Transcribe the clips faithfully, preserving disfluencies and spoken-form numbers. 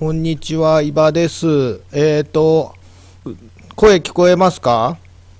こんにちは、伊庭です。えっと、声聞こえますか？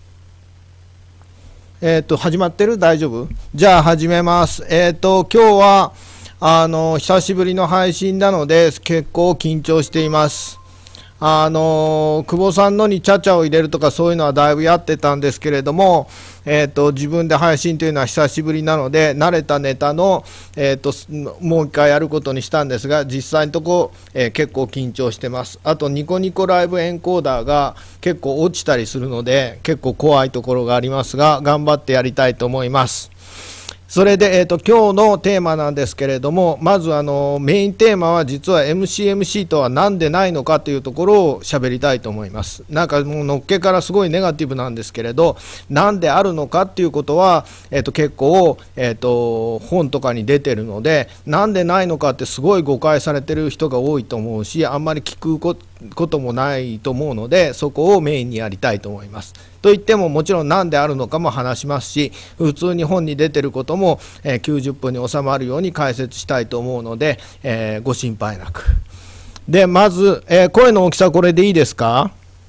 えっと、始まってる？大丈夫？じゃあ始めます。えっと、今日は、あの、久しぶりの配信なので、結構緊張しています。あの、久保さんのにちゃちゃを入れるとかそういうのはだいぶやってたんですけれども、えっと、自分で配信というのは久しぶりなので、慣れたネタの、えっと、もう一回やることにしたんですが、実際のとこ、えー、結構緊張してます。あと、ニコニコライブエンコーダーが結構落ちたりするので、結構怖いところがありますが、頑張ってやりたいと思います。それで、えーと、今日のテーマなんですけれども、まずあのメインテーマは実は エムシーエムシー とは何でないのかというところを喋りたいと思います。なんかもうのっけからすごいネガティブなんですけれど、何であるのかっていうことは、えーと、結構、えーと、本とかに出てるので、何でないのかってすごい誤解されてる人が多いと思うし、あんまり聞くこともないと思うので、そこをメインにやりたいと思います。といってももちろん何であるのかも話しますし、普通に本に出てることもきゅうじゅっぷんに収まるように解説したいと思うので、えー、ご心配なく。でまず、えー、声の大きさこれでいいですか？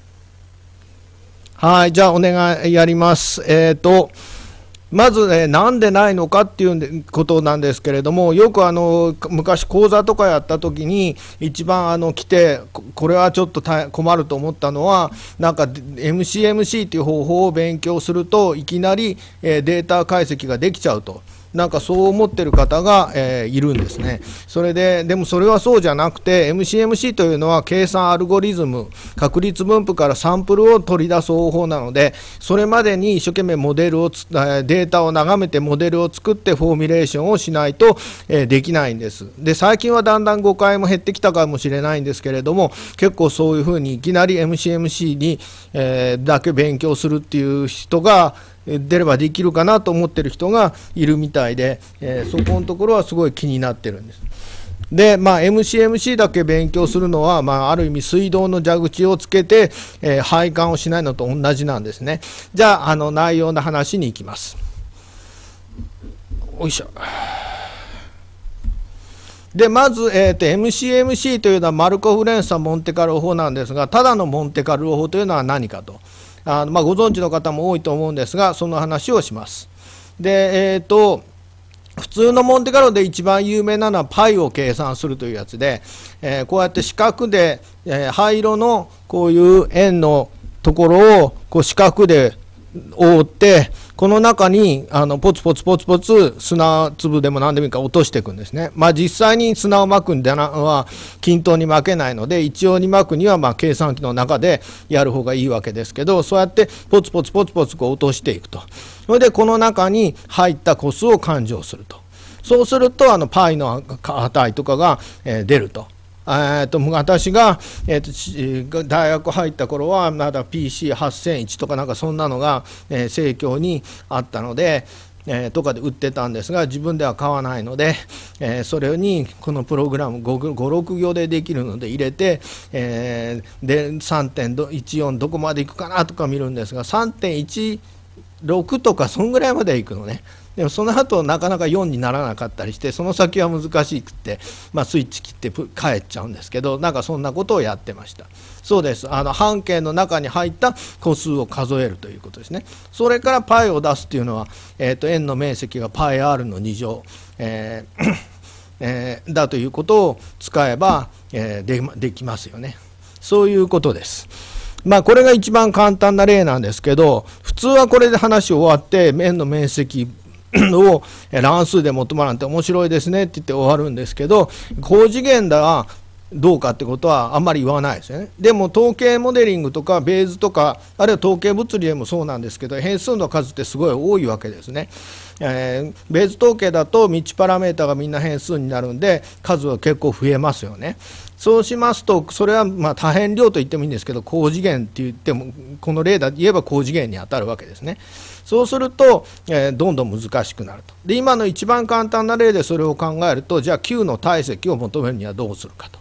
はい、じゃあお願いやります。えーとまず、ね、なんでないのかっていうことなんですけれども、よくあの昔講座とかやった時に一番あの来てこれはちょっと困ると思ったのは、なんか エムシーエムシー っていう方法を勉強するといきなりデータ解析ができちゃうと。なんかそう思ってる方が、えー、いるんですね。それで、でもそれはそうじゃなくて、エムシーエムシー というのは計算アルゴリズム、確率分布からサンプルを取り出す方法なので、それまでに一生懸命モデルをつ、データを眺めてモデルを作ってフォーミュレーションをしないと、えー、できないんです。で、最近はだんだん誤解も減ってきたかもしれないんですけれども、結構そういうふうにいきなり エムシーエムシー に、えー、だけ勉強するっていう人が、出ればできるかなと思ってる人がいるみたいで、えー、そこのところはすごい気になってるんです。で、まあ、エムシーエムシー だけ勉強するのは、まあ、ある意味水道の蛇口をつけて、えー、配管をしないのと同じなんですね。じゃあ、あの内容の話に行きます。よいしょ。でまず、えーと、エムシーエムシー というのはマルコフ連鎖モンテカルロ法なんですが、ただのモンテカルロ法というのは何かと。あのまあ、ご存知の方も多いと思うんですが、その話をします。で、えーと、普通のモンテカルロで一番有名なのはパイを計算するというやつで、えー、こうやって四角で、えー、灰色のこういう円のところをこう四角で覆って、この中にあのポツポツポツポツ砂粒でも何でもいいから落としていくんですね。まあ、実際に砂をまくんでは均等にまけないので、一応にまくにはまあ計算機の中でやる方がいいわけですけど、そうやってポツポツポツポツこう落としていくと。それでこの中に入った個数を勘定すると。そうするとあのパイの値とかが出ると。えー、と私が、えー、と大学入った頃はまだ ピーシーはっせんいち とかなんかそんなのが、えー、盛況にあったので、えー、とかで売ってたんですが、自分では買わないので、えー、それにこのプログラムご、ろく行でできるので入れて、えー、で さんてんいちよん どこまでいくかなとか見るんですが、 さんてんいちろく とかそんぐらいまでいくのね。でもその後なかなかよんにならなかったりして、その先は難しくて、まあ、スイッチ切って帰っちゃうんですけど、なんかそんなことをやってました。そうです。あの半径の中に入った個数を数えるということですね。それからパイを出すっていうのは、えー、と円の面積がパイ R のに乗、えーえー、だということを使えば、えー、で, できますよね。そういうことです。まあこれが一番簡単な例なんですけど、普通はこれで話終わって円の面積を乱数で求まるなんて面白いですねって言って終わるんですけど、高次元だらどうかってことはあんまり言わないですよね。でも統計モデリングとかベーズとか、あるいは統計物理でもそうなんですけど、変数の数ってすごい多いわけですね。えー、ベーズ統計だと道パラメータがみんな変数になるんで数は結構増えますよね。そうしますと、それはまあ多変量と言ってもいいんですけど、高次元って言ってもこの例で言えば高次元に当たるわけですね。そうすると、えー、どんどん難しくなると。で、今の一番簡単な例でそれを考えると、じゃあ Q の体積を求めるにはどうするかと。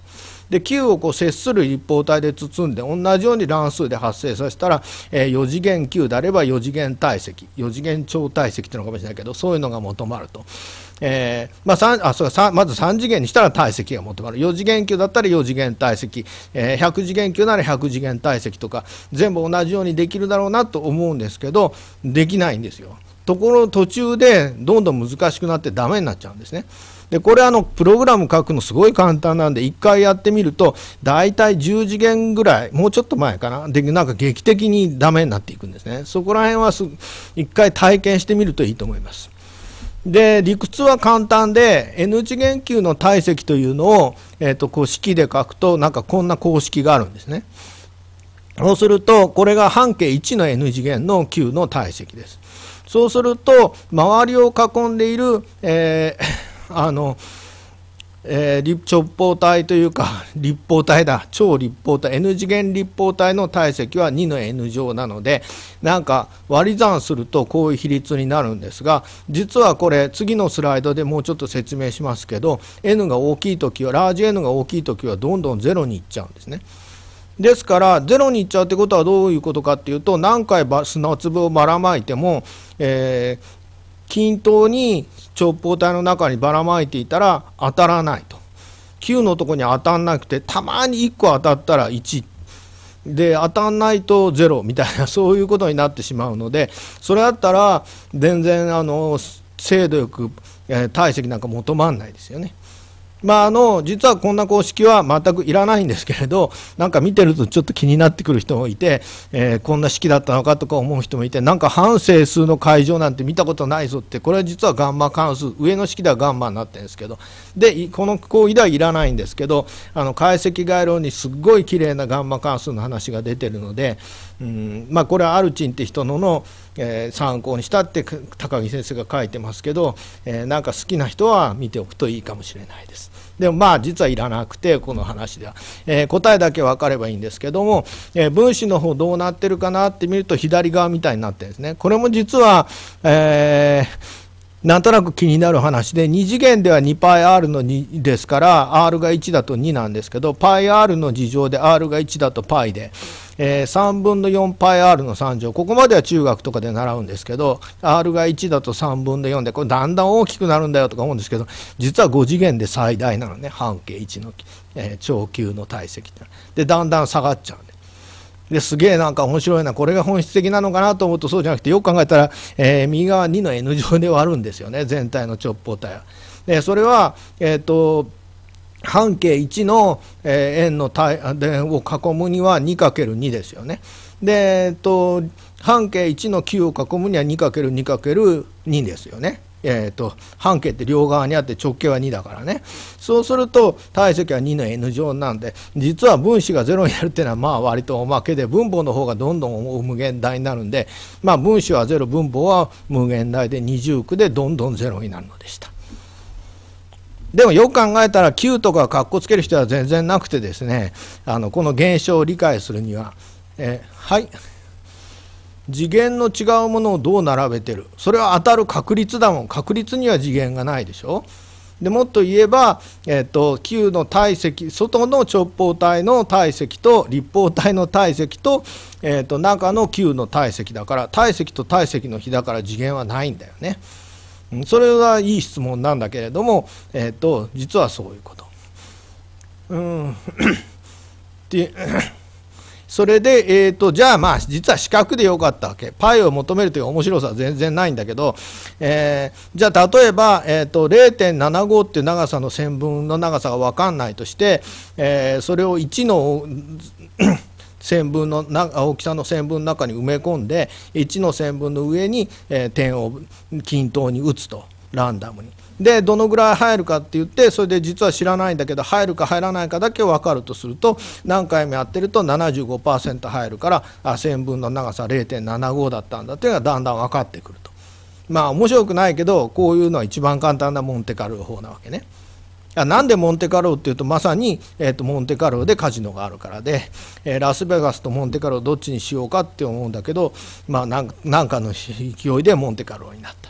で Q をこう接する立方体で包んで同じように乱数で発生させたら、えー、よ次元 Q であればよ次元体積、よ次元超体積というのかもしれないけど、そういうのが求まると。えーまあ、さんあそうさまずさん次元にしたら体積が求まる、よ次元 Q だったらよ次元体積、えー、ひゃく次元 Q ならひゃく次元体積とか全部同じようにできるだろうなと思うんですけど、できないんですよ。ところ途中でどんどん難しくなってダメになっちゃうんですね。でこれあのプログラム書くのすごい簡単なんでいっかいやってみると大体じゅう次元ぐらい、もうちょっと前かなでなんか劇的にダメになっていくんですね。そこら辺はいっかい体験してみるといいと思います。で理屈は簡単で N 次元 Q の体積というのを、えー、とこう式で書くとなんかこんな公式があるんですね。そうするとこれが半径いちの N 次元の Q の体積です。そうすると周りを囲んでいる、えー、あのえー、直方体というか立方体だ、超立方体 N 次元立方体の体積はにの N 乗なので、なんか割り算するとこういう比率になるんですが、実はこれ次のスライドでもうちょっと説明しますけど、 N が大きい時はラージ N が大きい時はどんどんゼロにいっちゃうんですね。ですからゼロにいっちゃうってことはどういうことかっていうと、何回砂粒をばらまいても、えー、均等に直方体の中にばらまいていたら当たらないと。 Q のところに当たらなくて、たまにいっこ当たったらいちで当たらないとゼロみたいな、そういうことになってしまうので、それだったら全然あの精度よく、えー、体積なんか求まらないですよね。まあ、あの実はこんな公式は全くいらないんですけれど、なんか見てるとちょっと気になってくる人もいて、えー、こんな式だったのかとか思う人もいて、なんか半整数の階乗なんて見たことないぞって、これは実はガンマ関数、上の式ではガンマになってるんですけど、でこの講義ではいらないんですけど、あの解析概論にすっごい綺麗なガンマ関数の話が出てるので、うんまあ、これはアルチンって人のの、えー、参考にしたって高木先生が書いてますけど、えー、なんか好きな人は見ておくといいかもしれないです。でもまあ実はいらなくて、この話では、えー、答えだけ分かればいいんですけども、えー、分子の方どうなってるかなって見ると左側みたいになってるんですね。これも実は、えーなんとなく気になる話で、に次元では にパイアール のにですから R がいちだとになんですけど、 πr の次乗で R がいちだと π で、えー、さんぶんの よんパイアール のさん乗、ここまでは中学とかで習うんですけど、 R がいちだとさんぶんのよんで、これだんだん大きくなるんだよとか思うんですけど、実はご次元で最大なのね、半径いちの、えー、超級の体積でだんだん下がっちゃうんで。ですげえなんか面白いな、これが本質的なのかなと思うとそうじゃなくて、よく考えたら、えー、右側にの N 乗で割るんですよね、全体の直方体は。でそれは、えー、と半径いちの、えー、円の体を囲むには にかけるに ですよね。で、えー、と半径いちの Q を囲むには にかけるにかけるに ですよね。えー、と半径って両側にあって直径はにだからね。そうすると体積はにの N 乗なんで、実は分子がゼロになるっていうのはまあ割とおまけで、分母の方がどんどん無限大になるんで、まあ、分子はゼロ、分母は無限大で二重苦でどんどんゼロになるのでした。でもよく考えたら Q とかカッコつける人は全然なくてですね、あのこの現象を理解するには、えー、はい次元の違うものをどう並べてる、それは当たる確率だもん。確率には次元がないでしょ。でもっと言えば、えー、と Q の体積、外の直方体の体積と立方体の体積と、えー、と中の Q の体積だから、体積と体積の比だから次元はないんだよね。それはいい質問なんだけれども、えー、と実はそういうこと。うんでそれで、えー、とじゃあまあ実は四角でよかったわけ。パイを求めるという面白さは全然ないんだけど、えー、じゃあ例えば、えー、と れいてんななご っていう長さの線分の長さが分かんないとして、えー、それをいちの線分の大きさの線分の中に埋め込んで、いちの線分の上に、えー、点を均等に打つと、ランダムに。でどのぐらい入るかって言って、それで実は知らないんだけど、入るか入らないかだけ分かるとすると、何回もやってると ななじゅうごパーセント 入るから、あ線分の長さ れいてんななご だったんだっていうのがだんだん分かってくると。まあ面白くないけど、こういうのは一番簡単なモンテカルロ法なわけね。なんでモンテカルロっていうと、まさに、えー、とモンテカルロでカジノがあるからで、えー、ラスベガスとモンテカルロどっちにしようかって思うんだけど、まあなんなんかの勢いでモンテカルロになった。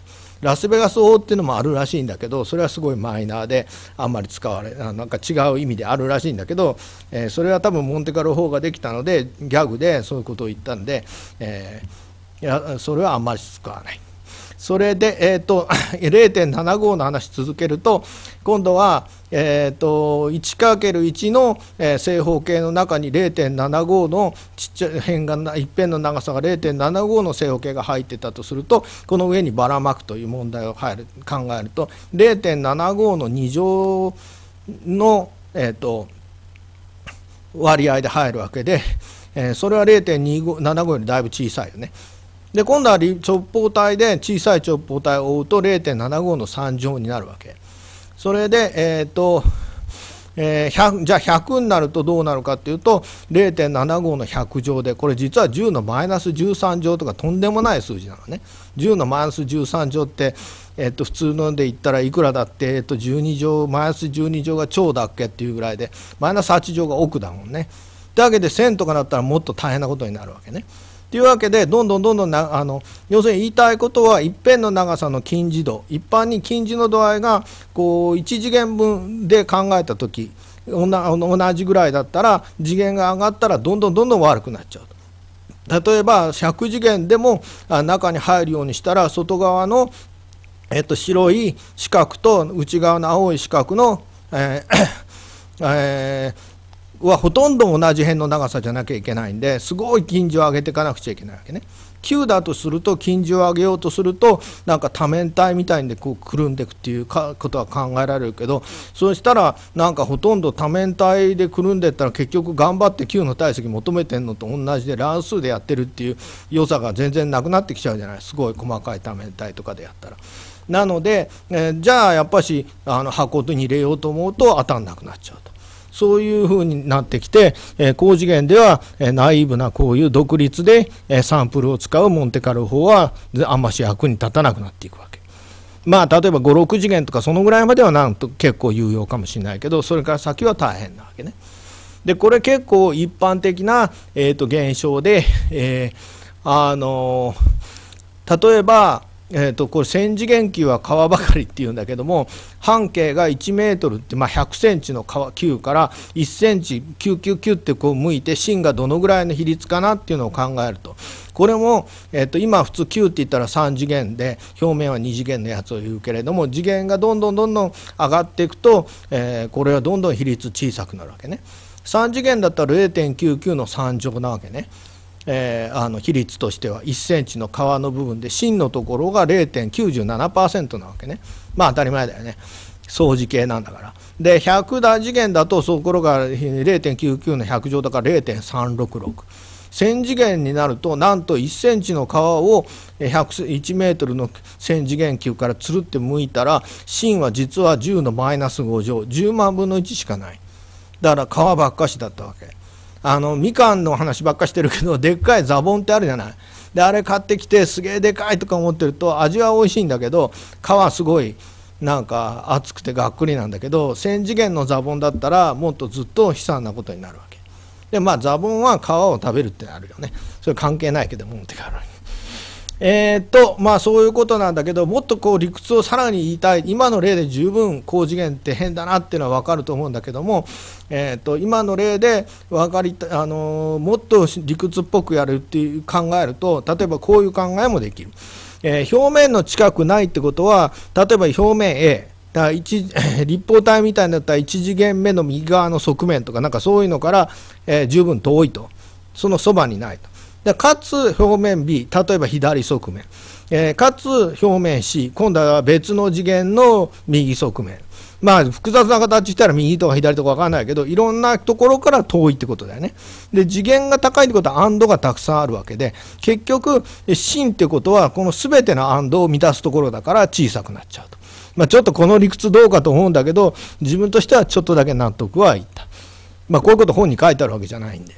ラスベガス法っていうのもあるらしいんだけど、それはすごいマイナーであんまり使われなんか違う意味であるらしいんだけど、えー、それは多分モンテカルロ法ができたのでギャグでそういうことを言ったんで、えー、いやそれはあんまり使わない。それで、えー、と れいてんななご の話続けると、今度は、えー、と いちかけるいち の、えー、正方形の中に れいてんななご のちっちゃい辺が一辺の長さが れいてんななご の正方形が入ってたとすると、この上にばらまくという問題を入る考えると れいてんななご のに乗の、えー、と割合で入るわけで、えー、それは れいてんななご よりだいぶ小さいよね。で今度は直方体で小さい直方体を追うと れいてんななご のさん乗になるわけ。それで、えーとえー、ひゃくじゃあひゃくになるとどうなるかっていうと れいてんななご のひゃく乗で、これ実はじゅうのマイナスじゅうさん乗とかとんでもない数字なのね。じゅうのマイナスじゅうさん乗って、えー、と普通ので言ったらいくらだって、えー、とじゅうに乗マイナスじゅうに乗が超だっけっていうぐらいで、マイナスはち乗が億だもんね。というわけでせんとかだったらもっと大変なことになるわけね。というわけでどんどんどんどんなあの要するに言いたいことは、一辺の長さの近似度、一般に近似の度合いがこういち次元分で考えたとき同じぐらいだったら、次元が上がったらどんどんどんどん悪くなっちゃうと。例えばひゃく次元でも中に入るようにしたら、外側の、えっと、白い四角と内側の青い四角の、えーえーはほとんど同じ辺の長さじゃなきゃいけないんで、すごい近似を上げていかなくちゃいけないわけね。きゅうだとすると近似を上げようとするとなんか多面体みたいにでこうくるんでいくっていうことは考えられるけど、そうしたらなんかほとんど多面体でくるんでいったら結局頑張ってきゅうの体積求めてるのと同じで乱数でやってるっていう良さが全然なくなってきちゃうじゃない、すごい細かい多面体とかでやったら。なので、えー、じゃあやっぱしあの箱に入れようと思うと当たんなくなっちゃうと。そういうふうになってきて、えー、高次元では、えー、ナイーブなこういう独立で、えー、サンプルを使うモンテカルロ法はあんまし役に立たなくなっていくわけ。まあ例えばごろく次元とかそのぐらいまではなんと結構有用かもしれないけど、それから先は大変なわけね。でこれ結構一般的な、えー、と現象で、えー、あのー、例えばえー、とこれ線次元球は皮ばかりっていうんだけども、半径がいちメートルって、まあ、ひゃくセンチの球からいっセンチきゅうきゅうきゅうってこう向いて芯がどのぐらいの比率かなっていうのを考えると、これも、えー、と今普通きゅうって言ったらさん次元で表面はに次元のやつを言うけれども、次元がどんどんどんどん上がっていくと、えー、これはどんどん比率小さくなるわけね。さん次元だったら れいてんきゅうきゅう のさん乗なわけね。えー、あの比率としてはいっセンチの皮の部分で芯のところが れいてんきゅうじゅうななパーセント なわけね。まあ当たり前だよね、相似系なんだから。でひゃく大次元だとそころが れいてんきゅうきゅう のひゃく乗だから れいてんさんろくろく、線次元になるとなんといっセンチの皮をいちメートルの線次元球からつるって向いたら、芯は実はじゅうのマイナスご乗、じゅうまんぶんのいちしかない。だから皮ばっかしだったわけ。あのみかんの話ばっかしてるけど、でっかいザボンってあるじゃない。であれ買ってきてすげえでかいとか思ってると味は美味しいんだけど、皮すごいなんか厚くてがっくりなんだけど、線次元のザボンだったらもっとずっと悲惨なことになるわけで、まあザボンは皮を食べるってあるよね。それ関係ないけどもってからえー、っとまあそういうことなんだけど、もっとこう理屈をさらに言いたい。今の例で十分高次元って変だなっていうのは分かると思うんだけども、えー、っと今の例で分かりた、あのー、もっと理屈っぽくやるっていう考えると、例えばこういう考えもできる。えー、表面の近くないってことは、例えば表面 Aだから一立方体みたいになったらいち次元目の右側の側面とかなんかそういうのから、えー、十分遠いと、そのそばにないと。でかつ表面 B、 例えば左側面、えー、かつ表面 C、 今度は別の次元の右側面、まあ複雑な形したら右とか左とか分からないけど、いろんなところから遠いってことだよね。で次元が高いってことはアンドがたくさんあるわけで、結局芯ってことはこの全てのアンドを満たすところだから小さくなっちゃうと。まあ、ちょっとこの理屈どうかと思うんだけど、自分としてはちょっとだけ納得はいった。まあこういうこと本に書いてあるわけじゃないんで。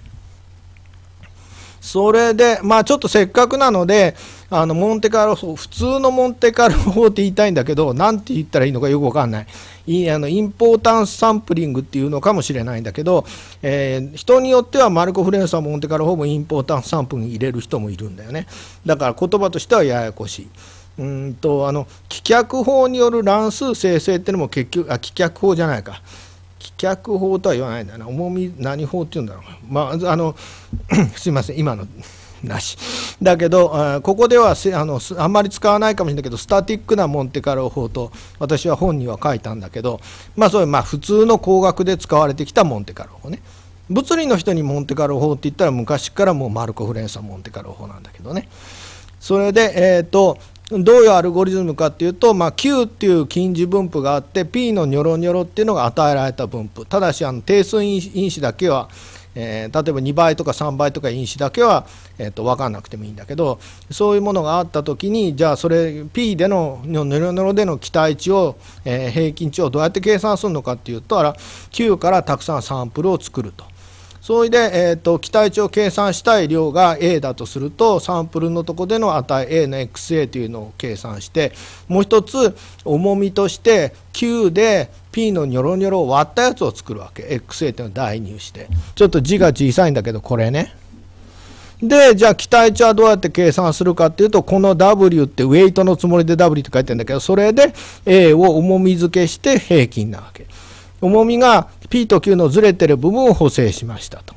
それでまあちょっとせっかくなので、あのモンテカルロ普通のモンテカルロ法って言いたいんだけど、なんて言ったらいいのかよくわかんない。いあのインポータンスサンプリングっていうのかもしれないんだけど、えー、人によってはマルコ・フレンサーモンテカルロ法もインポータンスサンプルに入れる人もいるんだよね。だから言葉としてはややこしい。 うんとあの棄却法による乱数生成っていうのも結局あ棄却法じゃないか棄却法とは言わないんだな重み何法っていうんだろうまああのすいません今のなしだけどここではあのあんまり使わないかもしれないけどスタティックなモンテカルロ法と私は本には書いたんだけどまあそれまあ普通の工学で使われてきたモンテカルロ法ね物理の人にモンテカルロ法って言ったら昔からもうマルコ・フレンサモンテカルロ法なんだけどねそれでえっとどういうアルゴリズムかっていうと、まあ、Q っていう近似分布があって P のニョロニョロっていうのが与えられた分布ただしあの定数因子だけは、えー、例えばにばいとかさんばいとか因子だけは、えー、と分かんなくてもいいんだけどそういうものがあったときにじゃあそれ P でのニョロニョロでの期待値を、えー、平均値をどうやって計算するのかっていうとあら Q からたくさんサンプルを作ると。それで、えー、と期待値を計算したい量が A だとするとサンプルのとこでの値 A の エックスエー というのを計算してもう一つ重みとして Q で P のニョロニョロを割ったやつを作るわけ エックスエー というのを代入してちょっと字が小さいんだけどこれねでじゃあ期待値はどうやって計算するかっていうとこの W ってウェイトのつもりで W って書いてるんだけどそれで A を重み付けして平均なわけ重みが P と Q のずれてる部分を補正しましたと。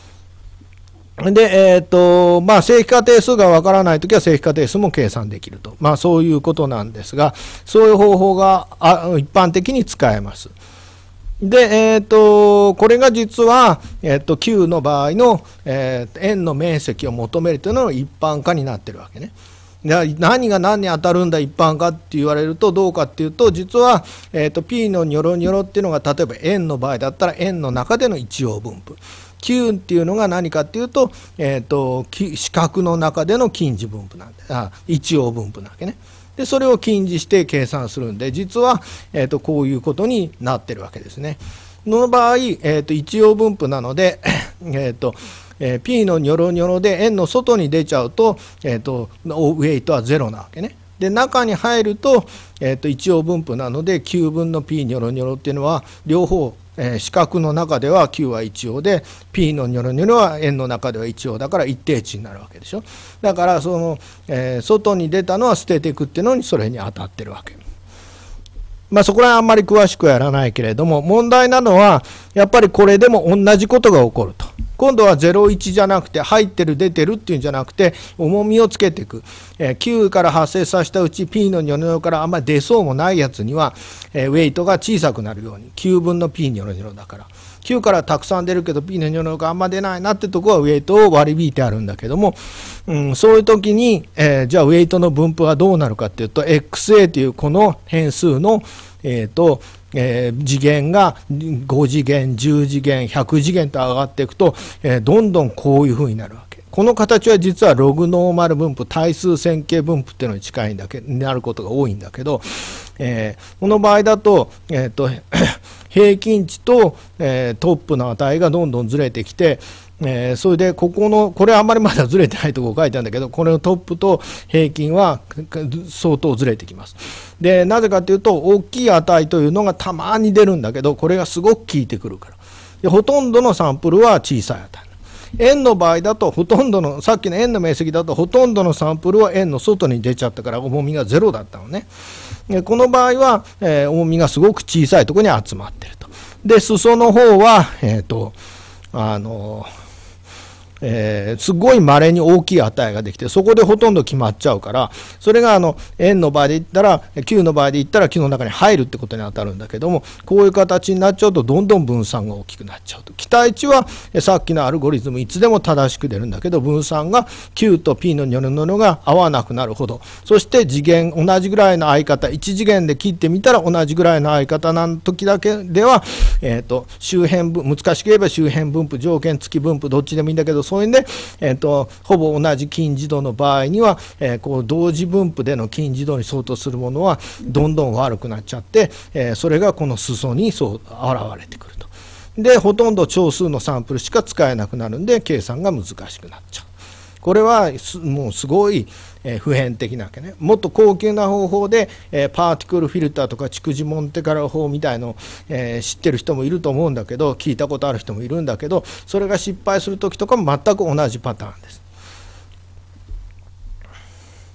で、えーとまあ、正規化定数がわからないときは正規化定数も計算できると、まあ、そういうことなんですが、そういう方法が一般的に使えます。で、えーとこれが実は、えーと Q の場合の、えー、円の面積を求めるというのが一般化になってるわけね。何が何に当たるんだ一般化って言われるとどうかっていうと実は、えー、と P のニョロニョロっていうのが例えば円の場合だったら円の中での一応分布 Q っていうのが何かっていうと、えー、と四角の中での近似分布なんであ一応分布なわけねでそれを近似して計算するんで実は、えー、とこういうことになってるわけですねの場合、えー、と一応分布なのでえっとえー、P のニョロニョロで円の外に出ちゃうと、えー、とウェイトはゼロなわけね。で中に入ると,、えー、と一応分布なので Q 分の P ニョロニョロっていうのは両方、えー、四角の中では Q は一応で P のニョロニョロは円の中では一応だから一定値になるわけでしょ。だからその、えー、外に出たのは捨てていくっていうのにそれに当たってるわけ。まあそこら辺あんまり詳しくやらないけれども問題なのはやっぱりこれでも同じことが起こると。今度はゼロいちじゃなくて入ってる出てるっていうんじゃなくて重みをつけていく、えー、Q から発生させたうち P のニョロニョロからあんまり出そうもないやつには、えー、ウェイトが小さくなるように Q 分の P ニョロニョロだから Q からたくさん出るけど P のニョロニョロがあんま出ないなってとこはウェイトを割り引いてあるんだけども、うん、そういう時に、えー、じゃあウェイトの分布はどうなるかっていうと エックスエー というこの変数のえーとえー、次元がご次元じゅう次元ひゃく次元と上がっていくと、えー、どんどんこういうふうになるわけ。この形は実はログノーマル分布対数線形分布っていうのに近いんだけになることが多いんだけど、えー、この場合だと、えーと平均値と、えー、トップの値がどんどんずれてきてえー、それでここのこれはあんまりまだずれてないところ書いてあるんだけどこれのトップと平均は相当ずれてきます。でなぜかというと大きい値というのがたまに出るんだけどこれがすごく効いてくるからでほとんどのサンプルは小さい値円の場合だとほとんどのさっきの円の面積だとほとんどのサンプルは円の外に出ちゃったから重みがゼロだったのね。でこの場合は、えー、重みがすごく小さいところに集まってると。で裾の方はえっとあのえー、すごい稀に大きい値ができてそこでほとんど決まっちゃうからそれがあの円の場合で言ったら Q の場合で言ったら Q の中に入るってことに当たるんだけどもこういう形になっちゃうとどんどん分散が大きくなっちゃうと期待値はさっきのアルゴリズムいつでも正しく出るんだけど分散が Q と P のニョロニョロが合わなくなるほどそして次元同じぐらいの相方いち次元で切ってみたら同じぐらいの相方の時だけでは、えー、と周辺分難しく言えば周辺分布条件付き分布どっちでもいいんだけどそういうんで、えー、とほぼ同じ近似度の場合には、えー、こう同時分布での近似度に相当するものはどんどん悪くなっちゃって、えー、それがこの裾にそう現れてくると。でほとんど超数のサンプルしか使えなくなるんで計算が難しくなっちゃう。これはもうすごい普遍的なわけね。もっと高級な方法でパーティクルフィルターとか蓄次モンテカルロ法みたいの知ってる人もいると思うんだけど聞いたことある人もいるんだけどそれが失敗する時とかも全く同じパターンです。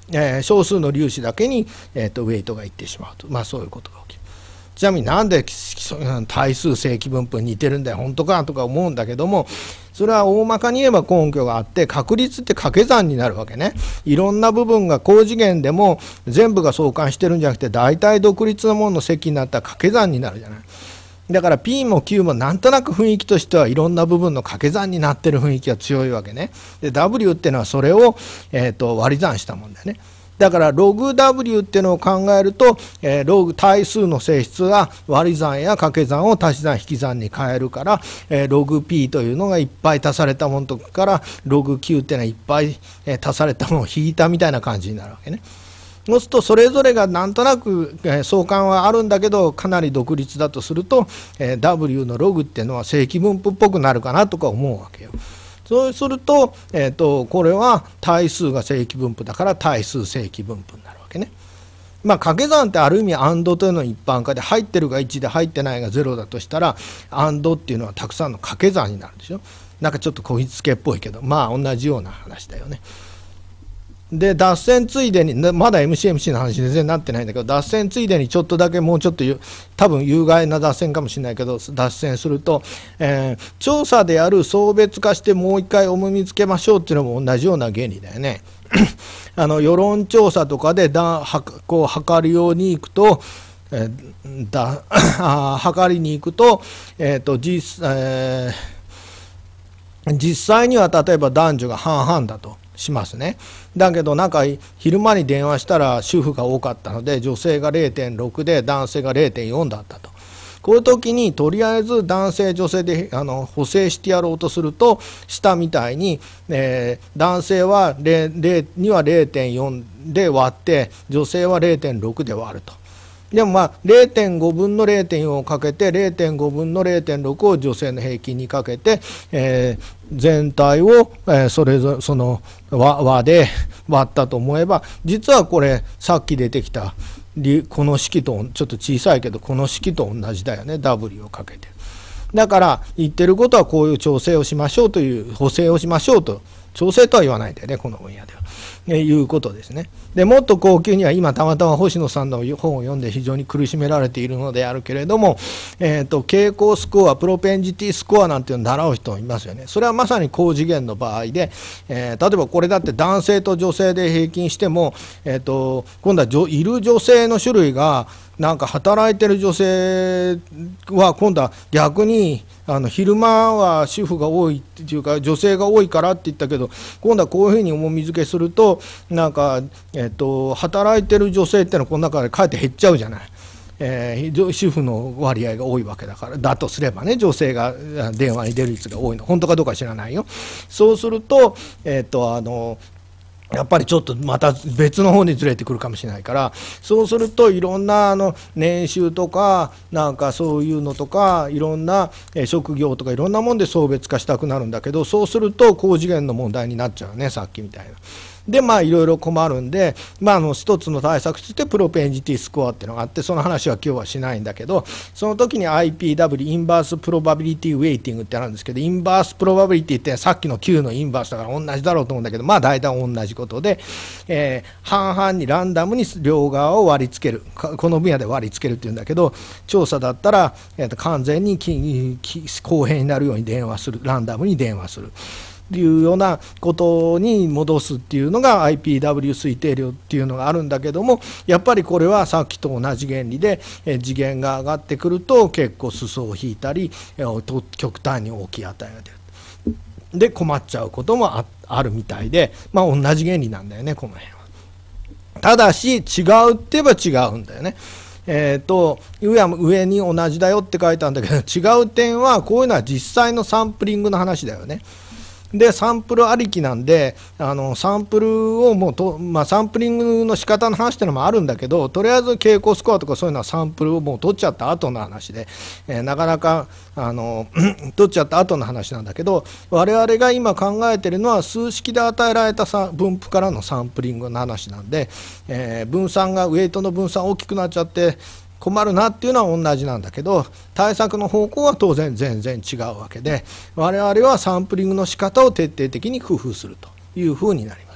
えー、少数の粒子だけに、えー、とウェイトがいってしまうと、まあ、そういうことが起きる。ちなみになんで対数正規分布に似てるんだよ本当かとか思うんだけども、それは大まかに言えば根拠があって、確率って掛け算になるわけね。いろんな部分が高次元でも全部が相関してるんじゃなくて、大体独立のものの積になったら掛け算になるじゃない。だから P も Q もなんとなく雰囲気としてはいろんな部分の掛け算になってる雰囲気が強いわけね。で W っていうのはそれを、えー、と割り算したもんだよね。だからログ W っていうのを考えると、えー、ログ対数の性質が割り算や掛け算を足し算引き算に変えるから、えー、ログ P というのがいっぱい足されたものとかからログ Q っていうのはいっぱい、えー、足されたものを引いたみたいな感じになるわけね。そうするとそれぞれがなんとなく、えー、相関はあるんだけどかなり独立だとすると、えー、W のログっていうのは正規分布っぽくなるかなとか思うわけよ。そうすると、えーと、これは対数が正規分布だから対数正規分布になるわけね。まあ掛け算ってある意味 アンド というの一般化で、入ってるがいちで入ってないがゼロだとしたら アンド っていうのはたくさんの掛け算になるでしょ。なんかちょっとこぎつけっぽいけど、まあ同じような話だよね。で脱線ついでに、まだ エムシーエムシー の話全然なってないんだけど、脱線ついでにちょっとだけもうちょっと多分有害な脱線かもしれないけど脱線すると、えー、調査である相別化してもう一回重みつけましょうっていうのも同じような原理だよね。あの世論調査とかでだはこう測るようにいくと、えー、だ測りに行くと、えーと 実, えー、実際には例えば男女が半々だとしますね。だけどなんか昼間に電話したら主婦が多かったので女性が れいてんろく で男性が れいてんよん だったと。こういう時にとりあえず男性女性であの補正してやろうとすると、下みたいに、えー、男性は 0, 0には れいてんよん で割って女性は れいてんろく で割ると。でもまあ れいてんご 分の れいてんよん をかけて れいてんご 分の れいてんろく を女性の平均にかけて、えー、全体を、えー、それぞれその和, 和で割ったと思えば、実はこれさっき出てきたこの式とちょっと小さいけどこの式と同じだよね。 W をかけて。だから言ってることはこういう調整をしましょうという、補正をしましょうと、調整とは言わないんだよねこの分野では。いうことですね。でもっと高級には今たまたま星野さんの本を読んで非常に苦しめられているのであるけれども、えーと、傾向スコア、プロペンジティスコアなんていうのを習う人いますよね。それはまさに高次元の場合で、えー、例えばこれだって男性と女性で平均しても、えーと、今度はいる女性の種類がなんか働いてる女性は今度は逆にあの昼間は主婦が多いっていうか女性が多いからって言ったけど、今度はこういうふうに重み付けするとなんか、えっと、働いてる女性ってのはこの中でかえって減っちゃうじゃない。えー、主婦の割合が多いわけだから、だとすればね、女性が電話に出る率が多いの本当かどうか知らないよ。そうすると、えっとあのやっぱりちょっとまた別の方にずれてくるかもしれないから、そうするといろんなあの年収とかなんかそういうのとかいろんな職業とかいろんなもんで相別化したくなるんだけど、そうすると高次元の問題になっちゃうね、さっきみたいな。でまあいろいろ困るんで、まあ、あの一つの対策としてプロペンジティスコアっていうのがあって、その話は今日はしないんだけど、その時に アイピーダブリュー インバースプロバビリティウェイティングってあるんですけど、インバースプロバビリティってさっきの Q のインバースだから同じだろうと思うんだけど、まあ大体同じことで、えー、半々にランダムに両側を割り付ける、この分野で割り付けるっていうんだけど、調査だったら、えー、と完全に公平になるように電話する、ランダムに電話するっていうようなことに戻すっていうのが アイピーダブリュー 推定量っていうのがあるんだけども、やっぱりこれはさっきと同じ原理で、え次元が上がってくると結構裾を引いたり、え極端に大きい値が出るで困っちゃうことも あ, あるみたいで、まあ同じ原理なんだよねこの辺は。ただし違うって言えば違うんだよね。えー、と上は上に同じだよって書いてあるんだけど、違う点はこういうのは実際のサンプリングの話だよね。でサンプルありきなんで、あのサンプルをもうと、まあ、サンプリングの仕方の話っていうのもあるんだけど、とりあえず傾向スコアとかそういうのはサンプルをもう取っちゃった後の話で、えー、なかなかあの取っちゃった後の話なんだけど、我々が今考えているのは数式で与えられた分布からのサンプリングの話なんで、えー、分散がウェイトの分散大きくなっちゃって困るなっていうのは同じなんだけど、対策の方向は当然全然違うわけで、我々はサンプリングの仕方を徹底的に工夫するというふうになります。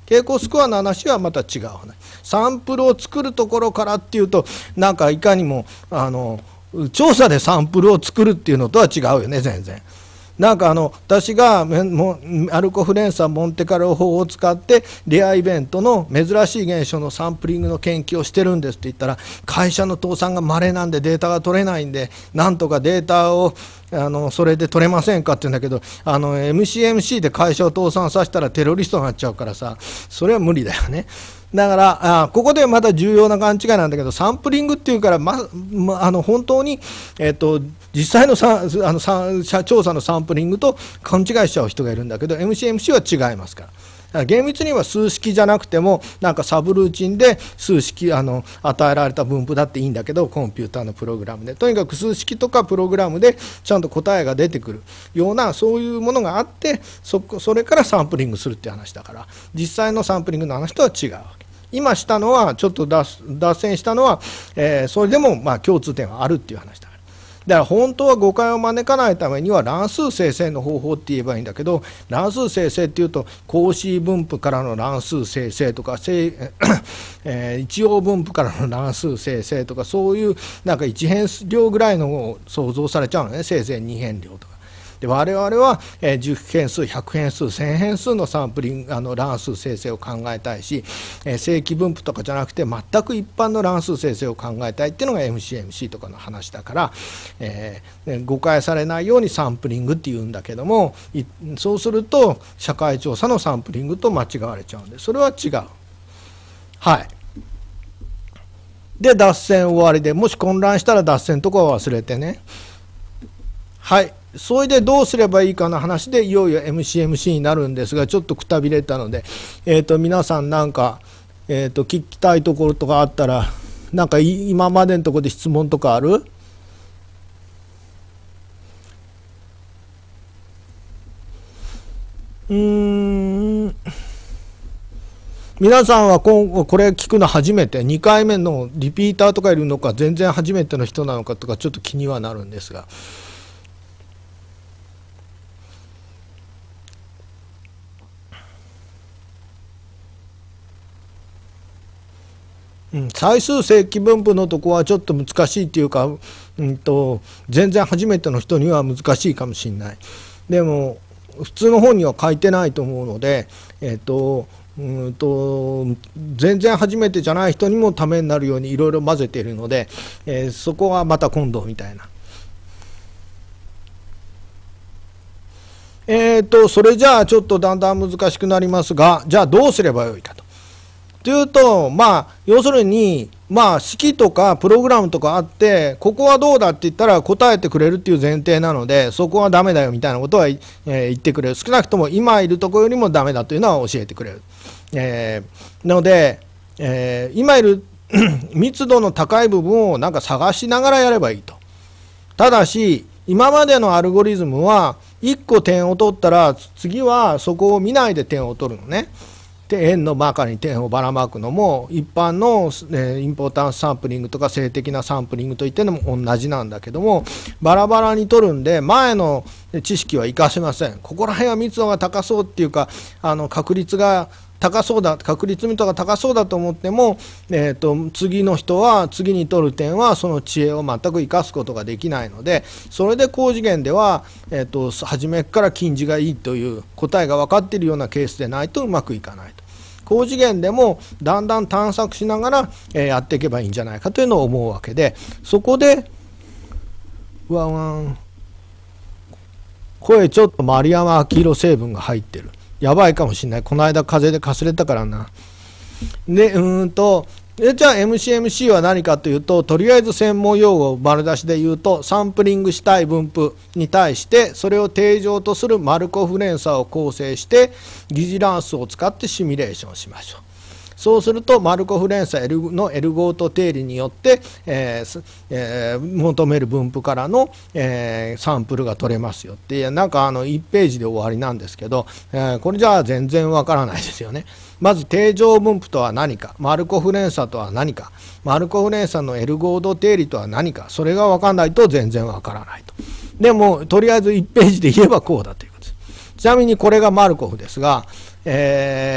傾向スコアの話はまた違う話。サンプルを作るところからっていうと、なんかいかにもあの調査でサンプルを作るっていうのとは違うよね、全然。なんかあの私がアルコフレンサモンテカルロ法を使ってレアイベントの珍しい現象のサンプリングの研究をしてるんですって言ったら、会社の倒産が稀なんでデータが取れないんで、なんとかデータをあのそれで取れませんかって言うんだけど、あの エムシーエムシー で会社を倒産させたらテロリストになっちゃうからさ、それは無理だよね。だからあここでまた重要な勘違いなんだけど、サンプリングっていうから、まま、あの本当に、えっと、実際のさあのさ調査のサンプリングと勘違いしちゃう人がいるんだけど、 エムシーエムシー は違いますから。だから厳密には数式じゃなくても、なんかサブルーチンで数式あの与えられた分布だっていいんだけど、コンピューターのプログラムでとにかく数式とかプログラムでちゃんと答えが出てくるような、そういうものがあって、 そ, それからサンプリングするっていう話だから、実際のサンプリングの話とは違うわけ。今したのはちょっと 脱, 脱線したのは、えー、それでもまあ共通点はあるっていう話だから。だから本当は誤解を招かないためには乱数生成の方法って言えばいいんだけど、乱数生成っていうと格子分布からの乱数生成とか、えー、一応分布からの乱数生成とか、そういうなんかいち変量ぐらいのを想像されちゃうのね、せいぜいに変量とか。で我々はじゅっ変数、ひゃく変数、せん変数のサンプリング、あの乱数生成を考えたいし、正規分布とかじゃなくて全く一般の乱数生成を考えたいっていうのが エムシーエムシー とかの話だから、えー、誤解されないようにサンプリングっていうんだけども、そうすると社会調査のサンプリングと間違われちゃうんで、それは違う。はい。で脱線終わりで、もし混乱したら脱線とかは忘れてね。はい。それでどうすればいいかの話でいよいよ エムシーエムシー になるんですが、ちょっとくたびれたので、えー、と皆さんなんか、えー、と聞きたいところとかあったら、なんか今までのところで質問とかある？うーん皆さんは今これ聞くの初めて、にかいめのリピーターとかいるのか、全然初めての人なのかとかちょっと気にはなるんですが。うん、最数正規分布のとこはちょっと難しいっていうか、うんと、全然初めての人には難しいかもしれない。でも普通の本には書いてないと思うので、えっとうんと全然初めてじゃない人にもためになるようにいろいろ混ぜているので、えー、そこはまた今度みたいな。えーとそれじゃあちょっとだんだん難しくなりますが、じゃあどうすればよいかと。というと、まあ要するに、まあ式とかプログラムとかあって、ここはどうだって言ったら答えてくれるっていう前提なので、そこはダメだよみたいなことは、えー、言ってくれる。少なくとも今いるところよりもダメだというのは教えてくれる。えー、なので、えー、今いる密度の高い部分をなんか探しながらやればいいと。ただし今までのアルゴリズムはいっこ点を取ったら、次はそこを見ないで点を取るのね。で円の中に点をばらまくのも一般の、えー、インポータンスサンプリングとか静的なサンプリングといってのも同じなんだけども、バラバラに取るんで前の知識は生かせません。ここら辺は密度が高そうっていうか、あの確率が高そうだ、確率密度が高そうだと思っても、えー、と次の人は次に取る点はその知恵を全く生かすことができないので、それで高次元では、えー、と初めから近似がいいという答えが分かっているようなケースでないとうまくいかないと。高次元でもだんだん探索しながら、えー、やっていけばいいんじゃないかというのを思うわけで、そこでうわわん声ちょっと丸山明宏成分が入ってる。やばいかもしれない。この間風邪でかすれたからな。で、うーんと、でじゃあ エムシーエムシー は何かというと、とりあえず専門用語を丸出しで言うと、サンプリングしたい分布に対して、それを定常とするマルコフ連鎖を構成して、疑似乱数を使ってシミュレーションしましょう。そうするとマルコフ連鎖のエルゴート定理によって、えーえー、求める分布からの、えー、サンプルが取れますよって、なんかあのいちページで終わりなんですけど、えー、これじゃあ全然わからないですよね。まず定常分布とは何か、マルコフ連鎖とは何か、マルコフ連鎖のエルゴート定理とは何か、それがわからないと全然わからないと。でもとりあえずいちページで言えばこうだということです。ちなみにこれがマルコフですが、えー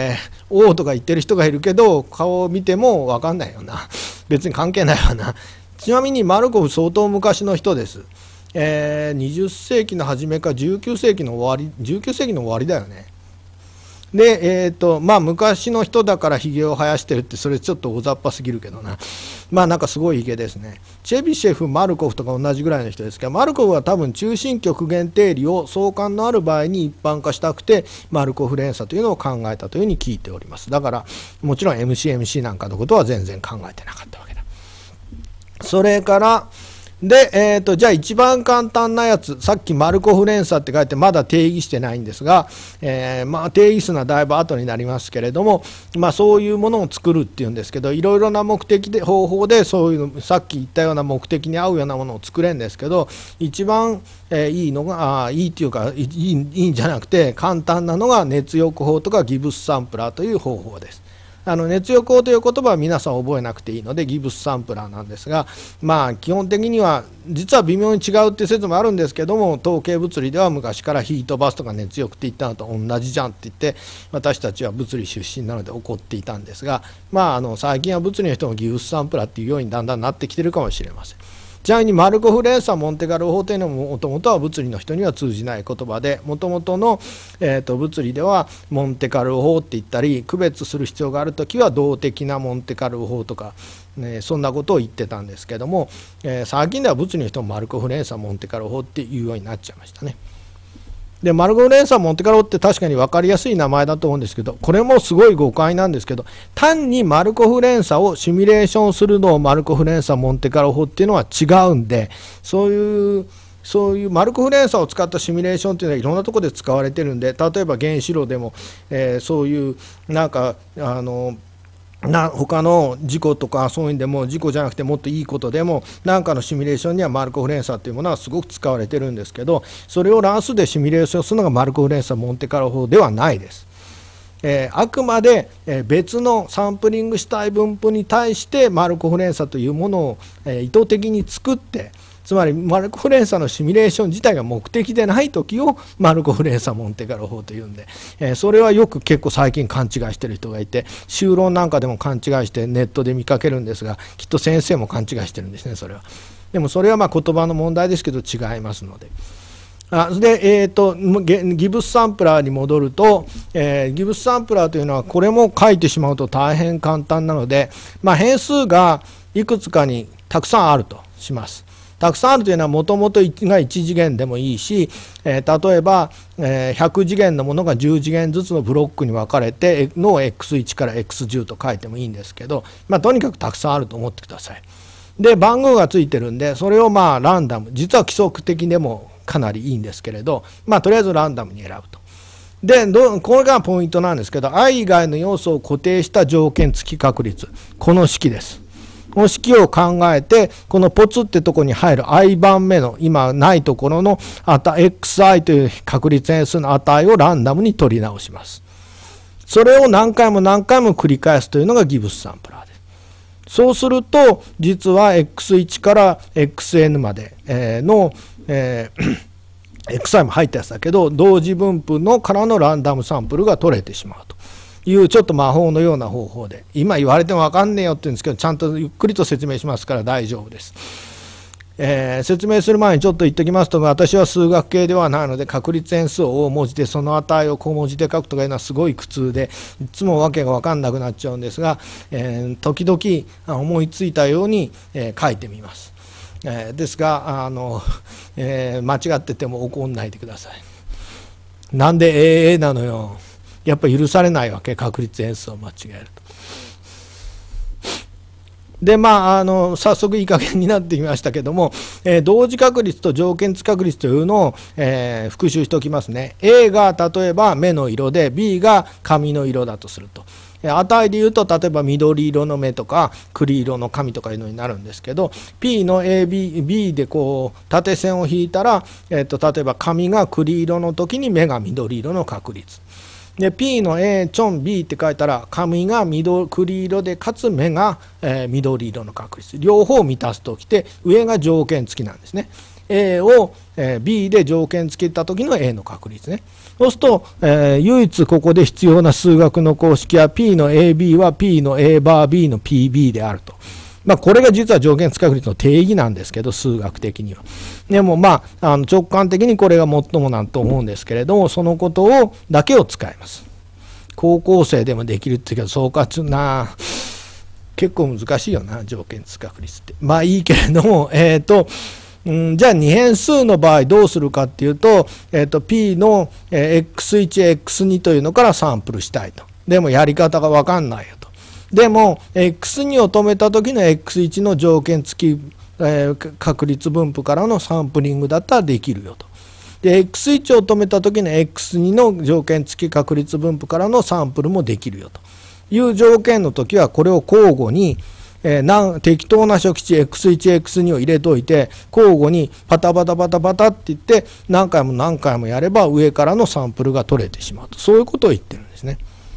おおとか言ってる人がいるけど、顔を見ても分かんないよな。別に関係ないわな。ちなみにマルコフ相当昔の人です。えー、にじゅっせいきの初めかじゅうきゅうせいきの終わり、じゅうきゅうせいきの終わりだよね。で、えーとまあ、昔の人だからひげを生やしてるって、それちょっと大雑把すぎるけどな。まあなんかすごいひげですね。チェビシェフ、マルコフとか同じぐらいの人ですけど、マルコフは多分中心極限定理を相関のある場合に一般化したくて、マルコフ連鎖というのを考えたというふうに聞いております。だからもちろん エムシーエムシー なんかのことは全然考えてなかったわけだ。それからで、えーと、じゃあ一番簡単なやつ、さっきマルコフ連鎖って書いてまだ定義してないんですが、えー、まあ定義するのはだいぶ後になりますけれども、まあ、そういうものを作るっていうんですけど、いろいろな目的で方法でそういうの、さっき言ったような目的に合うようなものを作れるんですけど、一番、えー、いいのがあいいっていうかいい、いいんじゃなくて簡単なのが熱抑法とかギブスサンプラーという方法です。あの熱抑法という言葉は皆さん覚えなくていいのでギブスサンプラーなんですが、まあ基本的には実は微妙に違うっていう説もあるんですけども、統計物理では昔からヒートバスとか熱力って言ったのと同じじゃんって言って私たちは物理出身なので怒っていたんですが、まああの最近は物理の人もギブスサンプラーっていうようにだんだんなってきてるかもしれません。ちなみにマルコフ連鎖モンテカルロ法というのももともとは物理の人には通じない言葉で、もともとの、えーと物理ではモンテカルロ法って言ったり、区別する必要があるときは動的なモンテカルロ法とか、ね、そんなことを言ってたんですけども、えー、最近では物理の人もマルコフ連鎖モンテカルロ法っていうようになっちゃいましたね。でマルコフ連鎖モンテカルロって確かに分かりやすい名前だと思うんですけど、これもすごい誤解なんですけど、単にマルコフ連鎖をシミュレーションするのをマルコフ連鎖モンテカルロ法っていうのは違うんで、そういうそういうマルコフ連鎖を使ったシミュレーションっていうのはいろんなところで使われてるんで、例えば原子炉でも、えー、そういうなんかあのな他の事故とかそういうんでも、事故じゃなくてもっといいことでも何かのシミュレーションにはマルコフ連鎖というものはすごく使われてるんですけど、それを乱数でシミュレーションするのがマルコフ連鎖モンテカルロ法ではないです。えー、あくまで別のサンプリングしたい分布に対してマルコフ連鎖というものを意図的に作って、つまりマルコフ連鎖のシミュレーション自体が目的でない時をマルコフ連鎖モンテカルロ法というんで、えー、それはよく結構最近勘違いしてる人がいて、修論なんかでも勘違いしてネットで見かけるんですが、きっと先生も勘違いしてるんですね、それは。でもそれはまあ言葉の問題ですけど違いますので。あで、えーと、ギブスサンプラーに戻ると、えー、ギブスサンプラーというのはこれも書いてしまうと大変簡単なので、まあ、変数がいくつかにたくさんあるとします。たくさんあるというのはもともとがいち次元でもいいし、えー、例えば、えー、ひゃく次元のものがじゅう次元ずつのブロックに分かれての エックスいち から エックスじゅう と書いてもいいんですけど、まあ、とにかくたくさんあると思ってください。で番号がついてるんで、それをまあランダム、実は規則的でもかなりいいんですけれど、まあとりあえずランダムに選ぶと。でどこれがポイントなんですけど、 i 以外の要素を固定した条件付き確率、この式です。この式を考えて、このポツってとこに入る i 番目の今ないところの値 xi という確率変数の値をランダムに取り直します。それを何回も何回も繰り返すというのがギブスサンプラーです。そうすると実は エックスいち から エックスエヌ までの、えー、xi も入ったやつだけど、同時分布のからのランダムサンプルが取れてしまうというちょっと魔法のような方法で、今言われても分かんねえよって言うんですけど、ちゃんとゆっくりと説明しますから大丈夫です。えー、説明する前にちょっと言っておきますと、私は数学系ではないので確率変数を大文字でその値を小文字で書くとかいうのはすごい苦痛で、いつも訳が分かんなくなっちゃうんですが、えー、時々思いついたように、えー、書いてみます。えー、ですがあの、えー、間違ってても怒んないでください。なんで エーエー なのよ。やっぱ許されないわけ、確率変数を間違えると。でまあ、あの早速いい加減になってきましたけども、えー、同時確率と条件付き確率というのを、えー、復習しておきますね。A が例えば目の色で B が髪の色だとすると、値でいうと例えば緑色の目とか栗色の髪とかいうのになるんですけど、 P の エービー、B でこう縦線を引いたら、えー、と例えば髪が栗色の時に目が緑色の確率で、 P の A チョン B って書いたら髪が緑栗色でかつ目が、えー、緑色の確率、両方満たすときて上が条件付きなんですね。A を、えー、B で条件付けた時の A の確率ね。 そうすると、えー、唯一ここで必要な数学の公式は P の エービー は P の A バー B の ピービー であると。まあ、これが実は条件付確率の定義なんですけど、数学的には。でもまあ、あの直感的にこれが最もなんと思うんですけれども、そのことをだけを使います。高校生でもできるって言うけど、そうかつな、結構難しいよな、条件付確率って。まあいいけれども、えっと、うん、じゃあ二変数の場合どうするかっていうと、えー、と P の エックスワン、エックスツー というのからサンプルしたいと。でもやり方が分かんないよと。でも エックスツー を止めた時の エックスワン の条件付き、えー、確率分布からのサンプリングだったらできるよと。で エックスワン を止めた時の エックスツー の条件付き確率分布からのサンプルもできるよという条件の時は、これを交互にえー、なん適当な初期値 エックスワン、エックスツー を入れといて、交互にパタパタパタパタって言って何回も何回もやれば上からのサンプルが取れてしまうと、そういうことを言ってるんですね。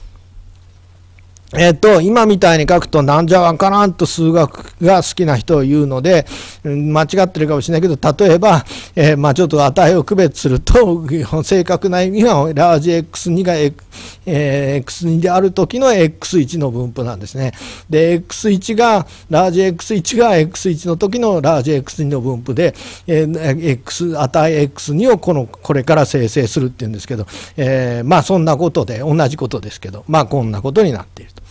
えっと、今みたいに書くとなんじゃわからんと数学が好きな人を言うので、間違ってるかもしれないけど、例えば、えー、まあちょっと値を区別すると、正確な意味はラージ エックスツー が、えー、エックスツー である時の エックスワン の分布なんですね。で、エックスワン が、ラージ エックスワン が エックスワン の時のラージ エックスツー の分布で、えー、X、値 エックスツー をこの、これから生成するっていうんですけど、えー、まあそんなことで、同じことですけど、まあこんなことになっていると。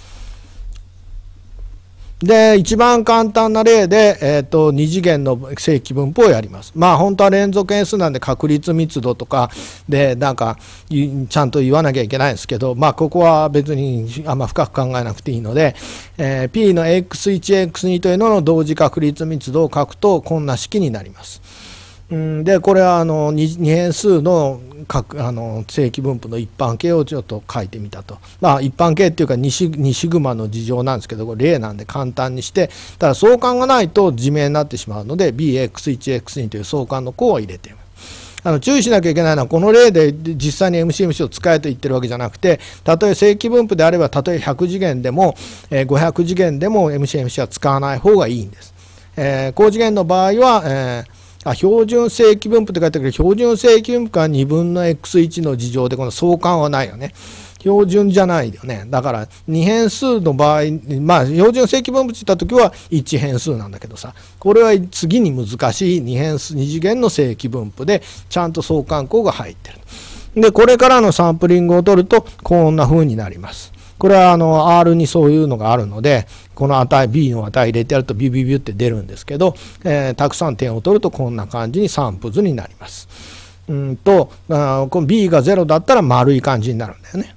で、一番簡単な例で、えーと、二次元の正規分布をやります。まあ、本当は連続変数なんで確率密度とかで、なんか、ちゃんと言わなきゃいけないんですけど、まあ、ここは別にあんま深く考えなくていいので、えー、P の エックスワン、エックスツー というのの同時確率密度を書くと、こんな式になります。うんで、これはあの 2, 2変数のあの正規分布の一般形をちょっと書いてみたと。まあ一般形っていうか 2, シ2シグマの事情なんですけど、これ例なんで簡単にして、ただ相関がないと自明になってしまうので ビーエックスワン、エックスツー という相関の項を入れています。あの注意しなきゃいけないのは、この例で実際に エムシーエムシー を使えと言ってるわけじゃなくて、たとえ正規分布であれば、たとえひゃく次元でも、えー、ごひゃく次元でも エムシーエムシー は使わない方がいいんです。えー、高次元の場合は、えーあ標準正規分布って書いてあるけど、標準正規分布はにぶんの エックスワン の事情で、この相関はないよね。標準じゃないよね。だからに変数の場合、まあ標準正規分布って言ったときはいち変数なんだけどさ、これは次に難しいに変数、に次元の正規分布で、ちゃんと相関項が入ってる。で、これからのサンプリングを取ると、こんな風になります。これはあの R にそういうのがあるので、この値 B の値入れてやるとビュビュビュって出るんですけど、えー、たくさん点を取るとこんな感じにサンプルになります。うんとあこの B がゼロだったら丸い感じになるんだよね。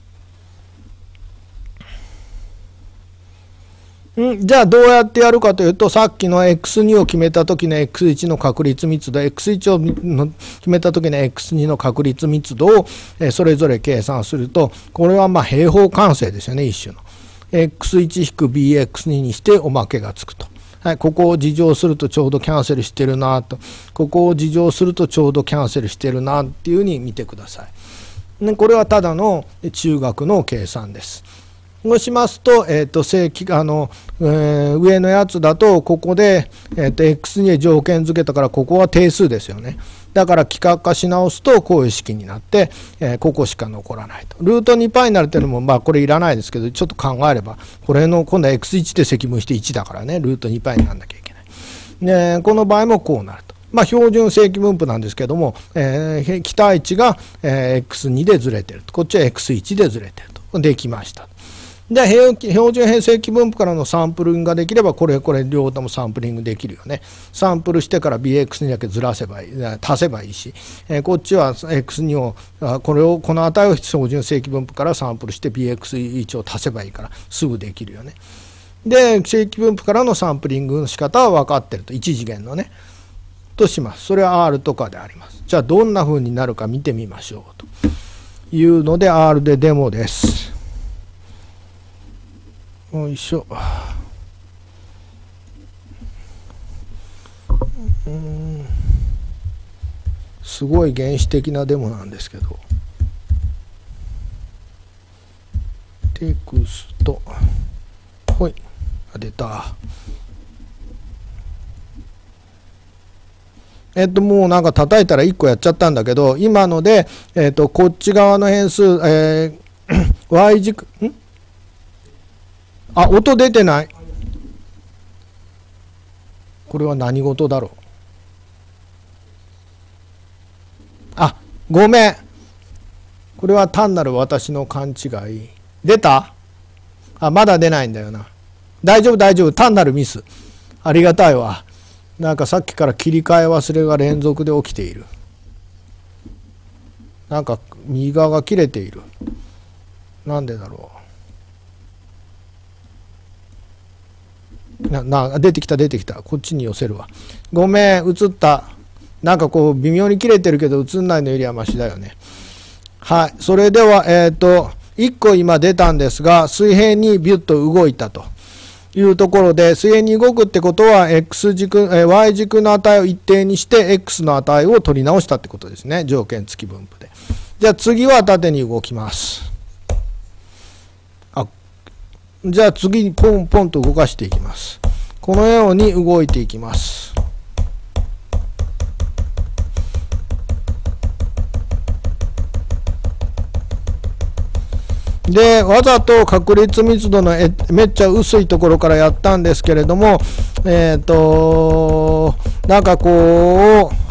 んじゃあどうやってやるかというと、さっきの エックスツー を決めた時の エックスワン の確率密度、エックスワン を決めた時の エックスツー の確率密度をそれぞれ計算すると、これはまあ平方完成ですよね、一種の。エックスワン 引く ビーエックスツー にしておまけがつくと。はい、ここを事乗するとちょうどキャンセルしてるなと、ここを事乗するとちょうどキャンセルしてるなっていうふうに見てください。でこれはただの中学の計算です。そうしますと、えー、と正規あの、えー、上のやつだと、ここで、えー、と エックス に条件付けたから、ここは定数ですよね。だから幾何化し直すと、こういう式になって、えー、ここしか残らないと。ルートにパイになるというのも、まあ、これいらないですけど、ちょっと考えれば、これの今度は エックスワン で積分していちだからね、ルートにパイにならなきゃいけない。でこの場合もこうなると。まあ、標準正規分布なんですけども、えー、期待値が、えー、エックスツー でずれてると。こっちは エックスワン でずれてると。できました。で標準偏正規分布からのサンプリングができれば、これこれ両方ともサンプリングできるよね。サンプルしてから ビーエックスツー にだけずらせばいい、足せばいいし、えー、こっちは エックスツー をこれをこの値を標準正規分布からサンプルして ビーエックスワン を足せばいいからすぐできるよね。で正規分布からのサンプリングの仕方は分かってると、いち次元のねとします。それは R とかであります。じゃあどんな風になるか見てみましょうというので、 R でデモです。よいしょ。うんすごい原始的なデモなんですけど、テクストほい出た。 えっと、もうなんか叩いたらいっこやっちゃったんだけど、今ので、えっと、こっち側の変数、えー、y 軸、んあ、音出てない。これは何事だろう。あ、ごめん。これは単なる私の勘違い。出た？あ、まだ出ないんだよな。大丈夫大丈夫。単なるミス。ありがたいわ。なんかさっきから切り替え忘れが連続で起きている。なんか右側が切れている。なんでだろう。な、な、出てきた出てきた。こっちに寄せるわ。ごめん、映った。なんかこう微妙に切れてるけど映んないのよりはマシだよね。はい。それでは、えっと、いっこ今出たんですが、水平にビュッと動いたというところで、水平に動くってことは、X 軸、えー、Y 軸の値を一定にして、X の値を取り直したってことですね。条件付き分布で。じゃあ次は縦に動きます。あ、じゃあ次にポンポンと動かしていきます。このように動いていきます。で、わざと確率密度のえめっちゃ薄いところからやったんですけれども、えっと、なんかこう、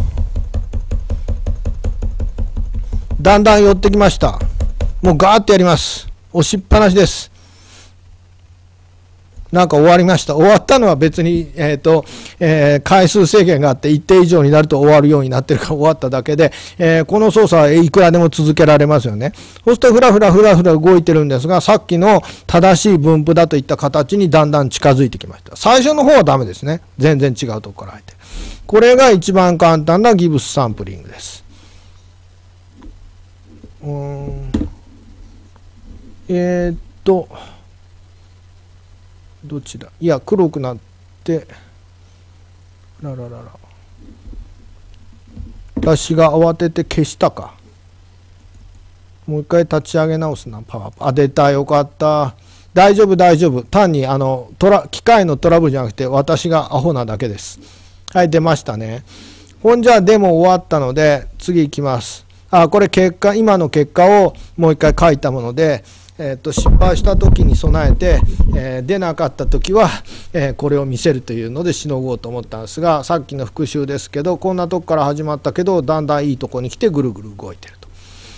だんだん寄ってきました。もうガーッとやります。押しっぱなしです。なんか終わりました。終わったのは別に、えーとえー、回数制限があって一定以上になると終わるようになってるから終わっただけで、えー、この操作はいくらでも続けられますよね。そうするとふらふらふらふら動いてるんですが、さっきの正しい分布だといった形にだんだん近づいてきました。最初の方はダメですね。全然違うところから入って。これが一番簡単なギブスサンプリングです。うーんえー、っとどっちだ、いや黒くなってらららら私が慌てて消したか。もう一回立ち上げ直すな。パワーあ出た、よかった。大丈夫大丈夫。単にあのトラ機械のトラブルじゃなくて私がアホなだけです。はい、出ましたね。ほんじゃデモ終わったので次いきます。あ、これ結果、今の結果をもう一回書いたもので、えー、と失敗した時に備えて、えー、出なかった時は、えー、これを見せるというのでしのごうと思ったんですが、さっきの復習ですけど、こんなとこから始まったけどだんだんいいとこに来てぐるぐる動いてると。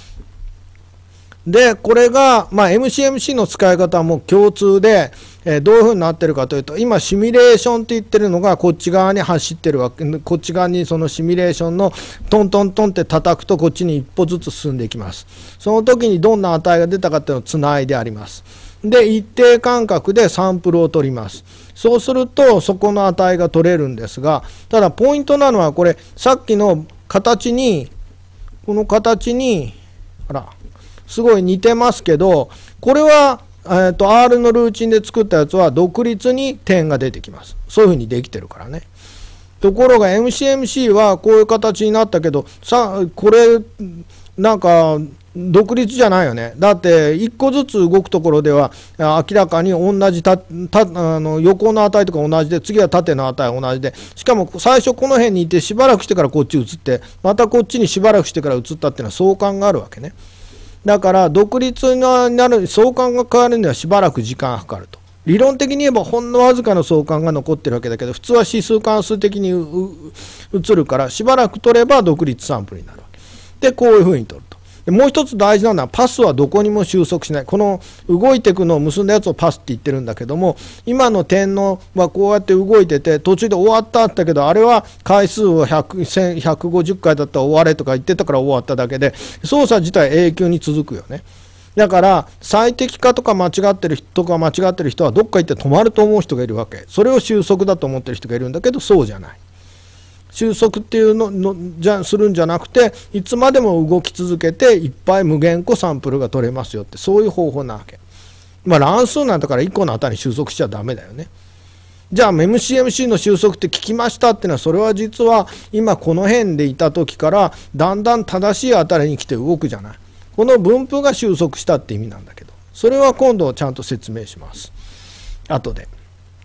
でこれが、まあ、エムシーエムシー の使い方はもう共通で、えー、どういうふうになってるかというと、今シミュレーションって言ってるのがこっち側に走ってるわけ、こっち側にそのシミュレーションのトントントンって叩くとこっちに一歩ずつ進んでいきます。その時にどんな値が出たかっていうのをつないであります。で一定間隔でサンプルを取ります。そうするとそこの値が取れるんですが、ただポイントなのはこれさっきの形にこの形にあらすごい似てますけど、これは、えー、と R のルーチンで作ったやつは独立に点が出てきます。そういうふうにできてるからね。ところが エムシーエムシー はこういう形になったけど、さこれなんか独立じゃないよね。だっていっこずつ動くところでは明らかに同じたたあの横の値とか同じで、次は縦の値同じで、しかも最初この辺にいてしばらくしてからこっち移って、またこっちにしばらくしてから移ったっていうのは相関があるわけね。だから独立になる相関が変わるにはしばらく時間がかかると。理論的に言えばほんのわずかの相関が残ってるわけだけど、普通は指数関数的に移るからしばらく取れば独立サンプルになるわけで、こういうふうに取ると。でもう一つ大事なのはパスはどこにも収束しない。この動いていくのを結んだやつをパスって言ってるんだけども、今の点のはこうやって動いてて途中で終わったってだけど、あれは回数をひゃく、せん、ひゃくごじゅっかいだったら終われとか言ってたから終わっただけで、操作自体永久に続くよね。だから最適化とか間違ってる人とか間違ってる人はどっか行って止まると思う人がいるわけ。それを収束だと思ってる人がいるんだけど、そうじゃない。収束っていうののじゃするんじゃなくて、いつまでも動き続けていっぱい無限個サンプルが取れますよって、そういう方法なわけ。まあ乱数なんだからいっこの値に収束しちゃダメだよね。じゃあ エムシーエムシー の収束って聞きましたっていうのは、それは実は今この辺でいた時からだんだん正しい値に来て動くじゃない。この分布が収束したって意味なんだけど、それは今度ちゃんと説明します後で。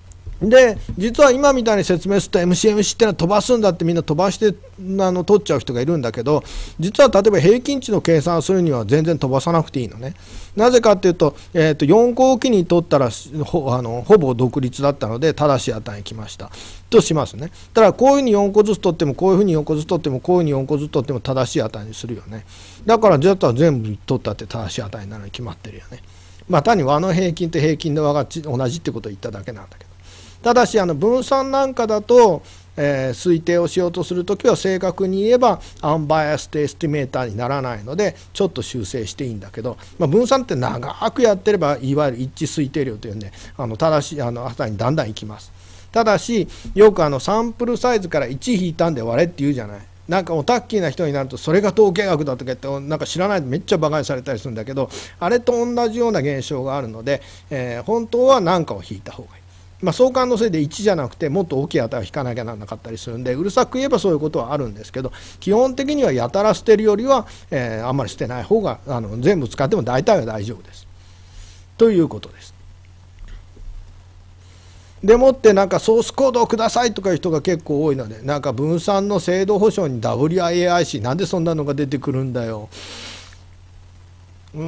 で実は今みたいに説明すると エムシーエムシー ってのは飛ばすんだってみんな飛ばしてあの取っちゃう人がいるんだけど、実は例えば平均値の計算をするには全然飛ばさなくていいのね。なぜかっていうと、えー、とよんこおきに取ったら ほ, あのほぼ独立だったので正しい値に来ましたとしますね。ただこういうふうによんこずつ取ってもこういうふうによんこずつ取ってもこういうふうによんこずつ取っても正しい値にするよね。だからじゃあ全部取ったって正しい値になるに決まってるよね。まあ単に和の平均と平均の和が同じってことを言っただけなんだけど、ただしあの分散なんかだと、えー、推定をしようとするときは正確に言えばアンバイアストエスティメーターにならないのでちょっと修正していいんだけど、まあ、分散って長くやってればいわゆる一致推定量というんであの正しいあの値にだんだんいきます。ただしよくあのサンプルサイズからいち引いたんで割れって言うじゃない。なんかオタッキーな人になるとそれが統計学だとか言ってなんか知らないでめっちゃ馬鹿にされたりするんだけど、あれと同じような現象があるので、えー、本当は何かを引いた方がいい。まあ、相関のせいでいちじゃなくてもっと大きい値を引かなきゃならなかったりするんで、うるさく言えばそういうことはあるんですけど、基本的にはやたら捨てるよりは、えー、あんまり捨てない方があの全部使っても大体は大丈夫ですということです。でもってなんかソースコードをくださいとかいう人が結構多いので、なんか分散の精度保証に ダブリューアイエーアイシー なんでそんなのが出てくるんだよ。うん、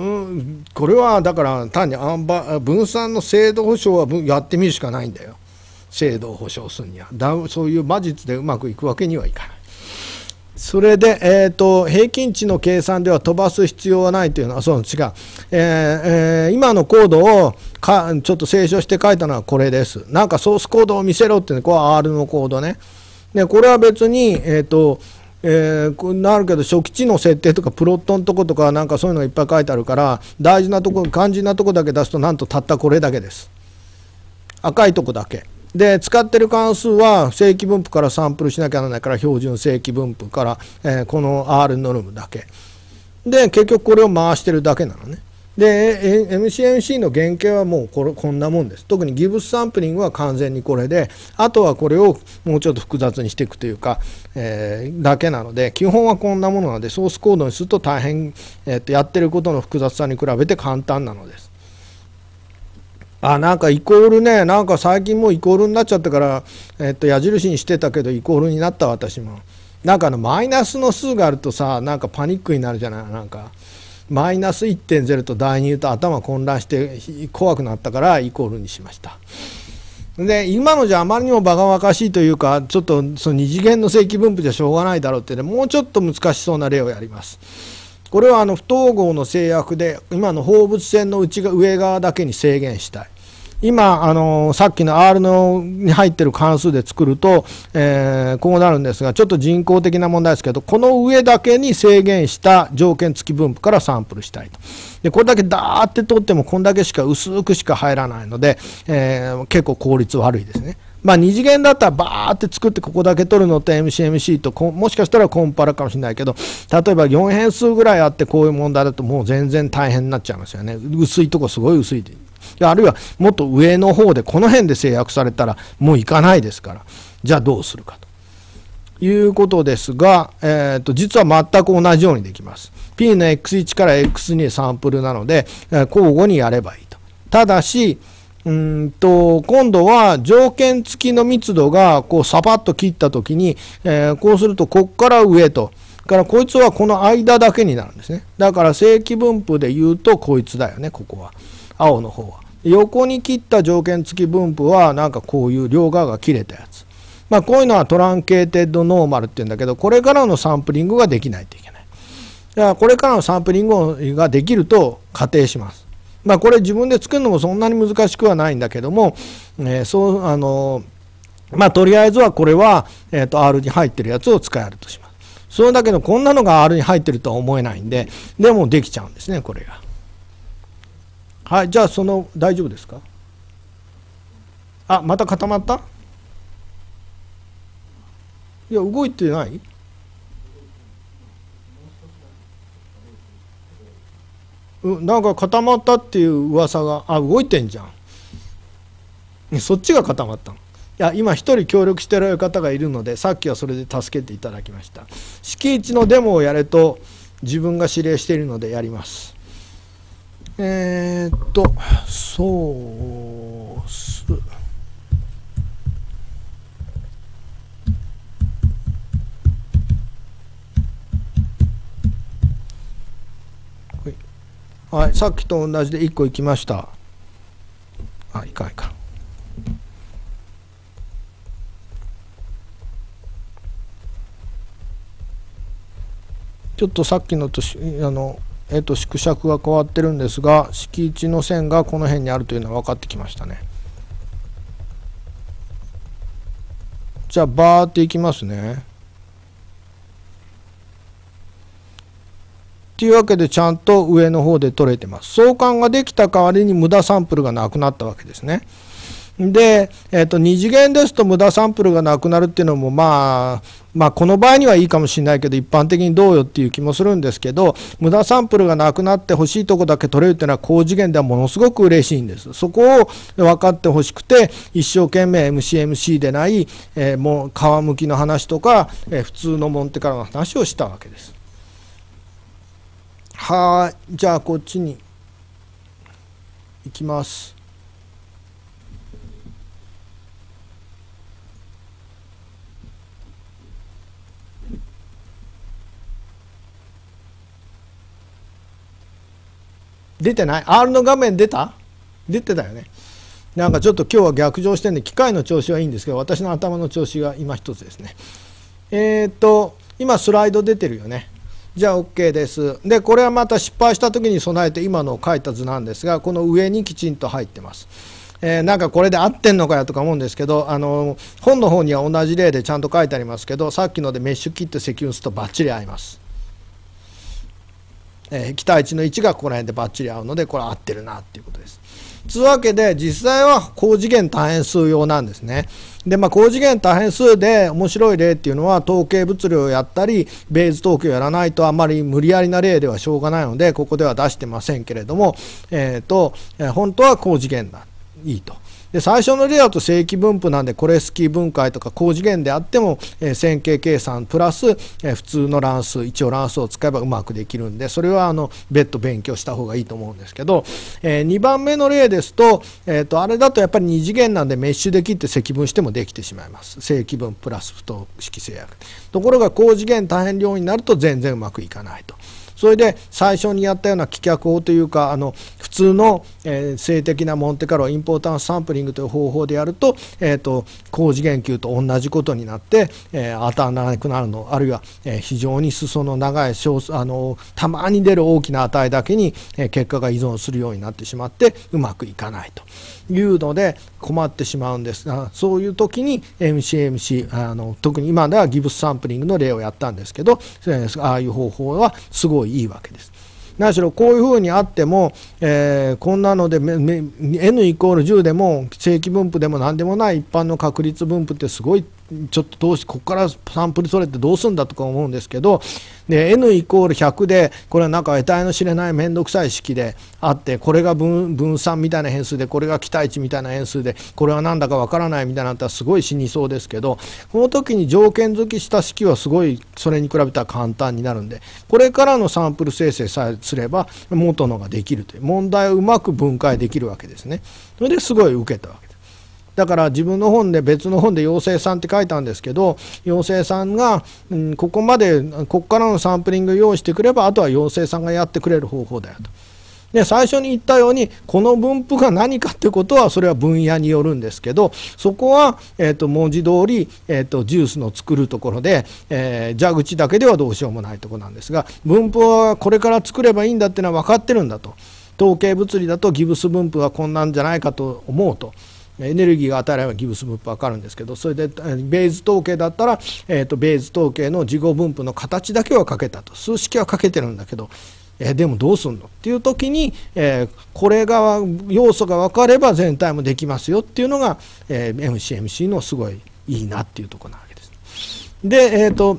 これはだから単にアンバ分散の精度保証はやってみるしかないんだよ。精度を保証するにはだそういう魔術でうまくいくわけにはいかない。それで、えー、と平均値の計算では飛ばす必要はないというのはそう違う、えーえー、今のコードをかちょっと清書して書いたのはこれです。なんかソースコードを見せろっていうのはこれは アール のコードね。でこれは別にえっ、ー、とえー、なるけど初期値の設定とかプロットのとことかなんかそういうのがいっぱい書いてあるから大事なとこ肝心なとこだけ出すとなんとたったこれだけです。赤いとこだけで使ってる関数は正規分布からサンプルしなきゃならないから標準正規分布から、えー、この R ノルムだけで結局これを回してるだけなのね。で エムシーエムシー の原型はもうこれこんなもんです。特にギブスサンプリングは完全にこれで、あとはこれをもうちょっと複雑にしていくというか、えー、だけなので基本はこんなものなのでソースコードにすると大変、えー、とやってることの複雑さに比べて簡単なのです。あなんかイコールね、なんか最近もうイコールになっちゃったから、えー、と矢印にしてたけどイコールになった私も。なんかあのマイナスの数があるとさなんかパニックになるじゃない。なんかマイナス いってんゼロ と大に言うと頭混乱して怖くなったからイコールにしました。で今のじゃあまりにもバカバカしいというかちょっとその二次元の正規分布じゃしょうがないだろうってね、もうちょっと難しそうな例をやります。これはあの不統合の制約で今の放物線の内が上側だけに制限したい。今あのさっきの R のに入ってる関数で作ると、えー、こうなるんですがちょっと人工的な問題ですけど、この上だけに制限した条件付き分布からサンプルしたいと。でこれだけダーって取ってもこんだけしか薄くしか入らないので、えー、結構効率悪いですね。まあ二次元だったらバーって作ってここだけ取るのと エムシーエムシー ともしかしたらコンパラかもしれないけど、例えばよん変数ぐらいあってこういう問題だともう全然大変になっちゃいますよね。薄いとこすごい薄い。あるいはもっと上の方でこの辺で制約されたらもういかないですから、じゃあどうするかということですが、えー、と実は全く同じようにできます。P の エックスワン から エックスツー サンプルなので交互にやればいいと。ただしうんと今度は条件付きの密度がこうサパッと切ったときに、えー、こうするとここから上とからこいつはこの間だけになるんですね。だから正規分布で言うとこいつだよね。ここは青の方は横に切った条件付き分布はなんかこういう両側が切れたやつ、まあ、こういうのはトランケーテッドノーマルっていうんだけど、これからのサンプリングができないといけない。だからこれからのサンプリングができると仮定します。まあこれ自分で作るのもそんなに難しくはないんだけども、えー、そうあのまあとりあえずはこれは、えー、と R に入ってるやつを使えるとします。それだけどこんなのが R に入ってるとは思えないんで、でもできちゃうんですねこれが。はい、じゃあその大丈夫ですか。あまた固まった。いや動いてない。なんか固まったっていう噂が、あ動いてんじゃん。そっちが固まったの。いや今一人協力してられる方がいるのでさっきはそれで助けていただきました。敷地のデモをやれと自分が指令しているのでやります。えー、っとソースはい、さっきと同じでいっこいきました。あ、いかんいかん。ちょっとさっきのとしあの、えっと、縮尺が変わってるんですが、敷地の線がこの辺にあるというのは分かってきましたね。じゃあバーっていきますね。というわけでちゃんと上の方で取れてます。相関ができた代わりに無駄サンプルがなくなったわけですね。で、えーと、に次元ですと無駄サンプルがなくなるっていうのも、まあ、まあこの場合にはいいかもしれないけど、一般的にどうよっていう気もするんですけど、無駄サンプルがなくなって欲しいとこだけ取れるっていうのは高次元ではものすごく嬉しいんです。そこを分かってほしくて、一生懸命 エムシーエムシー でない、えー、もう皮むきの話とか、えー、普通のモンテカルロの話をしたわけです。はい、じゃあこっちに行きます。出てない？ R の画面出た？出てたよね。なんかちょっと今日は逆上してんで、機械の調子はいいんですけど、私の頭の調子が今一つですね。えっと、今スライド出てるよね。じゃあ OK です。で、これはまた失敗した時に備えて今のを書いた図なんですが、この上にきちんと入ってます。えー、なんかこれで合ってんのかよとか思うんですけど、あの本の方には同じ例でちゃんと書いてありますけど、さっきのでメッシュキットセキュンスとバッチリ合います。えー、期待値の位置がここら辺でバッチリ合うので、これ合ってるなっていうことです。つうわけで実際は高次元多変数用なんですね。で、まあ、高次元多変数で面白い例っていうのは、統計物理をやったりベイ図統計をやらないとあんまり無理やりな例ではしょうがないので、ここでは出してませんけれども、えーとえー、本当は高次元だいいと。で、最初の例だと正規分布なんで、コレスキー分解とか高次元であっても、えー、線形計算プラス、えー、普通の乱数、一応乱数を使えばうまくできるんで、それはあの別途勉強した方がいいと思うんですけど、えー、にばんめの例ですと、えーと、あれだとやっぱりに次元なんでメッシュで切って積分してもできてしまいます。正規分プラス不等式制約。ところが高次元多変量になると全然うまくいかないと。それで最初にやったような棄却法というか、あの普通の、えー、静的なモンテカルロインポータンスサンプリングという方法でやると、えーと、高次元級と同じことになって、えー、当たらなくなるの、あるいは、えー、非常に裾の長い少数あのたまに出る大きな値だけに、えー、結果が依存するようになってしまってうまくいかないというので困ってしまうんですが、そういう時に エムシーエムシー あの特に今ではギブスサンプリングの例をやったんですけど、ああいう方法はすごいいいわけです。何しろこういうふうにあっても、えー、こんなので N イコールじゅうでも正規分布でも何でもない一般の確率分布ってすごいちょっとどうしここからサンプル取れてどうするんだとか思うんですけど、で N イコールひゃくでこれはなんか得体の知れない面倒くさい式であって、これが 分, 分散みたいな変数でこれが期待値みたいな変数でこれはなんだかわからないみたいなのったらすごい死にそうですけど、この時に条件付きした式はすごいそれに比べたら簡単になるんで、これからのサンプル生成さえすれば元のができるという問題をうまく分解できるわけですね。それですごい受けたわけです。だから自分の本で別の本で妖精さんって書いたんですけど、妖精さんが、うん、ここまでここからのサンプリングを用意してくればあとは妖精さんがやってくれる方法だよと。で最初に言ったようにこの分布が何かっていうことはそれは分野によるんですけど、そこは、えー、と文字通り、えー、とジュースの作るところで、えー、蛇口だけではどうしようもないところなんですが、分布はこれから作ればいいんだっていうのは分かってるんだと。統計物理だとギブス分布はこんなんじゃないかと思うと。エネルギーが与えられればギブス分布分かるんですけど、それでベイ図統計だったら、えー、とベイ図統計の事後分布の形だけは書けたと。数式は書けてるんだけど、えー、でもどうすんのっていう時に、えー、これが要素が分かれば全体もできますよっていうのが、えー、エムシーエムシー のすごいいいなっていうところなわけです。で、えーと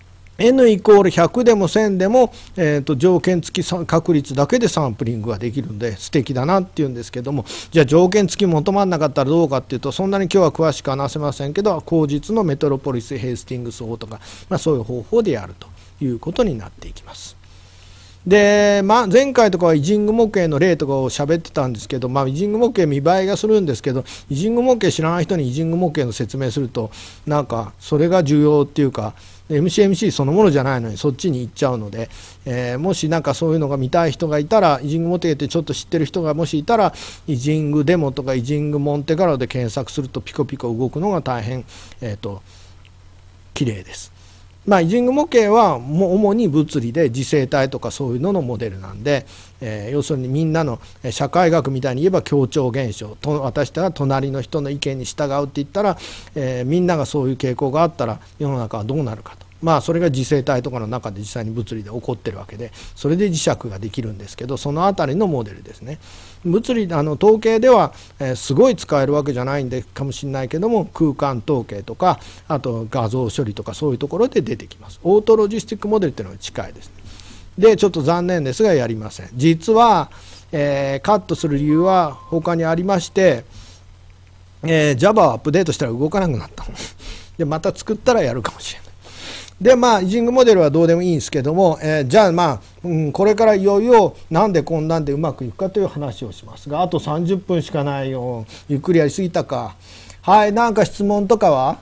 N イコールひゃくでもせんでも、えー、と条件付き確率だけでサンプリングができるんで素敵だなっていうんですけども、じゃあ条件付き求まらなかったらどうかっていうと、そんなに今日は詳しく話せませんけど、口実のメトロポリス・ヘイスティングス法とか、まあ、そういう方法でやるということになっていきます。で、まあ、前回とかはイジング模型の例とかを喋ってたんですけど、まあ、イジング模型見栄えがするんですけど、イジング模型知らない人にイジング模型の説明するとなんかそれが重要っていうか、 で エムシーエムシー そのものじゃないのにそっちに行っちゃうので、えー、もしなんかそういうのが見たい人がいたら、イジングモテってちょっと知ってる人がもしいたら、イジングデモとかイジングモンテカルロで検索するとピコピコ動くのが大変、えーと、綺麗です。まあ、イジング模型はもう主に物理で磁性体とかそういうののモデルなんで、えー、要するにみんなの社会学みたいに言えば協調現象と、私たちが隣の人の意見に従うって言ったら、えー、みんながそういう傾向があったら世の中はどうなるかと。まあそれが磁性体とかの中で実際に物理で起こってるわけで、それで磁石ができるんですけど、そのあたりのモデルですね。物理あの統計では、えー、すごい使えるわけじゃないんでかもしれないけども、空間統計とかあと画像処理とかそういうところで出てきます。オートロジスティックモデルっていうのが近いですね。でちょっと残念ですがやりません。実は、えー、カットする理由は他にありまして、えー、Java をアップデートしたら動かなくなったのでまた作ったらやるかもしれない。でまあイジングモデルはどうでもいいんですけども、えー、じゃあまあ、うん、これからいよいよなんでこんなんでうまくいくかという話をしますが、あとさんじゅっぷんしかないよ。ゆっくりやりすぎたか。はい、なんか質問とかは？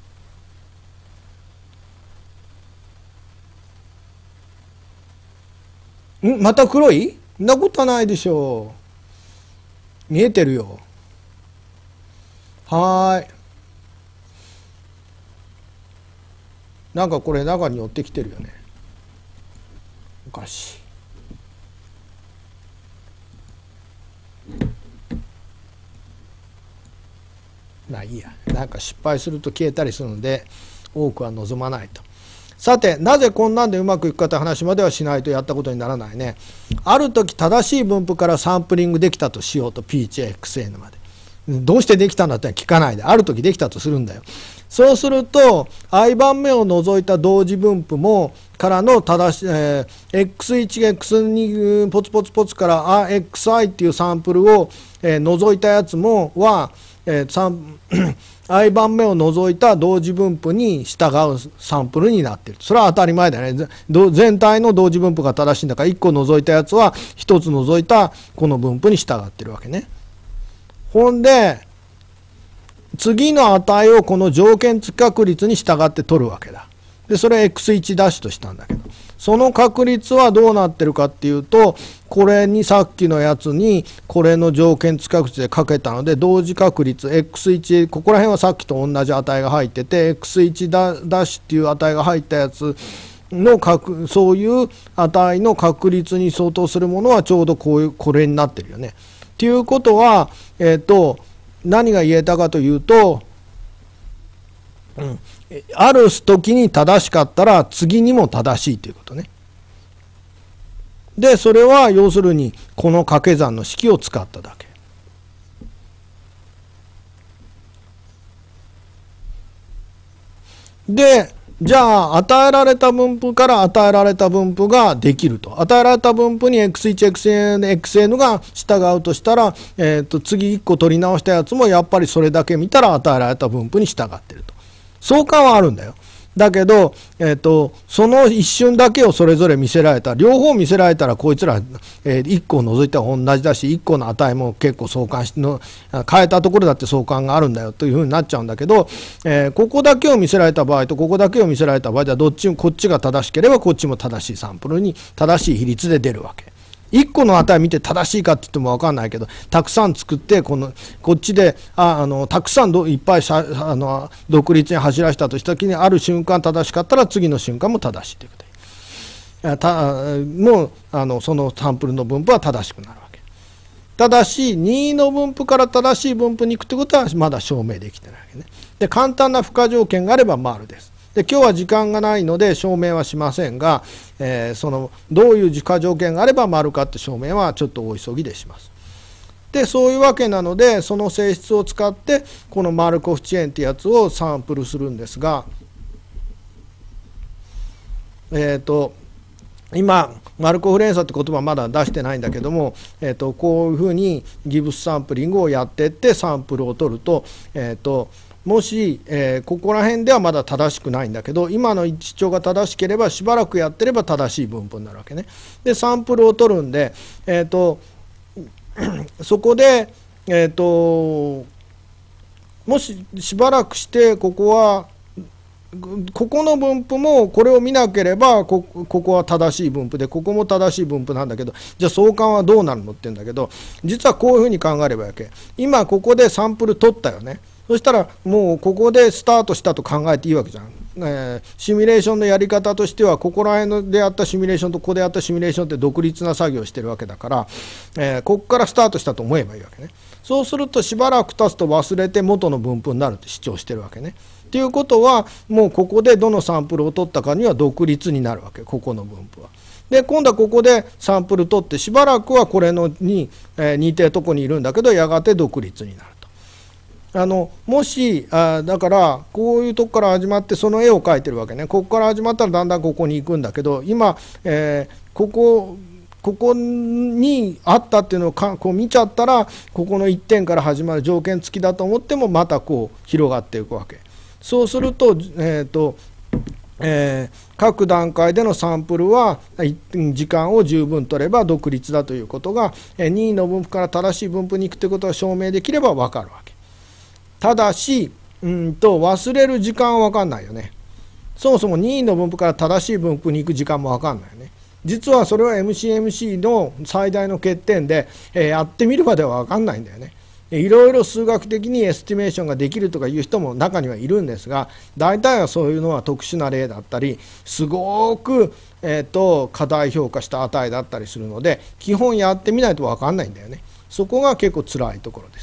んまた黒い？そんなことはないでしょう。見えてるよ。はーい。なんかこれ中に寄ってきてるよね。おかしい。まあいいや。なんか失敗すると消えたりするので多くは望まないと。さてなぜこんなんでうまくいくかという話まではしないとやったことにならないね。ある時正しい分布からサンプリングできたとしようと ピーエイチエックスエヌ まで。どうしてできたんだって聞かないで、ある時できたとするんだよ。そうすると i 番目を除いた同時分布もからの正し、えー、エックスワン、エックスツー ポツポツポツから エックスアイ っていうサンプルを、えー、除いたやつもは、えー、i 番目を除いた同時分布に従うサンプルになっている。それは当たり前だね。全体の同時分布が正しいんだからいっこ除いたやつはひとつ除いたこの分布に従っているわけね。ほんで次の値をこの条件付き確率に従って取るわけだ。でそれ エックスワン ダッシュとしたんだけど、その確率はどうなってるかっていうと、これにさっきのやつにこれの条件付き確率でかけたので同時確率 エックスワン、 ここら辺はさっきと同じ値が入ってて エックスワン ダッシュっていう値が入ったやつの確そういう値の確率に相当するものはちょうどこういうこれになってるよね。っていうことは、えーと、何が言えたかというと、うん、ある時に正しかったら次にも正しいということね。でそれは要するにこの掛け算の式を使っただけ。でじゃあ与えられた分布から与えられた分布ができると。与えられた分布に エックスワン、エックスエヌ、エックスエヌ が従うとしたら、えー、と次いっこ取り直したやつもやっぱりそれだけ見たら与えられた分布に従っていると。相関はあるんだよ。だけど、えー、とその一瞬だけをそれぞれ見せられた、両方見せられたらこいつら、えー、いっこを除いては同じだしいっこの値も結構相関しの変えたところだって相関があるんだよというふうになっちゃうんだけど、えー、ここだけを見せられた場合とここだけを見せられた場合ではどっちもこっちが正しければこっちも正しいサンプルに正しい比率で出るわけ。いっこの値見て正しいかって言っても分かんないけど、たくさん作ってこのこっちでああのたくさんどいっぱいしゃあの独立に走らせたとした時にある瞬間正しかったら次の瞬間も正しいということで、たもうあのそのサンプルの分布は正しくなるわけ。ただしにの分布から正しい分布に行くということはまだ証明できてないわけね。で簡単な負荷条件があれば丸です。で今日は時間がないので証明はしませんが、えー、そのどういう時価条件があれば丸かって証明はちょっと大急ぎでします。でそういうわけなのでその性質を使ってこのマルコフ遅延ってやつをサンプルするんですが、えっと今マルコフ連鎖って言葉まだ出してないんだけども、えー、とこういうふうにギブスサンプリングをやってってサンプルを取ると、えっともし、えー、ここら辺ではまだ正しくないんだけど今の主張が正しければしばらくやってれば正しい分布になるわけね。でサンプルを取るんで、えー、とそこで、えー、ともししばらくしてここはここの分布もこれを見なければ こ, ここは正しい分布でここも正しい分布なんだけど、じゃあ相関はどうなるのって言うんだけど、実はこういうふうに考えればいいわけ。今ここでサンプル取ったよね。そしたらもうここでスタートしたと考えていいわけじゃん。えー、シミュレーションのやり方としてはここら辺でやったシミュレーションとここでやったシミュレーションって独立な作業をしてるわけだから、えー、ここからスタートしたと思えばいいわけね。そうするとしばらく経つと忘れて元の分布になるって主張してるわけね。っていうことはもうここでどのサンプルを取ったかには独立になるわけ、ここの分布は。で今度はここでサンプル取ってしばらくはこれのに、えー、似てるとこにいるんだけど、やがて独立になると。あのもしあだからこういうとこから始まってその絵を描いてるわけね。ここから始まったらだんだんここに行くんだけど、今、えー、ここここにあったっていうのをかこう見ちゃったら、ここのいってんから始まる条件付きだと思ってもまたこう広がっていくわけ。そうすると、えーとえー、各段階でのサンプルは時間を十分取れば独立だということが、任意の分布から正しい分布に行くということが証明できれば分かるわけ。ただし、うんと忘れる時間は分かんないよね。そもそも任意の分布から正しい分布に行く時間も分かんないよね。実はそれは エムシーエムシー の最大の欠点で、えー、やってみるまでは分かんないんだよね。いろいろ数学的にエスティメーションができるとかいう人も中にはいるんですが、大体はそういうのは特殊な例だったり、すごく、えーと過大評価した値だったりするので、基本やってみないと分かんないんだよね。そこが結構辛いところです。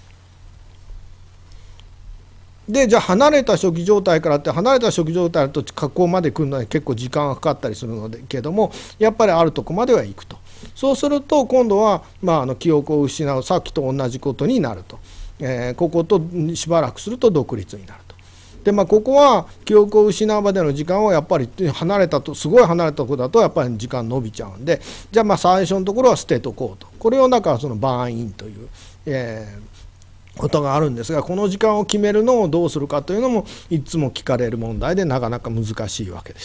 でじゃあ離れた初期状態からって、離れた初期状態だと加工まで来るのに結構時間がかかったりするのでけども、やっぱりあるとこまでは行くと。そうすると今度は、まあ、あの記憶を失う、さっきと同じことになると、えー、こことしばらくすると独立になると。でまあ、ここは記憶を失うまでの時間はやっぱり離れたと、すごい離れたところだとやっぱり時間伸びちゃうんで、じゃあまあ最初のところは捨てとこうと。これをなんかそのバーンインという、えーことがあるんですが、この時間を決めるのをどうするかというのもいつも聞かれる問題で、なかなか難しいわけです。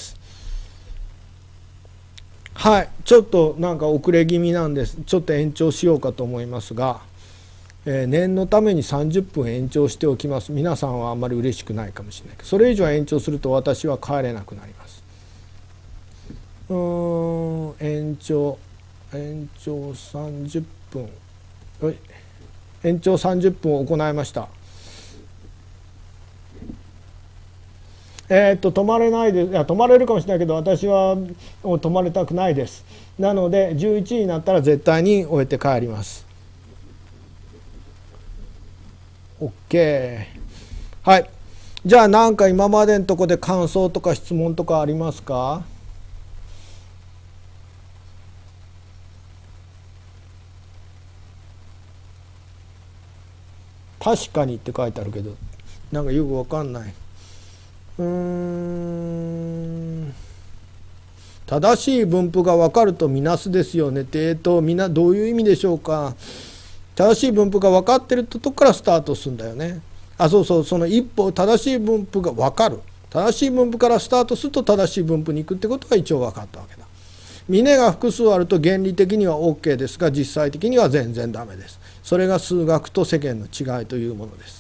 はい、ちょっとなんか遅れ気味なんです。ちょっと延長しようかと思いますが、えー、念のためにさんじゅっぷん延長しておきます。皆さんはあんまり嬉しくないかもしれないけど、それ以上延長すると私は帰れなくなります。うーん延長延長さんじゅっぷん、はい、延長さんじゅっぷんを行いました。えー、っと止まれないで、いや止まれるかもしれないけど、私は止まれたくないです。なのでじゅういちじになったら絶対に終えて帰ります。 OK。 はい、じゃあ何か今までのとこで感想とか質問とかありますか？確かにって書いてあるけど、なんかよくわかんない。うーん正しい分布が分かるとみなすですよねって、えーとみんなどういう意味でしょうか。正しい分布が分かってるとこからスタートするんだよね。あ、そうそう、その一歩正しい分布が分かる、正しい分布からスタートすると正しい分布に行くってことが一応分かったわけだ。峰が複数あると原理的には OK ですが、実際的には全然ダメです。それが数学と世間の違いというものです。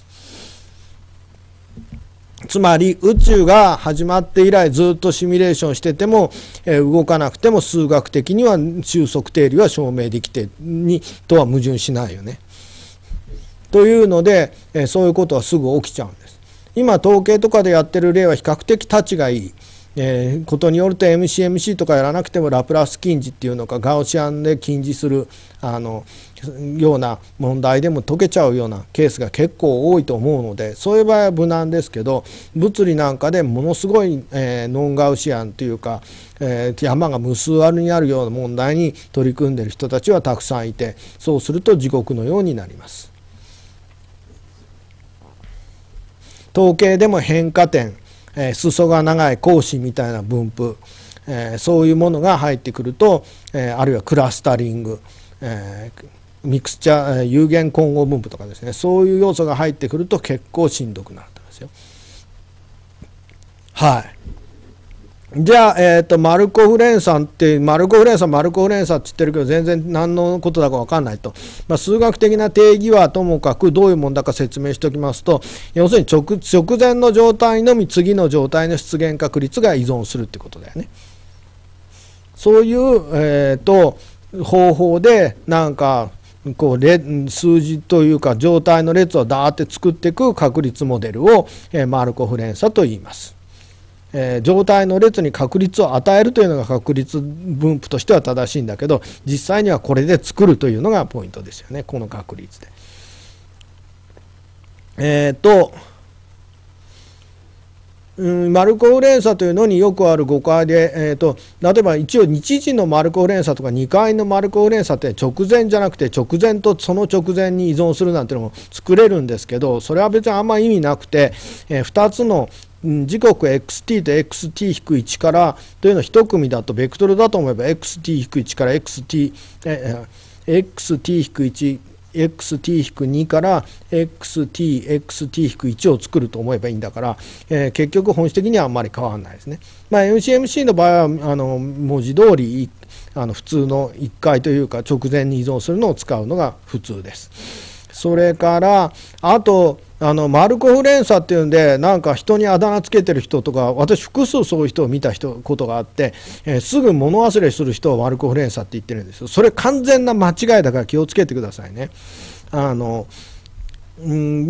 つまり宇宙が始まって以来ずっとシミュレーションしてても、えー、動かなくても数学的には収束定理は証明できてにとは矛盾しないよね。というので、えー、そういうことはすぐ起きちゃうんです。今統計とかでやってる例は比較的たちがいい。えー、ことによると エムシーエムシー とかやらなくてもラプラス近似っていうのかガウシアンで近似するあのような問題でも解けちゃうようなケースが結構多いと思うので、そういう場合は無難ですけど、物理なんかでものすごい、えー、ノンガウシアンというか、えー、山が無数あるにあるような問題に取り組んでいる人たちはたくさんいて、そうすると地獄のようになります。統計でも変化点、えー、裾が長い格子みたいな分布、えー、そういうものが入ってくると、えー、あるいはクラスタリング、えー、ミクスチャー、有限混合分布とかですね、そういう要素が入ってくると結構しんどくなるんですよ。はい。 じゃあ、えー、とマルコフ連鎖ってマルコフ連鎖マルコフ連鎖って言ってるけど全然何のことだか分かんないと、まあ、数学的な定義はともかくどういうものだか説明しておきますと、要するに 直, 直前の状態のみ次の状態の出現確率が依存するってことだよね。そういう、えー、と方法でなんかこう数字というか状態の列をダーって作っていく確率モデルを、えー、マルコフ連鎖と言います。えー、状態の列に確率を与えるというのが確率分布としては正しいんだけど、実際にはこれで作るというのがポイントですよね、この確率で。えっと、うん、マルコフ連鎖というのによくある誤解で、えーと、例えば一応日時のマルコフ連鎖とかにかいのマルコフ連鎖って直前じゃなくて直前とその直前に依存するなんていうのも作れるんですけど、それは別にあんまり意味なくて、えー、ふたつの時刻 エックスティー と エックスティー いち からというのを一組だとベクトルだと思えば エックスティー いち から エックスティー え エックスティー いち エックスティー に から エックスティー エックスティー いち を作ると思えばいいんだから、えー、結局本質的にはあんまり変わらないですね。まあ、エムシーエムシー の場合はあの文字通りあの普通のいっかいというか直前に依存するのを使うのが普通です。それからあとあのマルコフ連鎖っていうんでなんか人にあだ名つけてる人とか、私複数そういう人を見た人ことがあって、えー、すぐ物忘れする人をマルコフ連鎖って言ってるんですよ。それ完全な間違いだから気をつけてくださいね。あのうん、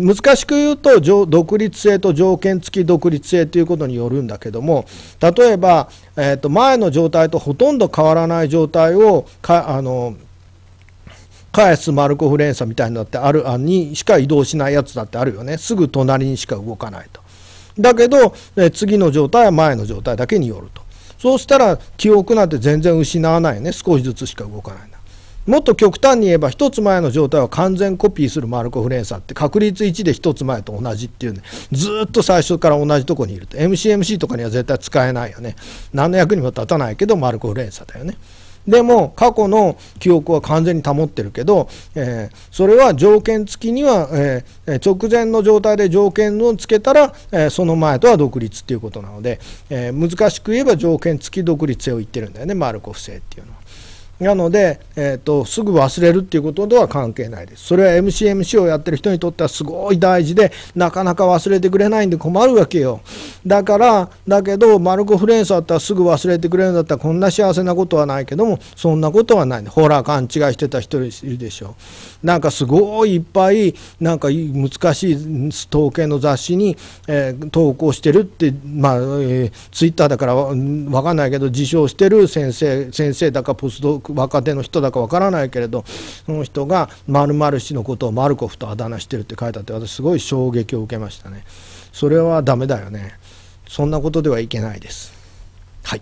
難しく言うと独立性と条件付き独立性ということによるんだけども、例えば、えーと、前の状態とほとんど変わらない状態をかあの返すマルコフ連鎖みたいなのってある案にしか移動しないやつだってあるよね。すぐ隣にしか動かないと。だけど次の状態は前の状態だけによると。そうしたら記憶なんて全然失わないよね。少しずつしか動かないんだ。もっと極端に言えば一つ前の状態を完全コピーするマルコフ連鎖って確率いちで一つ前と同じっていうんで、ずっと最初から同じとこにいると エムシーエムシー とかには絶対使えないよね。何の役にも立たないけどマルコフ連鎖だよね。でも過去の記憶は完全に保ってるけど、えー、それは条件付きには、えー、直前の状態で条件をつけたら、えー、その前とは独立っていうことなので、えー、難しく言えば条件付き独立性を言ってるんだよね、マルコフ性っていうのは。なので、えーと、すぐ忘れるっていうこととは関係ないです。それは エムシーエムシー をやってる人にとってはすごい大事で、なかなか忘れてくれないんで困るわけよ。だからだけどマルコフ連鎖だったらすぐ忘れてくれるんだったらこんな幸せなことはないけども、そんなことはない。ほら勘違いしてた人いるでしょ。なんかすごいいっぱいなんか難しい統計の雑誌に、えー、投稿してるって、まあ、えー、ツイッターだから分かんないけど自称してる先生先生だかポスド若手の人だかわからないけれど、その人が〇〇氏のことをマルコフとあだ名してるって書いてあって、私すごい衝撃を受けましたね。それはダメだよね。そんなことではいけないです。はい。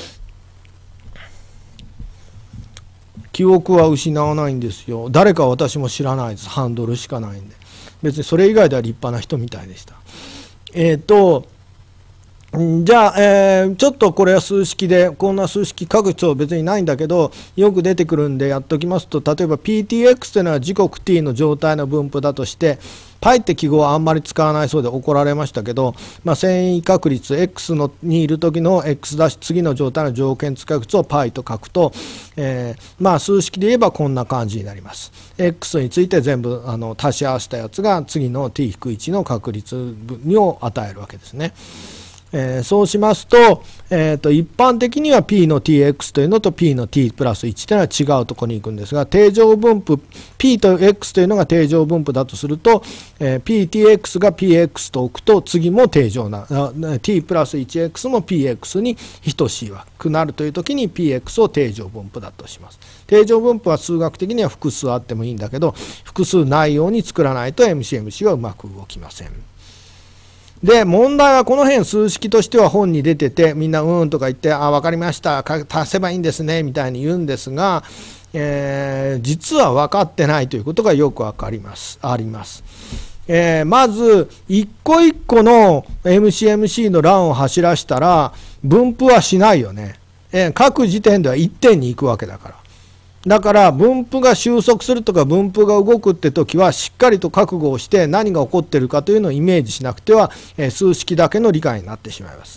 記憶は失わないんですよ。誰か私も知らないです。ハンドルしかないんで。別にそれ以外では立派な人みたいでした。えっとじゃあ、えー、ちょっとこれは数式で、こんな数式書く必要別にないんだけど、よく出てくるんでやっておきますと、例えば ピーティーエックス というのは時刻 t の状態の分布だとして、π って記号はあんまり使わないそうで怒られましたけど、まあ、遷移確率 X のにいる時の X' 次の状態の条件付き確率を π と書くと、えー、まあ数式で言えばこんな感じになります。X について全部あの足し合わせたやつが次の ティーいち の確率を与えるわけですね。えー、そうしますと、えー、と一般的には P の ティーエックス というのと P の t プラスいちというのは違うところに行くんですが、定常分布 P と X というのが定常分布だとすると、えー、ピーティーエックス が ピーエックス と置くと次も定常な t プラス いちエックス も ピーエックス に等しいわくなるというときに ピーエックス を定常分布だとします。定常分布は数学的には複数あってもいいんだけど、複数ないように作らないと エムシーエムシー はうまく動きません。で問題はこの辺数式としては本に出てて、みんなうーんとか言ってあ分かりました足せばいいんですねみたいに言うんですが、えー、実は分かってないということがよく分かりますあります。えー、まず一個一個の エムシーエムシー の欄を走らしたら分布はしないよね。えー、各時点ではいってんに行くわけだから。だから分布が収束するとか分布が動くって時はしっかりと覚悟をして何が起こっているかというのをイメージしなくては、えー、数式だけの理解になってしまいます。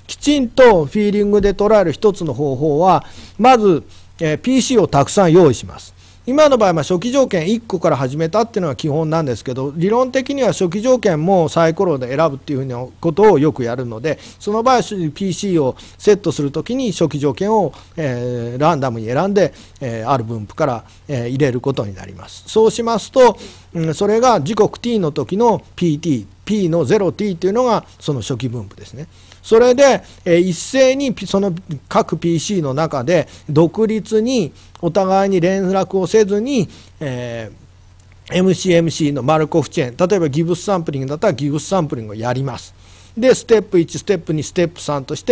きちんとフィーリングで捉える一つの方法は、まず、えー、ピーシー をたくさん用意します。今の場合、まあ初期条件いっこから始めたっていうのが基本なんですけど、理論的には初期条件もサイコロで選ぶっていうふうなことをよくやるので、その場合 ピーシー をセットするときに初期条件を、えー、ランダムに選んで、えー、ある分布から、えー、入れることになります。そうしますと、うん、それが時刻 t の時の ピーティー、P の ゼロティー というのがその初期分布ですね。それで、えー、一斉にその各 ピーシー の中で独立にお互いに連絡をせずに、えー、エムシーエムシー のマルコフチェーン、例えばギブスサンプリングだったらギブスサンプリングをやります。でステップいち、ステップに、ステップさんとして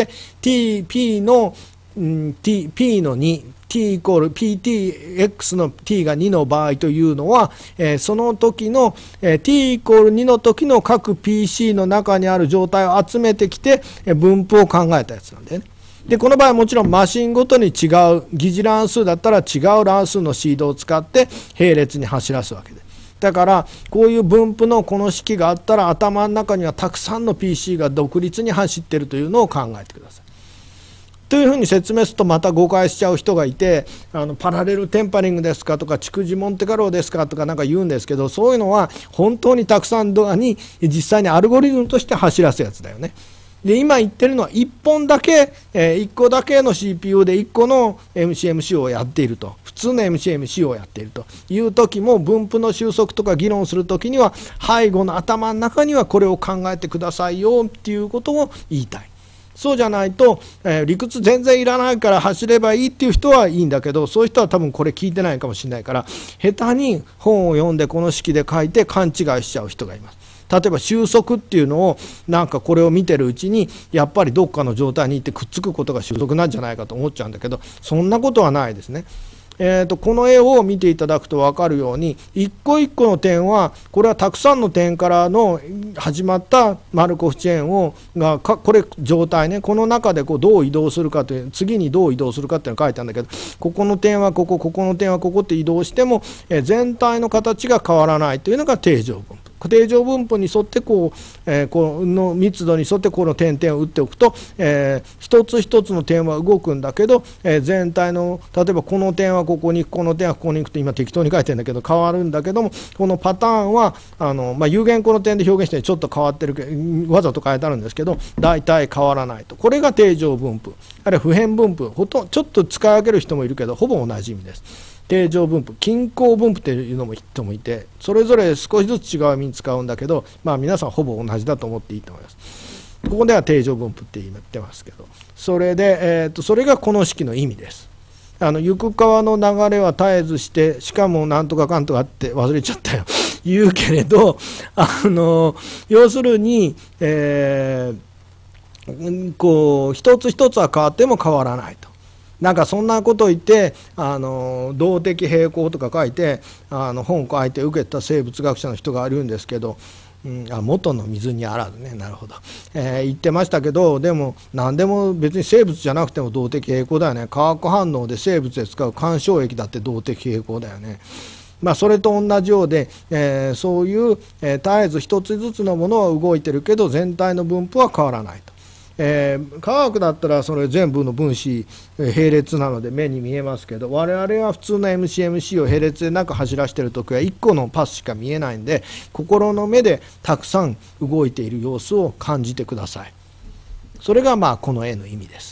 T、P の、うん、T、P のに、T イコール ピーティーエックス の T がにの場合というのは、えー、その時の、えー、T イコールにの時の各 ピーシー の中にある状態を集めてきて、えー、分布を考えたやつなんでね。でこの場合はもちろんマシンごとに違う疑似乱数だったら違う乱数のシードを使って並列に走らすわけで、だからこういう分布のこの式があったら頭の中にはたくさんの ピーシー が独立に走っているというのを考えてください。というふうに説明するとまた誤解しちゃう人がいて、あのパラレルテンパリングですかとか蓄次モンテカローですかとかなんか言うんですけど、そういうのは本当にたくさんドアに実際にアルゴリズムとして走らすやつだよね。で今言ってるのはいっぽんだけ、えー、いっこだけの シーピーユー でいっこの エムシーエムシー をやっていると、普通の エムシーエムシー をやっているという時も、分布の収束とか議論する時には背後の頭の中にはこれを考えてくださいよっていうことを言いたい。そうじゃないと、えー、理屈全然いらないから走ればいいっていう人はいいんだけど、そういう人は多分これ聞いてないかもしれないから、下手に本を読んでこの式で書いて勘違いしちゃう人がいます。例えば収束っていうのをなんかこれを見てるうちにやっぱりどっかの状態に行ってくっつくことが収束なんじゃないかと思っちゃうんだけど、そんなことはないですね。えーとこの絵を見ていただくと分かるように、一個一個の点はこれはたくさんの点からの始まったマルコフチェーンをがかこれ状態ね、この中でこうどう移動するかという、次にどう移動するかっていうのが書いてあるんだけど、ここの点はここ、ここの点はここって移動しても、えー、全体の形が変わらないというのが定常分布。定常分布に沿ってこう、えー、この密度に沿ってこの点々を打っておくと、えー、一つ一つの点は動くんだけど、えー、全体の例えばこの点はここに行く、この点はここに行くと今適当に書いてるんだけど変わるんだけども、このパターンはあの、まあ、有限個の点で表現してちょっと変わってるけどわざと書いてあるんですけど、大体変わらないと。これが定常分布、あるいは不変分布、ほとちょっと使い分ける人もいるけどほぼ同じ意味です。定常分布、均衡分布というのも人もいて、それぞれ少しずつ違う意味に使うんだけど、まあ、皆さんほぼ同じだと思っていいと思います。ここでは定常分布って言ってますけど、それで、えー、とそれがこの式の意味です。あの行く川の流れは絶えずして、しかもなんとかかんとかって忘れちゃったよ言うけれど、あの要するに、えー、こう一つ一つは変わっても変わらないと。なんかそんなことを言ってあの動的平衡とか書いてあの本書いて受けた生物学者の人がいるんですけど、うん、あ元の水にあらずね、なるほど、えー、言ってましたけど、でも何でも別に生物じゃなくても動的平衡だよね。化学反応で生物で使う干渉液だって動的平衡だよね。まあ、それと同じようで、えー、そういう、えー、絶えず一つずつのものは動いてるけど全体の分布は変わらないと。えー、科学だったらそれ全部の分子並列なので目に見えますけど、我々は普通の エムシーエムシー を並列でなく走らせているときはいっこのパスしか見えないんで、心の目でたくさん動いている様子を感じてください。それがまあこの絵の意味です。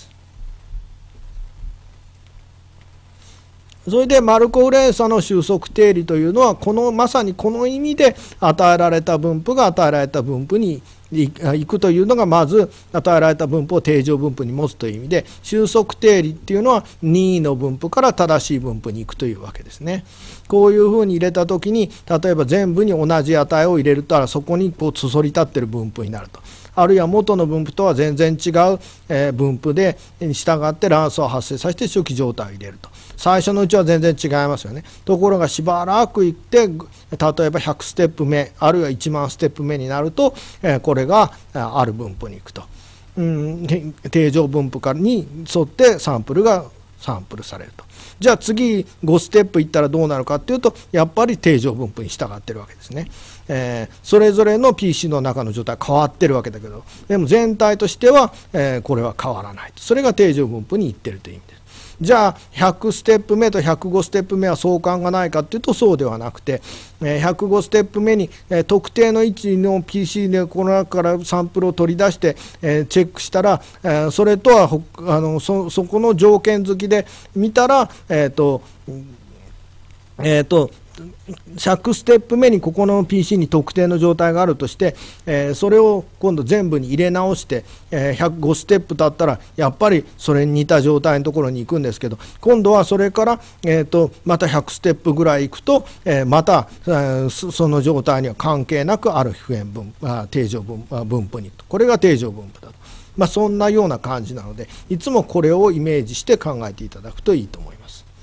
それでマルコフ連鎖の収束定理というのはこのまさにこの意味で与えられた分布が与えられた分布にいくというのが、まず与えられた分布を定常分布に持つという意味で、収束定理っていうのは任意の分布から正しい分布にいくというわけですね。こういうふうに入れたときに、例えば全部に同じ値を入れると、そこにこうそそり立っている分布になると。あるいは元の分布とは全然違う分布でに従って乱数を発生させて初期状態を入れると。最初のうちは全然違いますよね。ところがしばらくいって、例えばひゃくステップ目あるいはいちまんステップ目になると、これがある分布に行くと、うん、定常分布からに沿ってサンプルがサンプルされると。 じゃあ次ごステップいったらどうなるかっていうと、やっぱり定常分布に従ってるわけですね。えー、それぞれの ピーシー の中の状態変わってるわけだけど、でも全体としては、えー、これは変わらない。それが定常分布にいってるという意味です。じゃあひゃくステップ目とひゃくごステップ目は相関がないかというとそうではなくて、ひゃくごステップ目に特定の位置の ピーシー でこの中からサンプルを取り出してチェックしたら、それとはあの そ, そこの条件付きで見たら、えーとえーとひゃくステップ目にここの ピーシー に特定の状態があるとして、えー、それを今度全部に入れ直して、えー、ひゃくごステップ経ったらやっぱりそれに似た状態のところに行くんですけど、今度はそれから、えー、とまたひゃくステップぐらい行くと、えー、また、えー、その状態には関係なくある普遍分あ定常分分布に行くと、これが定常分布だと、まあ、そんなような感じなので、いつもこれをイメージして考えていただくといいと思います。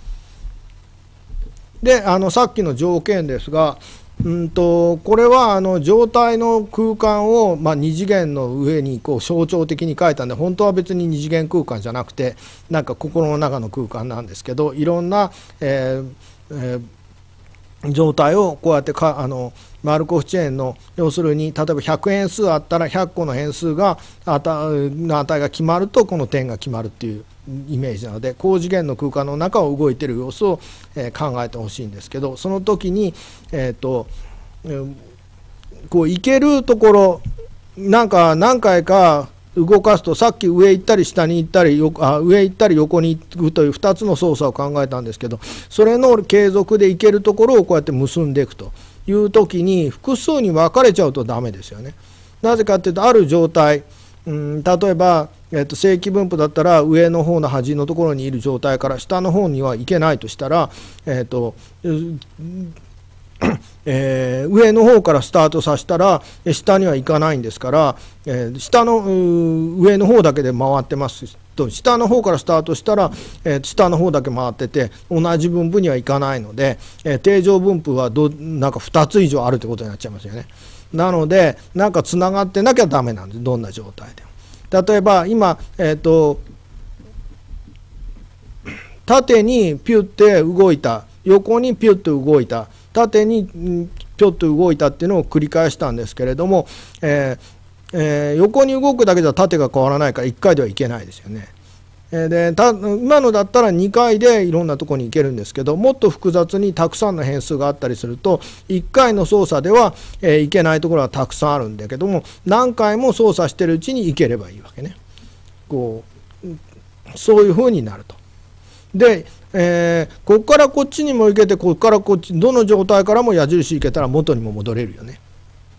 で、あのさっきの条件ですが、うんとこれはあの状態の空間を、まあ、に次元の上にこう象徴的に書いたんで、本当は別にに次元空間じゃなくて、なんか心の中の空間なんですけど、いろんな、えーえー、状態をこうやってかあのマルコフチェーンの、要するに例えばひゃく変数あったらひゃっこの変数が値の値が決まるとこの点が決まるっていうイメージなので、高次元の空間の中を動いている様子を、えー、考えてほしいんですけど、その時に、えーとえー、こう行けるところなんか何回か動かすと、さっき上行ったり下に行ったりよあ上行ったり横に行くというふたつの操作を考えたんですけど、それの継続で行けるところをこうやって結んでいくという時に複数に分かれちゃうとダメですよね。なぜかというと、ある状態、うん、例えば、えっと、正規分布だったら上の方の端のところにいる状態から下の方には行けないとしたら、えっとえー、上の方からスタートさせたら下には行かないんですから、えー、下の上の方だけで回ってますと、下の方からスタートしたら、えー、下の方だけ回ってて同じ分布にはいかないので、えー、定常分布はどなんかふたつ以上あるということになっちゃいますよね。なのでなんかつながってなきゃダメなんです、どんな状態でも。例えば今、えーと、縦にピュッて動いた、横にピュッと動いた、縦にピュッと動いたっていうのを繰り返したんですけれども、えーえー、横に動くだけじゃ縦が変わらないからいっかいではいけないですよね。でた今のだったらにかいでいろんなところに行けるんですけど、もっと複雑にたくさんの変数があったりするといっかいの操作では、えー、行けないところはたくさんあるんだけども、何回も操作してるうちに行ければいいわけね。こうそういうふうになると。で、えー、ここからこっちにも行けて、ここからこっち、どの状態からも矢印行けたら元にも戻れるよね。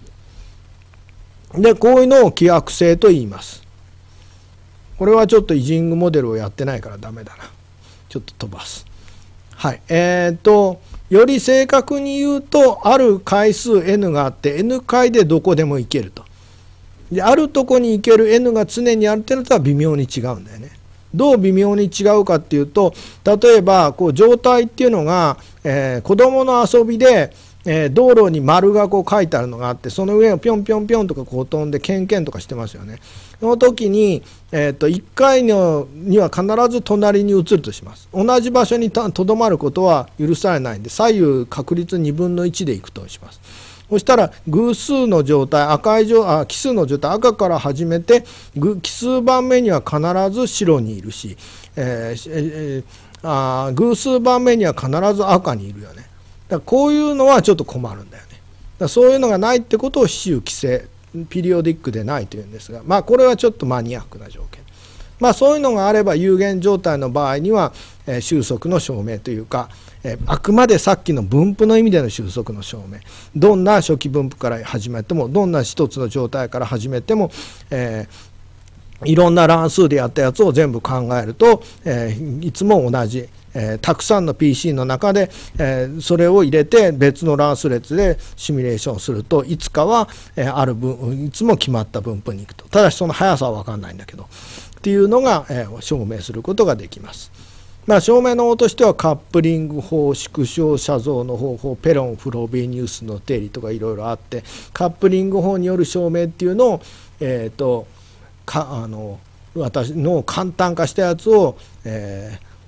でこういうのを規約性と言います。これはちょっとイジングモデルをやってないからダメだな。ちょっと飛ばす。はい。えー、っと、より正確に言うと、ある回数 n があって、n 回でどこでも行けると。で、あるとこに行ける n が常にあるっていうのとは微妙に違うんだよね。どう微妙に違うかっていうと、例えば、こう、状態っていうのが、えー、子供の遊びで、えー、道路に丸がこう書いてあるのがあって、その上をぴょんぴょんぴょんとかこう飛んでケンケンとかしてますよね。その時に、えー、といっかいのには必ず隣に移るとします。同じ場所にとどまることは許されないんで、左右確率にぶんのいちでいくとします。そしたら偶数の状態、赤い状あ奇数の状態、赤から始めて奇数番目には必ず白にいるし、えーえー、あ偶数番目には必ず赤にいるよね。だからこういうのはちょっと困るんだよね。だからそういうのがないってことを比周期性、ピリオディックでないというんですが、まあこれはちょっとマニアックな条件。まあそういうのがあれば有限状態の場合には、えー、収束の証明というか、えー、あくまでさっきの分布の意味での収束の証明、どんな初期分布から始めても、どんな一つの状態から始めても、えー、いろんな乱数でやったやつを全部考えると、えー、いつも同じ。えー、たくさんの ピーシー の中で、えー、それを入れて別の乱数列でシミュレーションすると、いつかは、えー、ある分いつも決まった分布に行くと。ただしその速さは分かんないんだけどっていうのが、えー、証明することができます。まあ、証明の方としてはカップリング法、縮小写像の方法、ペロン・フロベニウスの定理とかいろいろあって、カップリング法による証明っていうのを、えー、とかあの私の簡単化したやつを、えー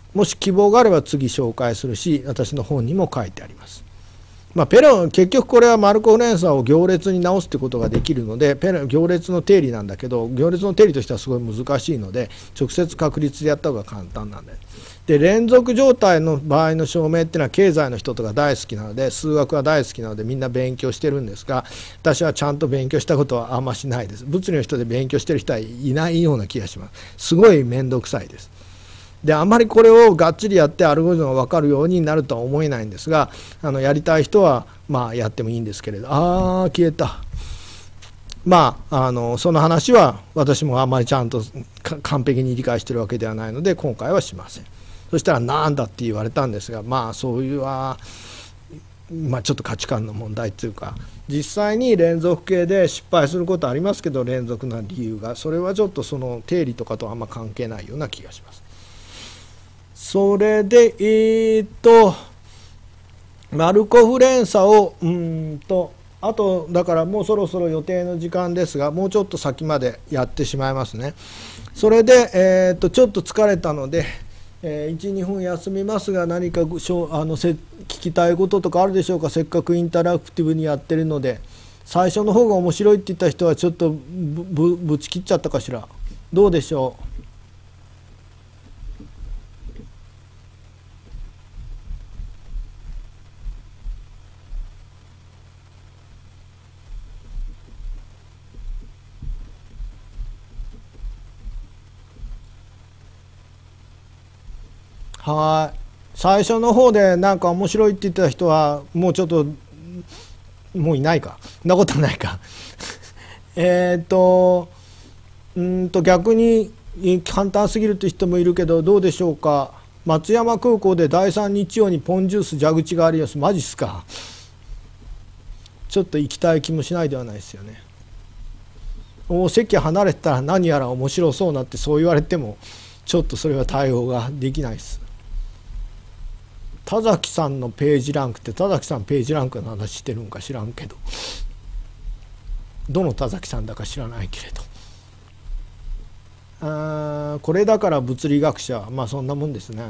もし希望があれば次紹介するし、私の本にも書いてあります。まあ、ペロ結局これはマルコフ連鎖を行列に直すってことができるので、ペロ行列の定理なんだけど、行列の定理としてはすごい難しいので、直接確率でやった方が簡単なんで。で連続状態の場合の証明っていうのは経済の人とか大好きなので、数学は大好きなのでみんな勉強してるんですが、私はちゃんと勉強したことはあんましないです。物理の人で勉強してる人はいないような気がします。すごい面倒くさいです。であんまりこれをがっちりやってアルゴリズムが分かるようになるとは思えないんですが、あのやりたい人はまあやってもいいんですけれど、あー消えた。まあ、あのその話は私もあんまりちゃんと完璧に理解しているわけではないので今回はしません。そしたらなんだって言われたんですが、まあそういうは、まあ、ちょっと価値観の問題というか、実際に連続系で失敗することはありますけど、連続な理由がそれはちょっとその定理とかとあんま関係ないような気がします。それでえー、っとマルコフ連鎖をうんとあとだからもうそろそろ予定の時間ですが、もうちょっと先までやってしまいますね。それで、えー、っとちょっと疲れたので、えー、いちにふん休みますが、何かごしょあのせ聞きたいこととかあるでしょうか。せっかくインタラクティブにやってるので。最初の方が面白いって言った人はちょっと ぶ, ぶ, ぶち切っちゃったかしら。どうでしょう。はい、最初の方でなんか面白いって言ってた人はもうちょっともういないか、そんなことないかえっとうんと逆に簡単すぎるという人もいるけど、どうでしょうか。松山空港でだいさん日曜にポンジュース蛇口があります。マジっすか。ちょっと行きたい気もしないではないですよね。お席離れてたら何やら面白そうなってそう言われてもちょっとそれは対応ができないです。田崎さんのページランクって、田崎さんページランクの話してるんか知らんけど、どの田崎さんだか知らないけれど、あこれだから物理学者、まあそんなもんですね。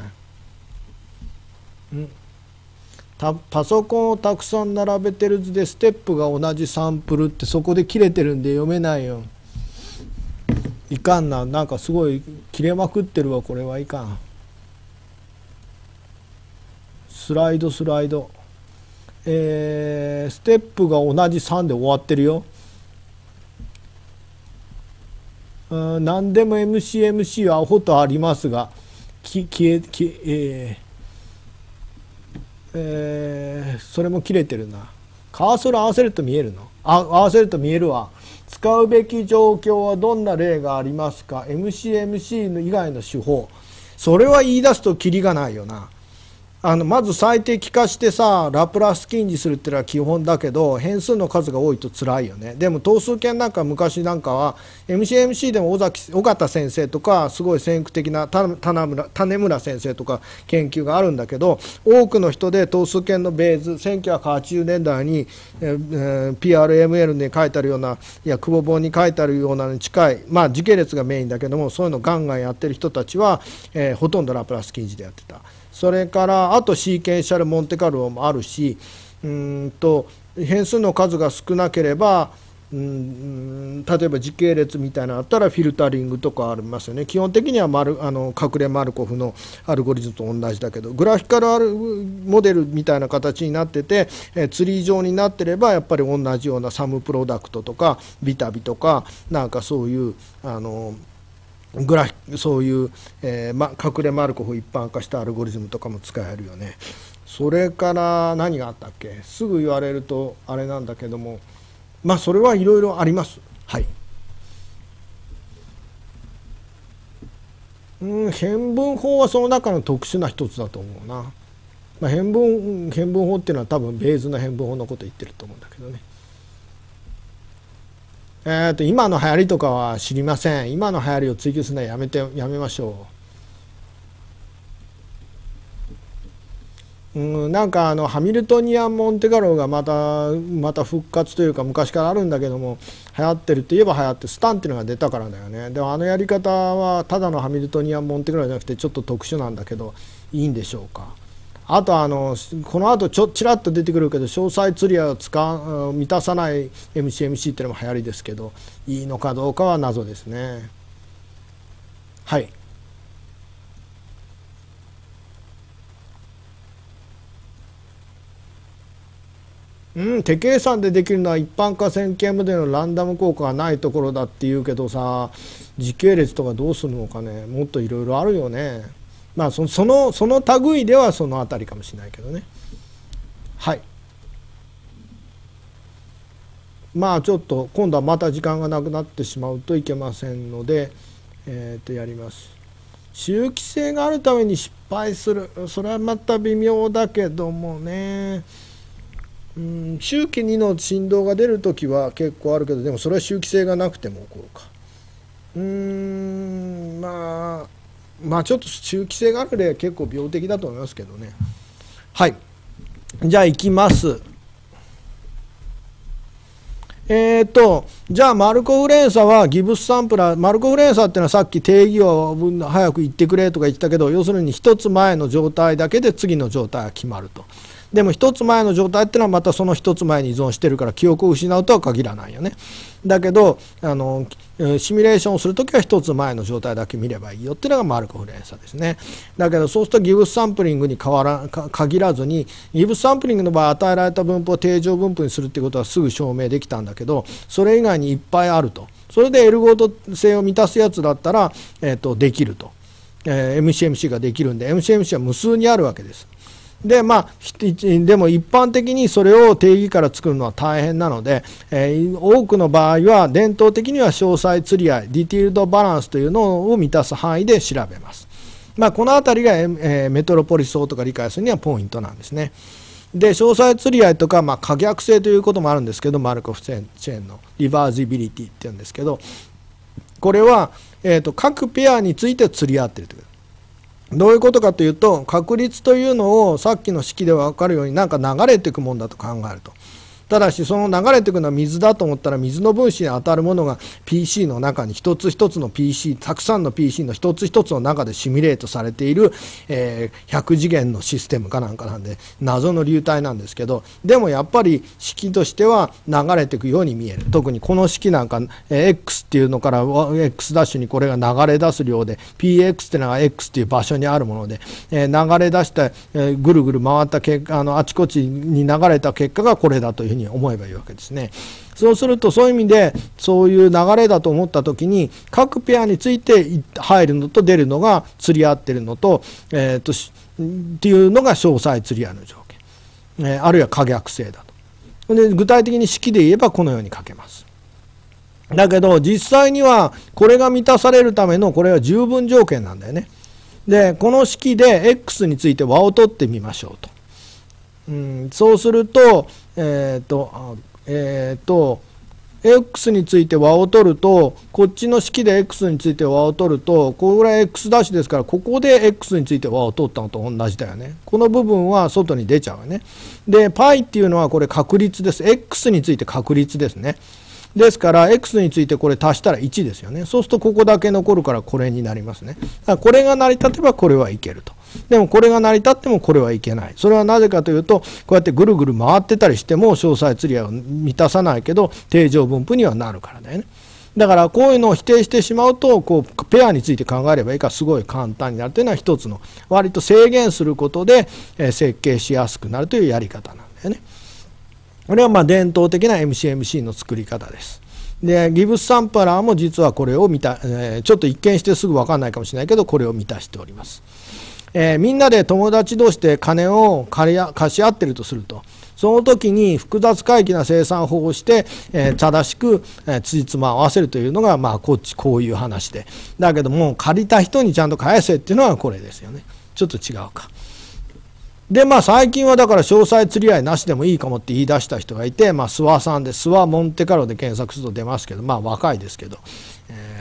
んたパソコンをたくさん並べてる図でステップが同じサンプルって、そこで切れてるんで読めないよ。いかんな、なんかすごい切れまくってるわ、これはいかん。スライドスライド、えー、ステップが同じさんで終わってるよ。うん、何でも エムシーエムシー はアホとありますが、き消えきえーえー、それも切れてるな。カーソル合わせると見えるの？あ、合わせると見えるわ。使うべき状況はどんな例がありますか？ エムシーエムシー 以外の手法。それは言い出すとキリがないよな。あのまず最適化してさ、ラプラス近似するっていうのは基本だけど、変数の数が多いと辛いよね。でも等数圏なんか昔なんかは エムシーエムシー でも尾崎尾形先生とかすごい先駆的な種村種村先生とか研究があるんだけど、多くの人で等数圏のベースせんきゅうひゃくはちじゅうねんだいに、えー、ピーアールエムエル に書いてあるような、いや久保本に書いてあるようなのに近い、まあ時系列がメインだけども、そういうのガンガンやってる人たちは、えー、ほとんどラプラス近似でやってた。それからあとシーケンシャルモンテカルロもあるし、うんと変数の数が少なければ、うん例えば時系列みたいなのあったらフィルタリングとかありますよね。基本的にはマルあの隠れマルコフのアルゴリズムと同じだけど、グラフィカルアルモデルみたいな形になってて、えツリー状になってればやっぱり同じようなサムプロダクトとかビタビとかなんかそういうあのグラフそういう、えーま、隠れマルコフ一般化したアルゴリズムとかも使えるよね。それから何があったっけ、すぐ言われるとあれなんだけども、まあそれはいろいろあります。はい。うん変分法はその中の特殊な一つだと思うな。まあ、変分変分法っていうのは多分ベーズの変分法のこと言ってると思うんだけどね。えー、と今の流行りとかは知りません。今の流行りを追求するのはやめてやめましょう。 うん、なんかあのハミルトニアン・モンテカルロがまたまた復活というか昔からあるんだけども流行ってるといえば流行ってスタンっていうのが出たからだよね。でもあのやり方はただのハミルトニアン・モンテカルロじゃなくてちょっと特殊なんだけどいいんでしょうか。あとあのこの後ちょちらっと出てくるけど詳細釣り合いを使う満たさない エムシーエムシー っていうのも流行りですけどいいのかどうかは謎ですね。はい。うん、手計算でできるのは一般化線形モデルのランダム効果がないところだっていうけどさ時系列とかどうするのかね。もっといろいろあるよね。まあそそのその類ではそのあたりかもしれないけどね。はい。まあちょっと今度はまた時間がなくなってしまうといけませんので、えー、とやります。周期性があるために失敗する、それはまた微妙だけどもね。うん、周期にの振動が出るときは結構あるけどでもそれは周期性がなくても起こるか。うーんまあまあちょっと周期性がある例は結構病的だと思いますけどね。はい。じゃあいきます。えーとじゃあマルコフ連鎖はギブスサンプラーマルコフ連鎖っていうのはさっき定義を早く言ってくれとか言ってたけど要するに一つ前の状態だけで次の状態が決まると。でも一つ前の状態っていうのはまたその一つ前に依存してるから記憶を失うとは限らないよね。だけどあのシミュレーションをするときは一つ前の状態だけ見ればいいよっていうのがマルコフ連鎖ですね。だけどそうするとギブスサンプリングに変わら限らずにギブスサンプリングの場合与えられた分布を定常分布にするっていうことはすぐ証明できたんだけどそれ以外にいっぱいあると。それで L ごと性を満たすやつだったら、えー、とできると、えー、エムシーエムシー ができるんで エムシーエムシー は無数にあるわけです。でまあ、でも一般的にそれを定義から作るのは大変なので、えー、多くの場合は伝統的には詳細釣り合いディティールドバランスというのを満たす範囲で調べます。まあ、この辺りが、えー、メトロポリス層とか理解するにはポイントなんですね。で詳細釣り合いとか、まあ、可逆性ということもあるんですけどマルコフチェーンのリバーシビリティっていうんですけどこれは、えーと、各ペアについて釣り合っているということ。どういうことかというと確率というのをさっきの式で分かるようになんか流れていくもんだと考えると。ただしその流れていくのは水だと思ったら水の分子に当たるものが ピーシー の中に一つ一つの ピーシー たくさんの ピーシー の一つ一つの中でシミュレートされている、えー、ひゃく次元のシステムかなんかなんで謎の流体なんですけどでもやっぱり式としては流れていくように見える。特にこの式なんか、えー、X っていうのから X' ダッシュにこれが流れ出す量で ピーエックス っていうのが X っていう場所にあるもので、えー、流れ出した、えー、ぐるぐる回った結果あのあちこちに流れた結果がこれだというふうに思えばいいわけですね。そうするとそういう意味でそういう流れだと思った時に各ペアについて入るのと出るのが釣り合ってるのと、えー、とっていうのが詳細釣り合いの条件、えー、あるいは可逆性だと。で具体的に式で言えばこのように書けます。だけど実際にはこれが満たされるためのこれは十分条件なんだよね。でこの式で X について和を取ってみましょうと。うん、そうすると、えっ、ー、と、えっ、ー、と、X について和を取ると、こっちの式で X について和を取ると、これぐらい X' ですから、ここで X について和を取ったのと同じだよね。この部分は外に出ちゃうよね。で、π っていうのはこれ確率です。X について確率ですね。ですから X についてこれ足したらいちですよね。そうするとここだけ残るからこれになりますね。だからこれが成り立てばこれはいけると。でもこれが成り立ってもこれはいけない。それはなぜかというとこうやってぐるぐる回ってたりしても詳細釣り合いを満たさないけど定常分布にはなるからだよね。だからこういうのを否定してしまうとこうペアについて考えればいいからすごい簡単になるというのは一つの割と制限することで設計しやすくなるというやり方なんだよね。これはまあ伝統的な エムシーエムシー の作り方です。でギブスサンプラーも実はこれを満た、えー、ちょっと一見してすぐ分かんないかもしれないけどこれを満たしております。えー、みんなで友達同士で金を借りや貸し合ってるとするとその時に複雑回帰な生産法をして、えー、正しく、えー、辻褄を合わせるというのがまあこっちこういう話でだけども借りた人にちゃんと返せっていうのはこれですよね。ちょっと違うか。でまあ最近はだから詳細釣り合いなしでもいいかもって言い出した人がいて、まあ、諏訪さんで諏訪モンテカルロで検索すると出ますけどまあ若いですけど、えー、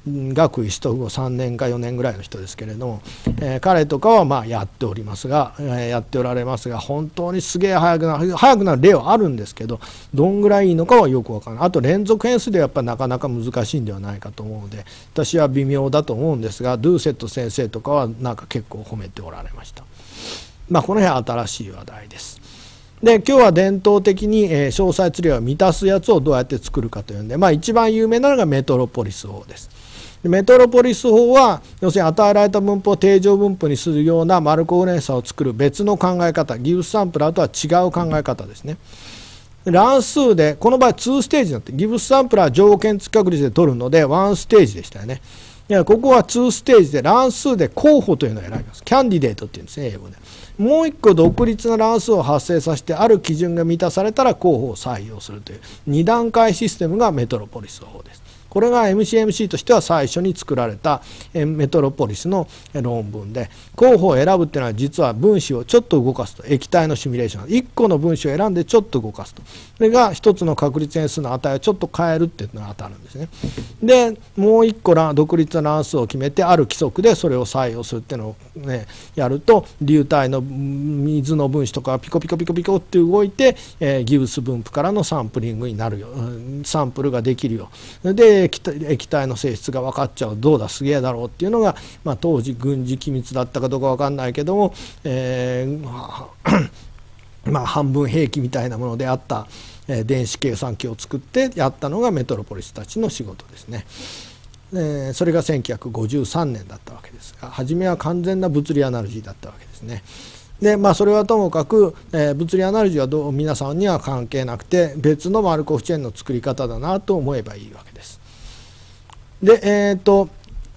学位取得後さんねんかよねんぐらいの人ですけれども、えー、彼とかはまあやっておりますが、えー、やっておられますが、本当にすげえ速くなる速くなる例はあるんですけど、どんぐらいいいのかはよくわからない。あと連続変数ではやっぱなかなか難しいんではないかと思うので、私は微妙だと思うんですが、ドゥーセット先生とかはなんか結構褒めておられました。まあこの辺は新しい話題です。で今日は伝統的に、えー、詳細ツリーを満たすやつをどうやって作るかというんで、まあ、一番有名なのがメトロポリス法です。でメトロポリス法は要するに与えられた分布を定常分布にするようなマルコフ連鎖を作る別の考え方、ギブスサンプラーとは違う考え方ですね。乱数でこの場合にステージになって、ギブスサンプラー条件付き確率で取るのでワンステージでしたよね。いやここはにステージで乱数で候補というのを選びます。キャンディデートっていうんですね、英語で。もう一個独立な乱数を発生させてある基準が満たされたら候補を採用するというに段階システムがメトロポリス法です。これが エムシーエムシー としては最初に作られたメトロポリスの論文で、候補を選ぶっていうのは実は分子をちょっと動かすと、液体のシミュレーションいっこの分子を選んでちょっと動かすと、それがひとつの確率変数の値をちょっと変えるっていうのが当たるんですね。でもういっこ独立な乱数を決めてある規則でそれを採用するっていうのを、ね、やると流体の水の分子とかがピコピコピコピコって動いて、えー、ギブス分布からのサンプリングになるよ、サンプルができるよ。で液体、液体の性質が分かっちゃう、どうだすげえだろうっていうのが、まあ、当時軍事機密だったかどうか分かんないけども、えーまあ、半分兵器みたいなものであった、えー、電子計算機を作ってやったのがメトロポリスたちの仕事ですね。えー、それがせんきゅうひゃくごじゅうさんねんだったわけですが、初めは完全な物理アナロジーだったわけですね。でまあ、それはともかく、えー、物理アナロジーはどう皆さんには関係なくて別のマルコフチェーンの作り方だなと思えばいいわけです。でえー、と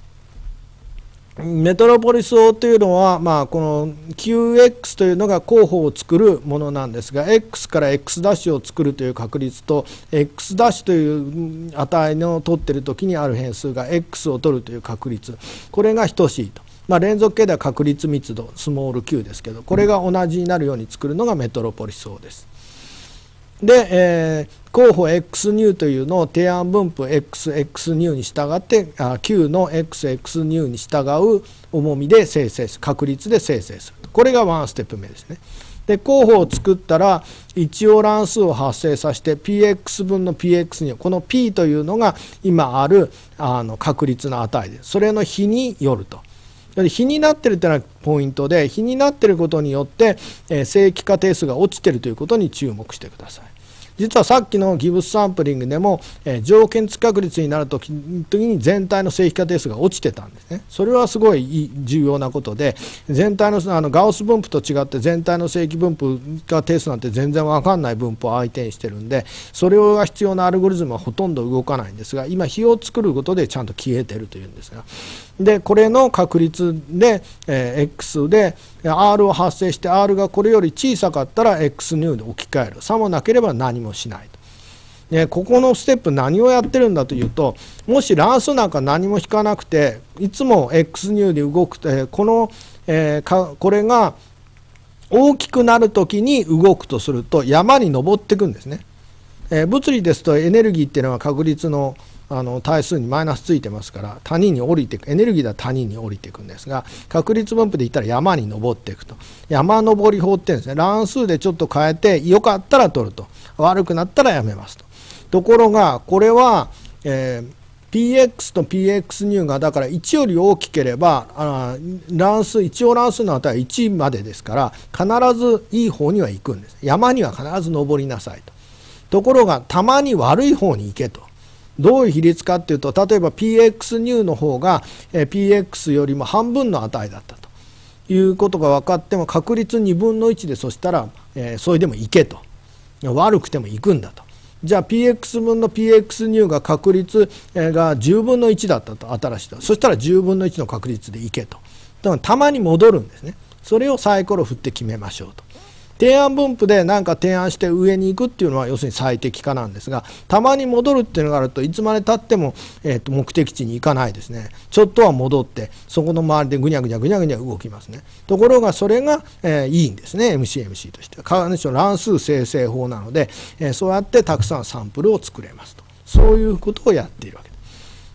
メトロポリス法というのは、まあ、この キューエックス というのが候補を作るものなんですが、 X から X' を作るという確率と X' という値の取っている時にある変数が X を取るという確率、これが等しいと。まあ、連続形では確率密度スモール q ですけど、これが同じになるように作るのがメトロポリス法です。で、えー、候補 X ニューというのを提案分布 エックスエックス ニューに従ってあ Q の エックスエックス ニューに従う重みで生成する、確率で生成する、これがワンステップ目ですね。で候補を作ったら一応乱数を発生させて ピーエックス 分の ピーエックス ニュー、この P というのが今あるあの確率の値です。それの比によると。比になってるというのはポイントで、比になってることによって、えー、正規化定数が落ちてるということに注目してください。実はさっきのギブスサンプリングでも、えー、条件付き確率になるときに全体の正規化定数が落ちてたんですね。それはすごい重要なことで、全体の、あのガウス分布と違って全体の正規分布化定数なんて全然分かんない分布を相手にしてるんで、それが必要なアルゴリズムはほとんど動かないんですが、今比を作ることでちゃんと消えてるというんですが、でこれの確率で、えー、X で R を発生して R がこれより小さかったら X ニューで置き換える、さもなければ何もしないと。でここのステップ何をやってるんだというと、もし乱数なんか何も引かなくていつも X ニューで動くと、えー、この、えー、かこれが大きくなるときに動くとすると山に登っていくんですね。えー、物理ですとエネルギーっていうのは確率のあの対数にマイナスついてますから、谷に降りていく、エネルギーでは谷に降りていくんですが、確率分布で言ったら山に登っていくと、山登り法っていうんですね。乱数でちょっと変えてよかったら取ると、悪くなったらやめますと。ところがこれは、えー、ピーエックス と ピーエックス ニューがだからいちより大きければ、あ乱数一応乱数の値はいちまでですから必ずいい方には行くんです。山には必ず登りなさいと。ところがたまに悪い方に行けと。どういう比率かっていうと、例えば ピーエックス ニューの方が ピーエックス よりも半分の値だったということが分かっても、確率にぶんのいちで、そしたら、えー、それでもいけと、悪くてもいくんだと。じゃあ ピーエックス 分の ピーエックス ニューが確率がじゅうぶんのいちだったと、新しいと、そしたらじゅうぶんのいちの確率でいけと。だからたまに戻るんですね。それをサイコロ振って決めましょうと。提案分布で何か提案して上に行くっていうのは要するに最適化なんですが、たまに戻るっていうのがあるといつまでたっても、えー、と目的地に行かないですね。ちょっとは戻ってそこの周りでぐにゃぐにゃぐにゃぐにゃ動きますね。ところがそれが、えー、いいんですね。 エムシーエムシー としては乱数生成法なので、えー、そうやってたくさんサンプルを作れますと、そういうことをやっているわけです。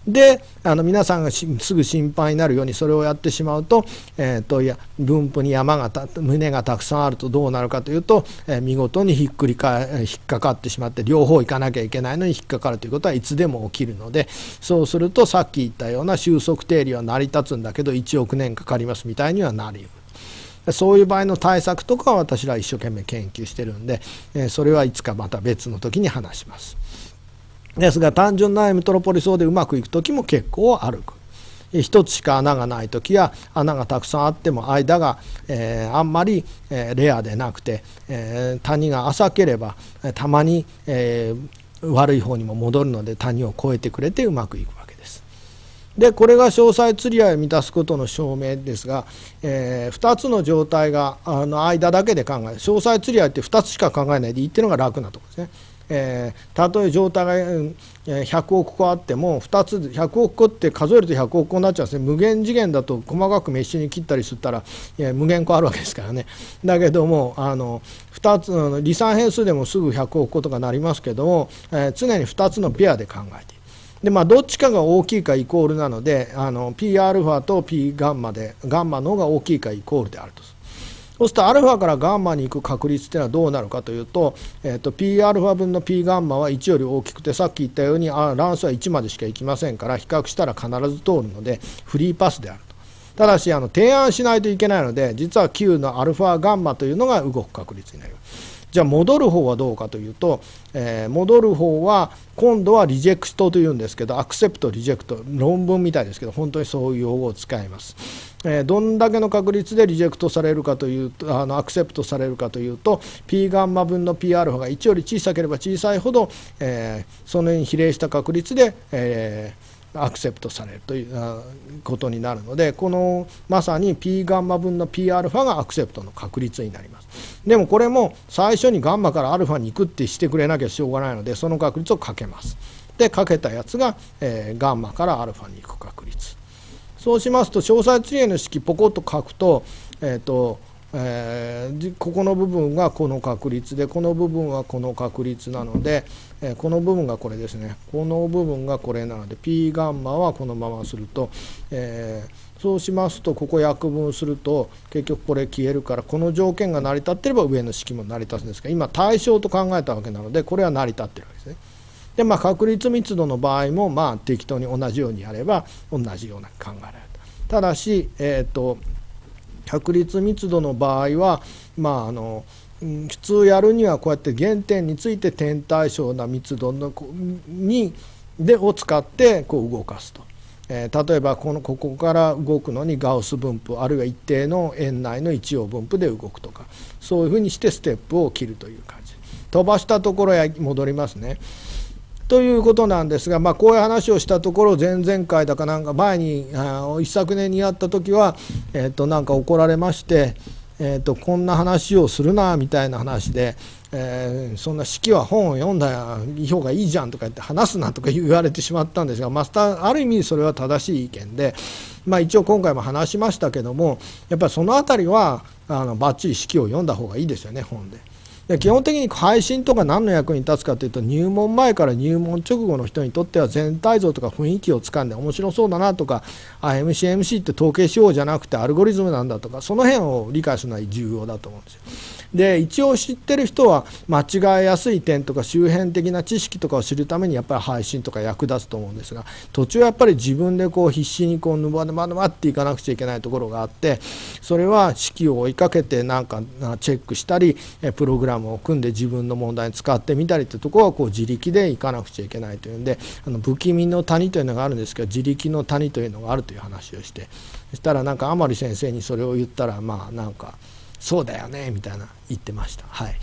であの皆さんがすぐ心配になるようにそれをやってしまうと、えー、といや分布に山がた胸がたくさんあるとどうなるかというと、えー、見事にひっくりか引っかかってしまって両方行かなきゃいけないのに引っかかるということはいつでも起きるので、そうするとさっき言ったような収束定理は成り立つんだけどいちおくねんかかりますみたいにはなり得る。そういう場合の対策とかは私ら一生懸命研究してるんで、えー、それはいつかまた別の時に話します。ですが単純なメトロポリ層でうまくいく時も結構ある。一つしか穴がない時や穴がたくさんあっても間が、えー、あんまり、えー、レアでなくて、えー、谷が浅ければたまに、えー、悪い方にも戻るので谷を越えてくれてうまくいくわけです。でこれが詳細釣り合いを満たすことの証明ですが、えー、ふたつの状態があの間だけで考える詳細釣り合いってふたつしか考えないでいいっていうのが楽なところですね。えー、たとえ状態がひゃくおく個あってもふたつひゃくおく個って数えるとひゃくおく個になっちゃうんですね。無限次元だと細かくメッシュに切ったりすったらいや無限個あるわけですからね。だけどもあのふたつの離散変数でもすぐひゃくおく個とかなりますけども、えー、常にふたつのペアで考えている。でまあ、どっちかが大きいかイコールなのであの Pα と P ガンマでガンマの方が大きいかイコールであると。そうするとアルファからガンマに行く確率っていうのはどうなるかというと、えー、と Pα 分の P ガンマはいちより大きくてさっき言ったようにあ乱数はいちまでしか行きませんから比較したら必ず通るのでフリーパスであると。ただしあの提案しないといけないので実は Q のアルファガンマというのが動く確率になります。じゃあ戻る方はどうかというと、えー、戻る方は今度はリジェクトというんですけどアクセプトリジェクト論文みたいですけど本当にそういう用語を使います。えー、どんだけの確率でリジェクトされるかというとあのアクセプトされるかというと P ガンマ分の Pα がいちより小さければ小さいほど、えー、それに比例した確率で、えー、アクセプトされるということになるのでこのまさに P ガンマ分の Pα がアクセプトの確率になります。でもこれも最初にガンマからアルファに行くってしてくれなきゃしょうがないのでその確率をかけます。でかけたやつが、えー、ガンマからアルファに行く確率。そうしますと詳細釣り合いの式ポコッと書くと、えーとえー、ここの部分がこの確率でこの部分はこの確率なので、えー、この部分がこれですねこの部分がこれなので P ガンマはこのまますると、えー、そうしますとここ約分すると結局これ消えるからこの条件が成り立っていれば上の式も成り立つんですが今対象と考えたわけなのでこれは成り立っているわけですね。でまあ、確率密度の場合もまあ適当に同じようにやれば同じような考えられる。ただし、えーと、確率密度の場合は、まああの普通やるにはこうやって原点について点対称な密度のにでを使ってこう動かすと。えー、例えばこのここから動くのにガウス分布あるいは一定の円内の一応分布で動くとかそういうふうにしてステップを切るという感じ。飛ばしたところへ戻りますね。ということなんですが、まあ、こういう話をしたところ前々回だかなんか前にあ一昨年にやった時は、えー、となんか怒られまして、えー、とこんな話をするなみたいな話で、えー、そんな式は本を読んだ方がいいじゃんとか言って話すなとか言われてしまったんですが、マスターある意味それは正しい意見で、まあ、一応今回も話しましたけどもやっぱりそのあたりはあのバッチリ式を読んだ方がいいですよね本で。で基本的に配信とか何の役に立つかというと入門前から入門直後の人にとっては全体像とか雰囲気をつかんで面白そうだなとかあ エムシーエムシー って統計指標じゃなくてアルゴリズムなんだとかその辺を理解するのは重要だと思うんですよ。で一応知ってる人は間違えやすい点とか周辺的な知識とかを知るためにやっぱり配信とか役立つと思うんですが途中やっぱり自分でこう必死にこうぬばぬばぬばっていかなくちゃいけないところがあってそれは式を追いかけてなんかチェックしたりプログラムを組んで自分の問題に使ってみたりというところはこう自力でいかなくちゃいけないというんであの不気味の谷というのがあるんですけど自力の谷というのがあるという話をしてそしたらなんか甘利先生にそれを言ったらまあなんかそうだよねみたいな言ってました。はい。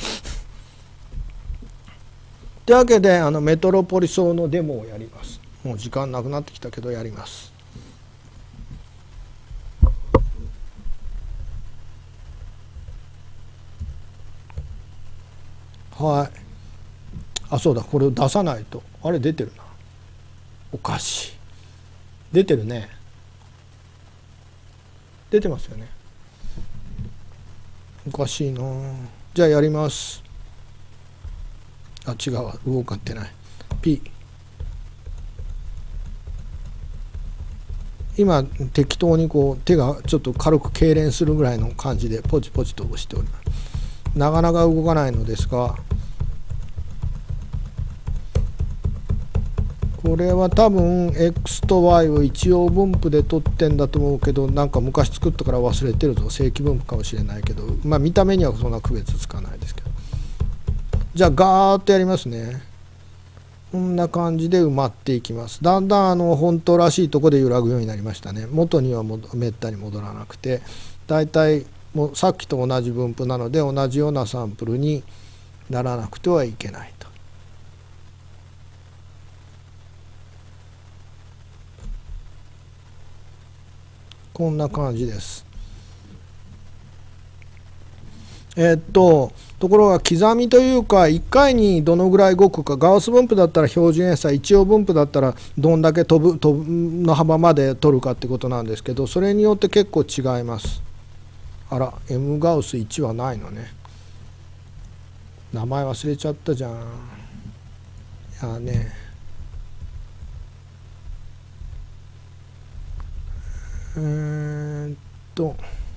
というわけであのメトロポリ層のデモをやります。もう時間なくなってきたけどやります。はい。あそうだこれを出さないとあれ出てるな。おかしい。出てるね。出てますよね。おかしいな。じゃあやります。あ違うわ動かってない。P 今適当にこう手がちょっと軽く痙攣するぐらいの感じでポチポチと押しております。なかなか動かないのですが、これは多分 X と Y を一応分布で取ってんだと思うけど、なんか昔作ったから忘れてるぞ。正規分布かもしれないけど、まあ見た目にはそんな区別つかないですけど。じゃあガーッとやりますね。こんな感じで埋まっていきます。だんだんあの本当らしいところで揺らぐようになりましたね。元にはもめったに戻らなくて、だいたいもうさっきと同じ分布なので同じようなサンプルにならなくてはいけないと。こんな感じです。えー、っとところが刻みというかいっかいにどのぐらい動くか、ガウス分布だったら標準偏差、一応分布だったらどんだけ飛ぶ飛ぶの幅まで取るかってことなんですけど、それによって結構違います。あら M ガウスいちはないのね。名前忘れちゃったじゃん。いやねえー、っと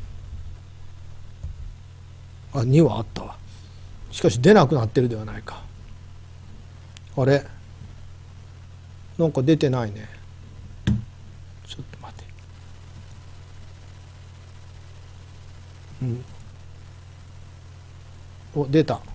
あにはあったわ。しかし出なくなってるではないか。あれなんか出てないね。ちょっと待って。うんお出た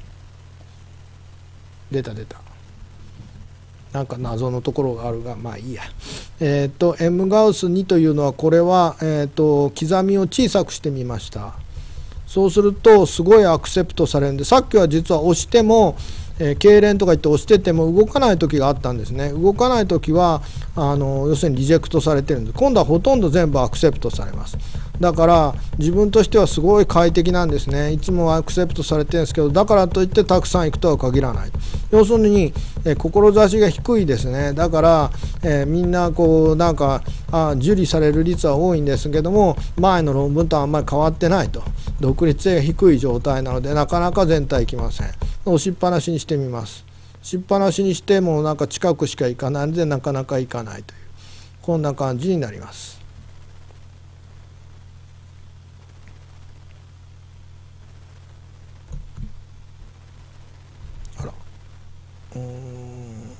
出た出た。なんか謎のところがあるがまあいいや。えっ、ー、と M ガウスにというのはこれは、えー、と刻みを小さくしてみました。そうするとすごいアクセプトされるんで、さっきは実は押しても、えー、痙攣とか言って押してても動かない時があったんですね。動かない時はあの要するにリジェクトされてるんで、今度はほとんど全部アクセプトされます。だから自分としてはすごい快適なんですね。いつもアクセプトされてるんですけど、だからといってたくさん行くとは限らない。要するに、えー、志が低いですね。だから、えー、みんなこうなんかあ受理される率は多いんですけども、前の論文とあんまり変わってないと、独立性が低い状態なのでなかなか全体いきません。押しっぱなしにしてみます。しっぱなしにしてもなんか近くしか行かないのでなかなか行かないという、こんな感じになります。あらうーん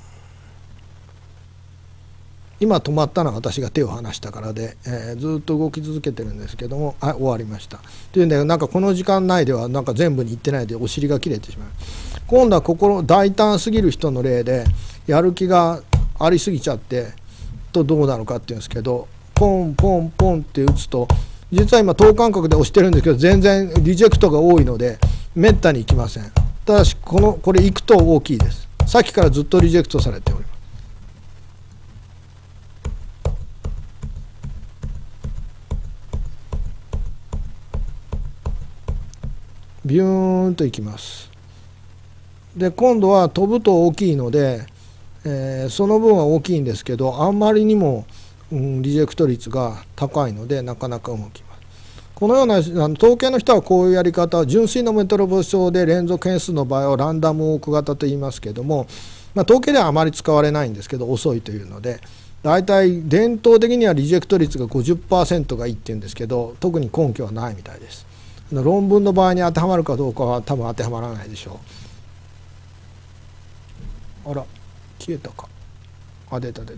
今止まったのは私が手を離したからで、えー、ずっと動き続けてるんですけども、はい、終わりました。というんでなんかこの時間内ではなんか全部に行ってないでお尻が切れてしまう。今度は心大胆すぎる人の例でやる気がありすぎちゃってとどうなるかっていうんですけど、ポンポンポンって打つと実は今等間隔で押してるんですけど全然リジェクトが多いのでめったに行きません。ただしこのこれ行くと大きいです。さっきからずっとリジェクトされております。ビューンといきます。で今度は飛ぶと大きいので、えー、その分は大きいんですけどあんまりにも、うん、リジェクト率が高いのでなかなか動きます。このようなあの統計の人はこういうやり方は純粋のメトロボ症で連続変数の場合はランダムオーク型と言いますけども、まあ、統計ではあまり使われないんですけど遅いというので大体伝統的にはリジェクト率が ごじゅっパーセント がいいっていうんですけど特に根拠はないみたいです。論文の場合に当てはまるかどうかは多分当てはまらないでしょう。あら消えたか。あ出た出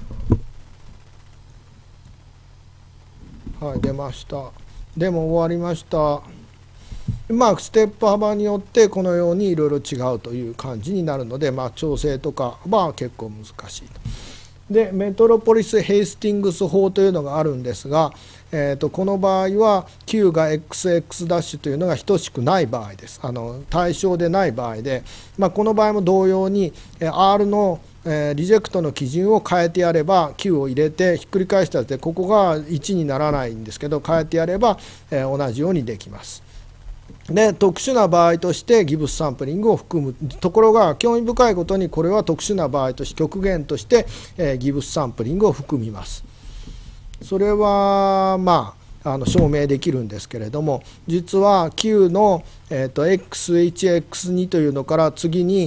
た。はい出ました。でも終わりました。まあステップ幅によってこのようにいろいろ違うという感じになるので、まあ調整とかは結構難しいと。でメトロポリス・ヘイスティングス法というのがあるんですが、えー、とこの場合は Q が エックスエックス ダッシュというのが等しくない場合です。あの対象でない場合で、まあ、この場合も同様に R のえー、リジェクトの基準を変えてやれば Q を入れてひっくり返したってここがいちにならないんですけど変えてやれば、えー、同じようにできます。で特殊な場合としてギブスサンプリングを含むところが興味深いことにこれは特殊な場合として極限として、えー、ギブスサンプリングを含みます。それはまああの証明できるんですけれども実は Q の、えー、と エックスワンエックスツー というのから次に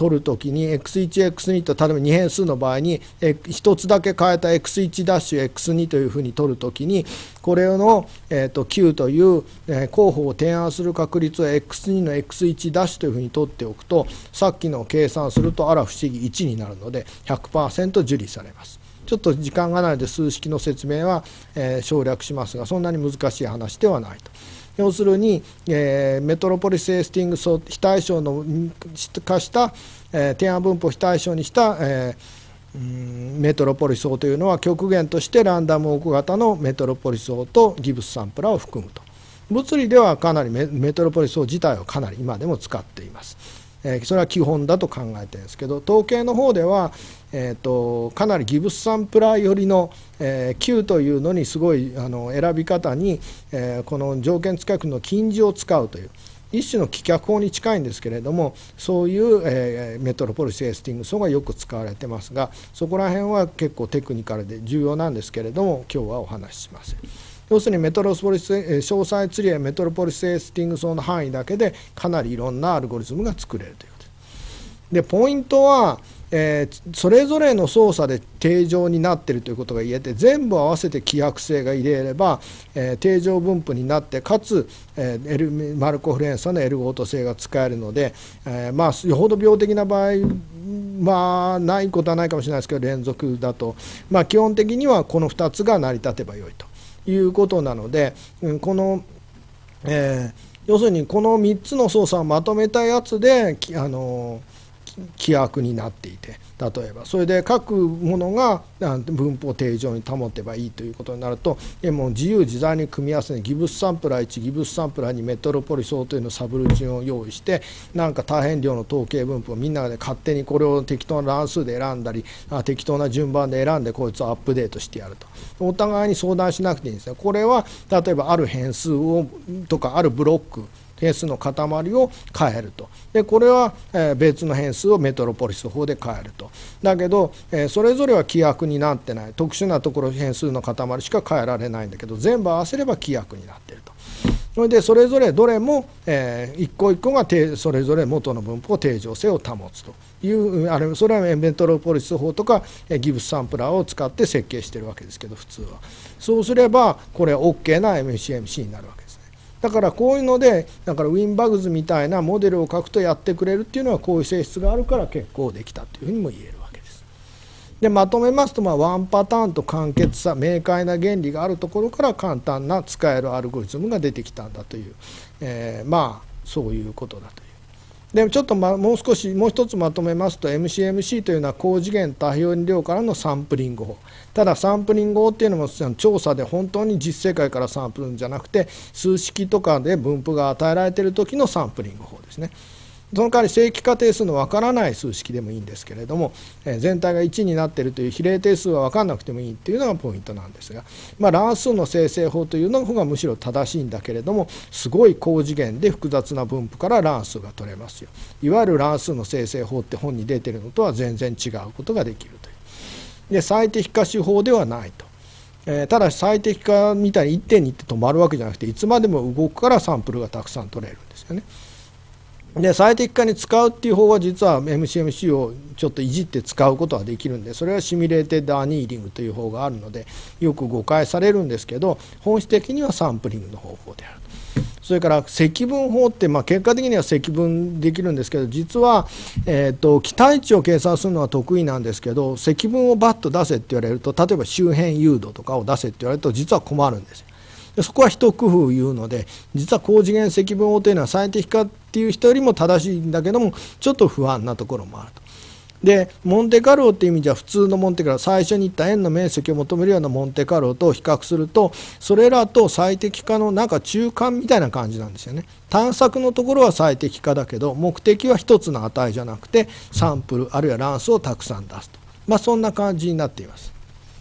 取るときに エックスワン、エックスツー と例えばに変数の場合にひとつだけ変えた エックスワン ダッシュ エックスツー というふうに取るときにこれの、えー、と Q という、えー、候補を提案する確率を エックスツー の エックスワン ダッシュというふうに取っておくとさっきの計算するとあら不思議いちになるので ひゃくパーセント 受理されます。ちょっと時間がないので数式の説明は、えー、省略しますがそんなに難しい話ではないと。要するに、えー、メトロポリスエースティング層非対称の化した、えー、提案分布を非対称にした、えー、うんメトロポリ層というのは極限としてランダムオーク型のメトロポリ層とギブスサンプラーを含むと。物理ではかなり メ, メトロポリ層自体をかなり今でも使っています。えー、それは基本だと考えてるんですけど統計の方では、えー、とかなりギブスサンプラー寄りの、えー、Q というのにすごいあの選び方に、えー、この条件付けの近似を使うという一種の棄却法に近いんですけれどもそういう、えー、メトロポリスエースティング層がよく使われてますがそこら辺は結構テクニカルで重要なんですけれども今日はお話ししません。要するにメトロポリス詳細ツリーやメトロポリスエースティング層の範囲だけでかなりいろんなアルゴリズムが作れるということです。でポイントは、えー、それぞれの操作で定常になっているということが言えて全部合わせて規約性が入れれば、えー、定常分布になってかつ、えー、L マルコフ連鎖の L ごと性が使えるので、えー、まあよほど病的な場合まあないことはないかもしれないですけど連続だと、まあ、基本的にはこのふたつが成り立てばよいということなので、うん、この、えー、要するにこのみっつの操作をまとめたやつであの規約になっていて例えばそれで各ものが分布を定常に保てばいいということになるともう自由自在に組み合わせてギブスサンプラーいちギブスサンプラーにメトロポリ層というのサブルーチンを用意してなんか多変量の統計分布をみんなで勝手にこれを適当な乱数で選んだり適当な順番で選んでこいつをアップデートしてやるとお互いに相談しなくていいんですね。これは例えばある変数をとかあるブロック変数の塊を変えるとでこれは別の変数をメトロポリス法で変えるとだけどそれぞれは規約になってない特殊なところ変数の塊しか変えられないんだけど全部合わせれば規約になっているとそれでそれぞれどれも一個一個がそれぞれ元の分布を定常性を保つというあれそれはメトロポリス法とかギブスサンプラーを使って設計しているわけですけど普通はそうすればこれは OK な エムシーエムシー になるわけです。だからこういうのでだからウィンバグズみたいなモデルを書くとやってくれるっていうのはこういう性質があるから結構できたというふうにも言えるわけです。でまとめますとまあワンパターンと簡潔さ明快な原理があるところから簡単な使えるアルゴリズムが出てきたんだという、えー、まあそういうことだという。でちょっとまもう少しもう一つまとめますと エムシーエムシー というのは高次元多変量からのサンプリング法ただサンプリング法っていうのも調査で本当に実世界からサンプルんじゃなくて数式とかで分布が与えられている時のサンプリング法ですね。その代わり正規化定数の分からない数式でもいいんですけれども全体がいちになっているという比例定数は分からなくてもいいというのがポイントなんですが、まあ、乱数の生成法というの方がむしろ正しいんだけれどもすごい高次元で複雑な分布から乱数が取れますよ。いわゆる乱数の生成法って本に出ているのとは全然違うことができるという。で最適化手法ではないと。えー、ただし最適化みたいにいってんにって止まるわけじゃなくていつまでも動くからサンプルがたくさん取れるんですよね。で最適化に使うっていう方は実は エムシーエムシー をちょっといじって使うことはできるんでそれはシミュレーテッドアニーリングという方があるのでよく誤解されるんですけど本質的にはサンプリングの方法である。それから積分法って、まあ、結果的には積分できるんですけど実は、えーと、期待値を計算するのは得意なんですけど積分をバッと出せって言われると例えば周辺誘導とかを出せって言われると実は困るんですよ。でそこは一工夫言うので実は高次元積分法というのは最適化っていう人よりも正しいんだけどもちょっと不安なところもあると。でモンテカルロっていう意味じゃ普通のモンテカルロ最初に言った円の面積を求めるようなモンテカルロと比較するとそれらと最適化のなんか中間みたいな感じなんですよね。探索のところは最適化だけど目的は一つの値じゃなくてサンプルあるいは乱数をたくさん出すと、まあ、そんな感じになっています。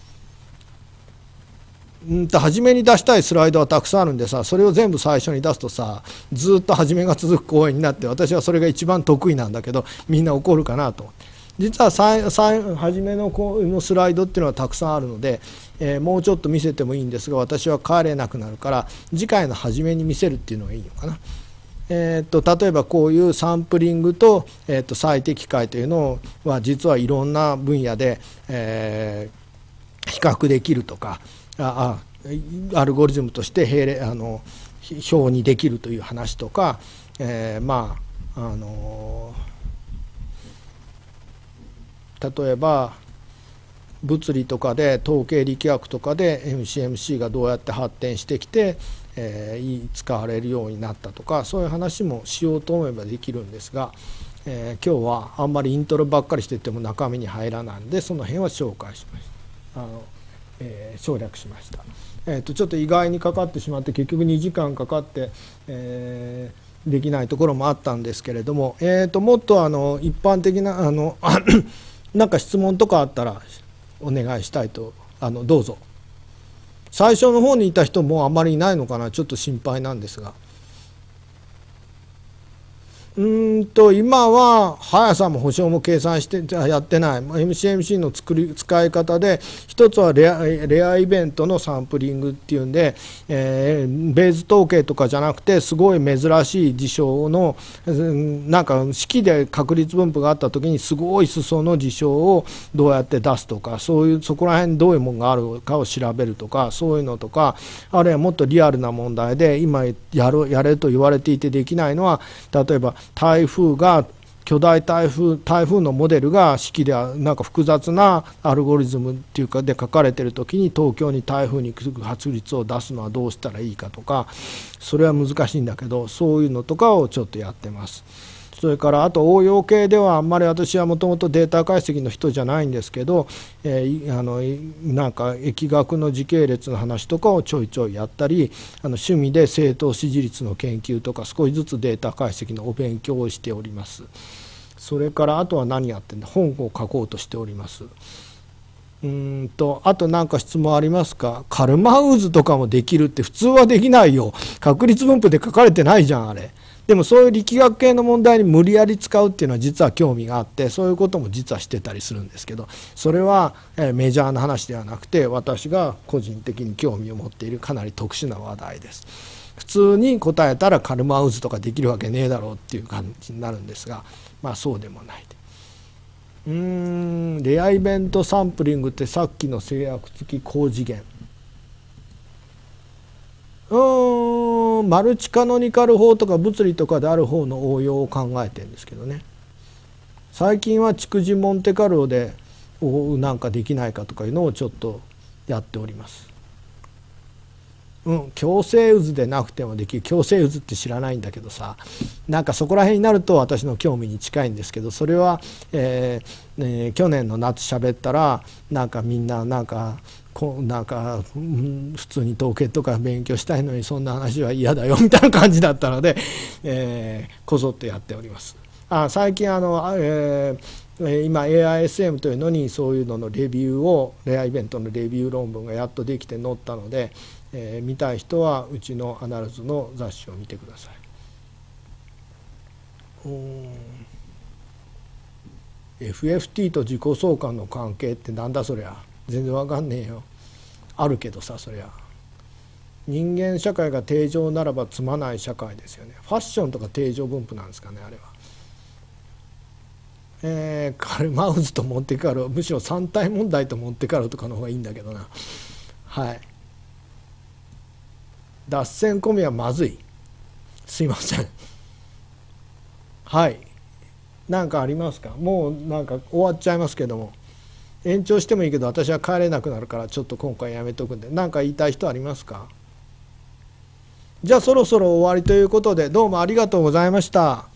うんと初めに出したいスライドはたくさんあるんでさそれを全部最初に出すとさずっと初めが続く講演になって私はそれが一番得意なんだけどみんな怒るかなと思って。実は初めののスライドっていうのはたくさんあるので、えー、もうちょっと見せてもいいんですが私は帰れなくなるから次回の初めに見せるっていうのがいいのかな。 えー、と例えばこういうサンプリングと、えー、と最適解というのは実はいろんな分野で、えー、比較できるとか、ああアルゴリズムとして並列あの表にできるという話とか、えー、まああの例えば物理とかで統計力学とかで エムシーエムシー がどうやって発展してきて、えー、使われるようになったとか、そういう話もしようと思えばできるんですが、えー、今日はあんまりイントロばっかりしてても中身に入らないんで、その辺は紹介しましたあの、えー、省略しました。えー、とちょっと意外にかかってしまって結局にじかんかかって、えー、できないところもあったんですけれども、えー、ともっとあの一般的なあのなんか質問とかあったらお願いしたいと、あのどうぞ。最初の方にいた人もあんまりいないのかな、ちょっと心配なんですが。うーんと今は速さも保証も計算してやってない エムシーエムシー の作り使い方で、一つはレア、レアイベントのサンプリングっていうんで、えー、ベース統計とかじゃなくてすごい珍しい事象のなんか式で確率分布があった時にすごい裾の事象をどうやって出すとか、そういうそこら辺どういうものがあるかを調べるとか、そういうのとか、あるいはもっとリアルな問題で今やるやれと言われていてできないのは、例えば台風が巨大台風台風のモデルが式ではなんか複雑なアルゴリズムっていうかで書かれている時に東京に台風に来る確率を出すのはどうしたらいいかとか、それは難しいんだけど、そういうのとかをちょっとやってます。それからあと応用系ではあんまり私はもともとデータ解析の人じゃないんですけど、えー、あのなんか疫学の時系列の話とかをちょいちょいやったり、あの趣味で政党支持率の研究とか少しずつデータ解析のお勉強をしております。それからあとは何やってんだ、本を書こうとしております。うーんとあと何か質問ありますか。カルマウーズとかもできるって普通はできないよ。確率分布で書かれてないじゃんあれ。でもそういう力学系の問題に無理やり使うっていうのは実は興味があって、そういうことも実はしてたりするんですけど、それはメジャーな話ではなくて私が個人的に興味を持っているかなり特殊な話題です。普通に答えたらカルマウズとかできるわけねえだろうっていう感じになるんですが、まあそうでもない。うーんレアイベントサンプリングってさっきの制約付き高次元、うーんマルチカノニカル法とか物理とかである方の応用を考えてるんですけどね。最近は逐次モンテカルロでなんかできないかとかいうのをちょっとやっております。うん、強制渦でなくてもできる。強制渦って知らないんだけどさ、なんかそこら辺になると私の興味に近いんですけど、それは、えーね、去年の夏喋ったらなんかみんななんかこうなんか、うん、普通に統計とか勉強したいのにそんな話は嫌だよみたいな感じだったので、えー、こぞってやっております。あ最近あの、えー、今 エーアイエスエム というのにそういうののレビューをレアイベントのレビュー論文がやっとできて載ったので、えー、見たい人はうちのアナルズの雑誌を見てください。うん エフエフティー と自己相関の関係ってなんだそりゃ。全然わかんねえよ。あるけどさ、そりゃ人間社会が定常ならばつまない社会ですよね。ファッションとか定常分布なんですかねあれは。えー、カルマウズとモンテカルロ、むしろ三体問題とモンテカルロとかの方がいいんだけどな。はい。脱線込みはまずい。すいません。はい。何かありますか。もうなんか終わっちゃいますけども、延長してもいいけど私は帰れなくなるからちょっと今回やめとくんで、何か言いたい人ありますか。じゃあそろそろ終わりということで、どうもありがとうございました。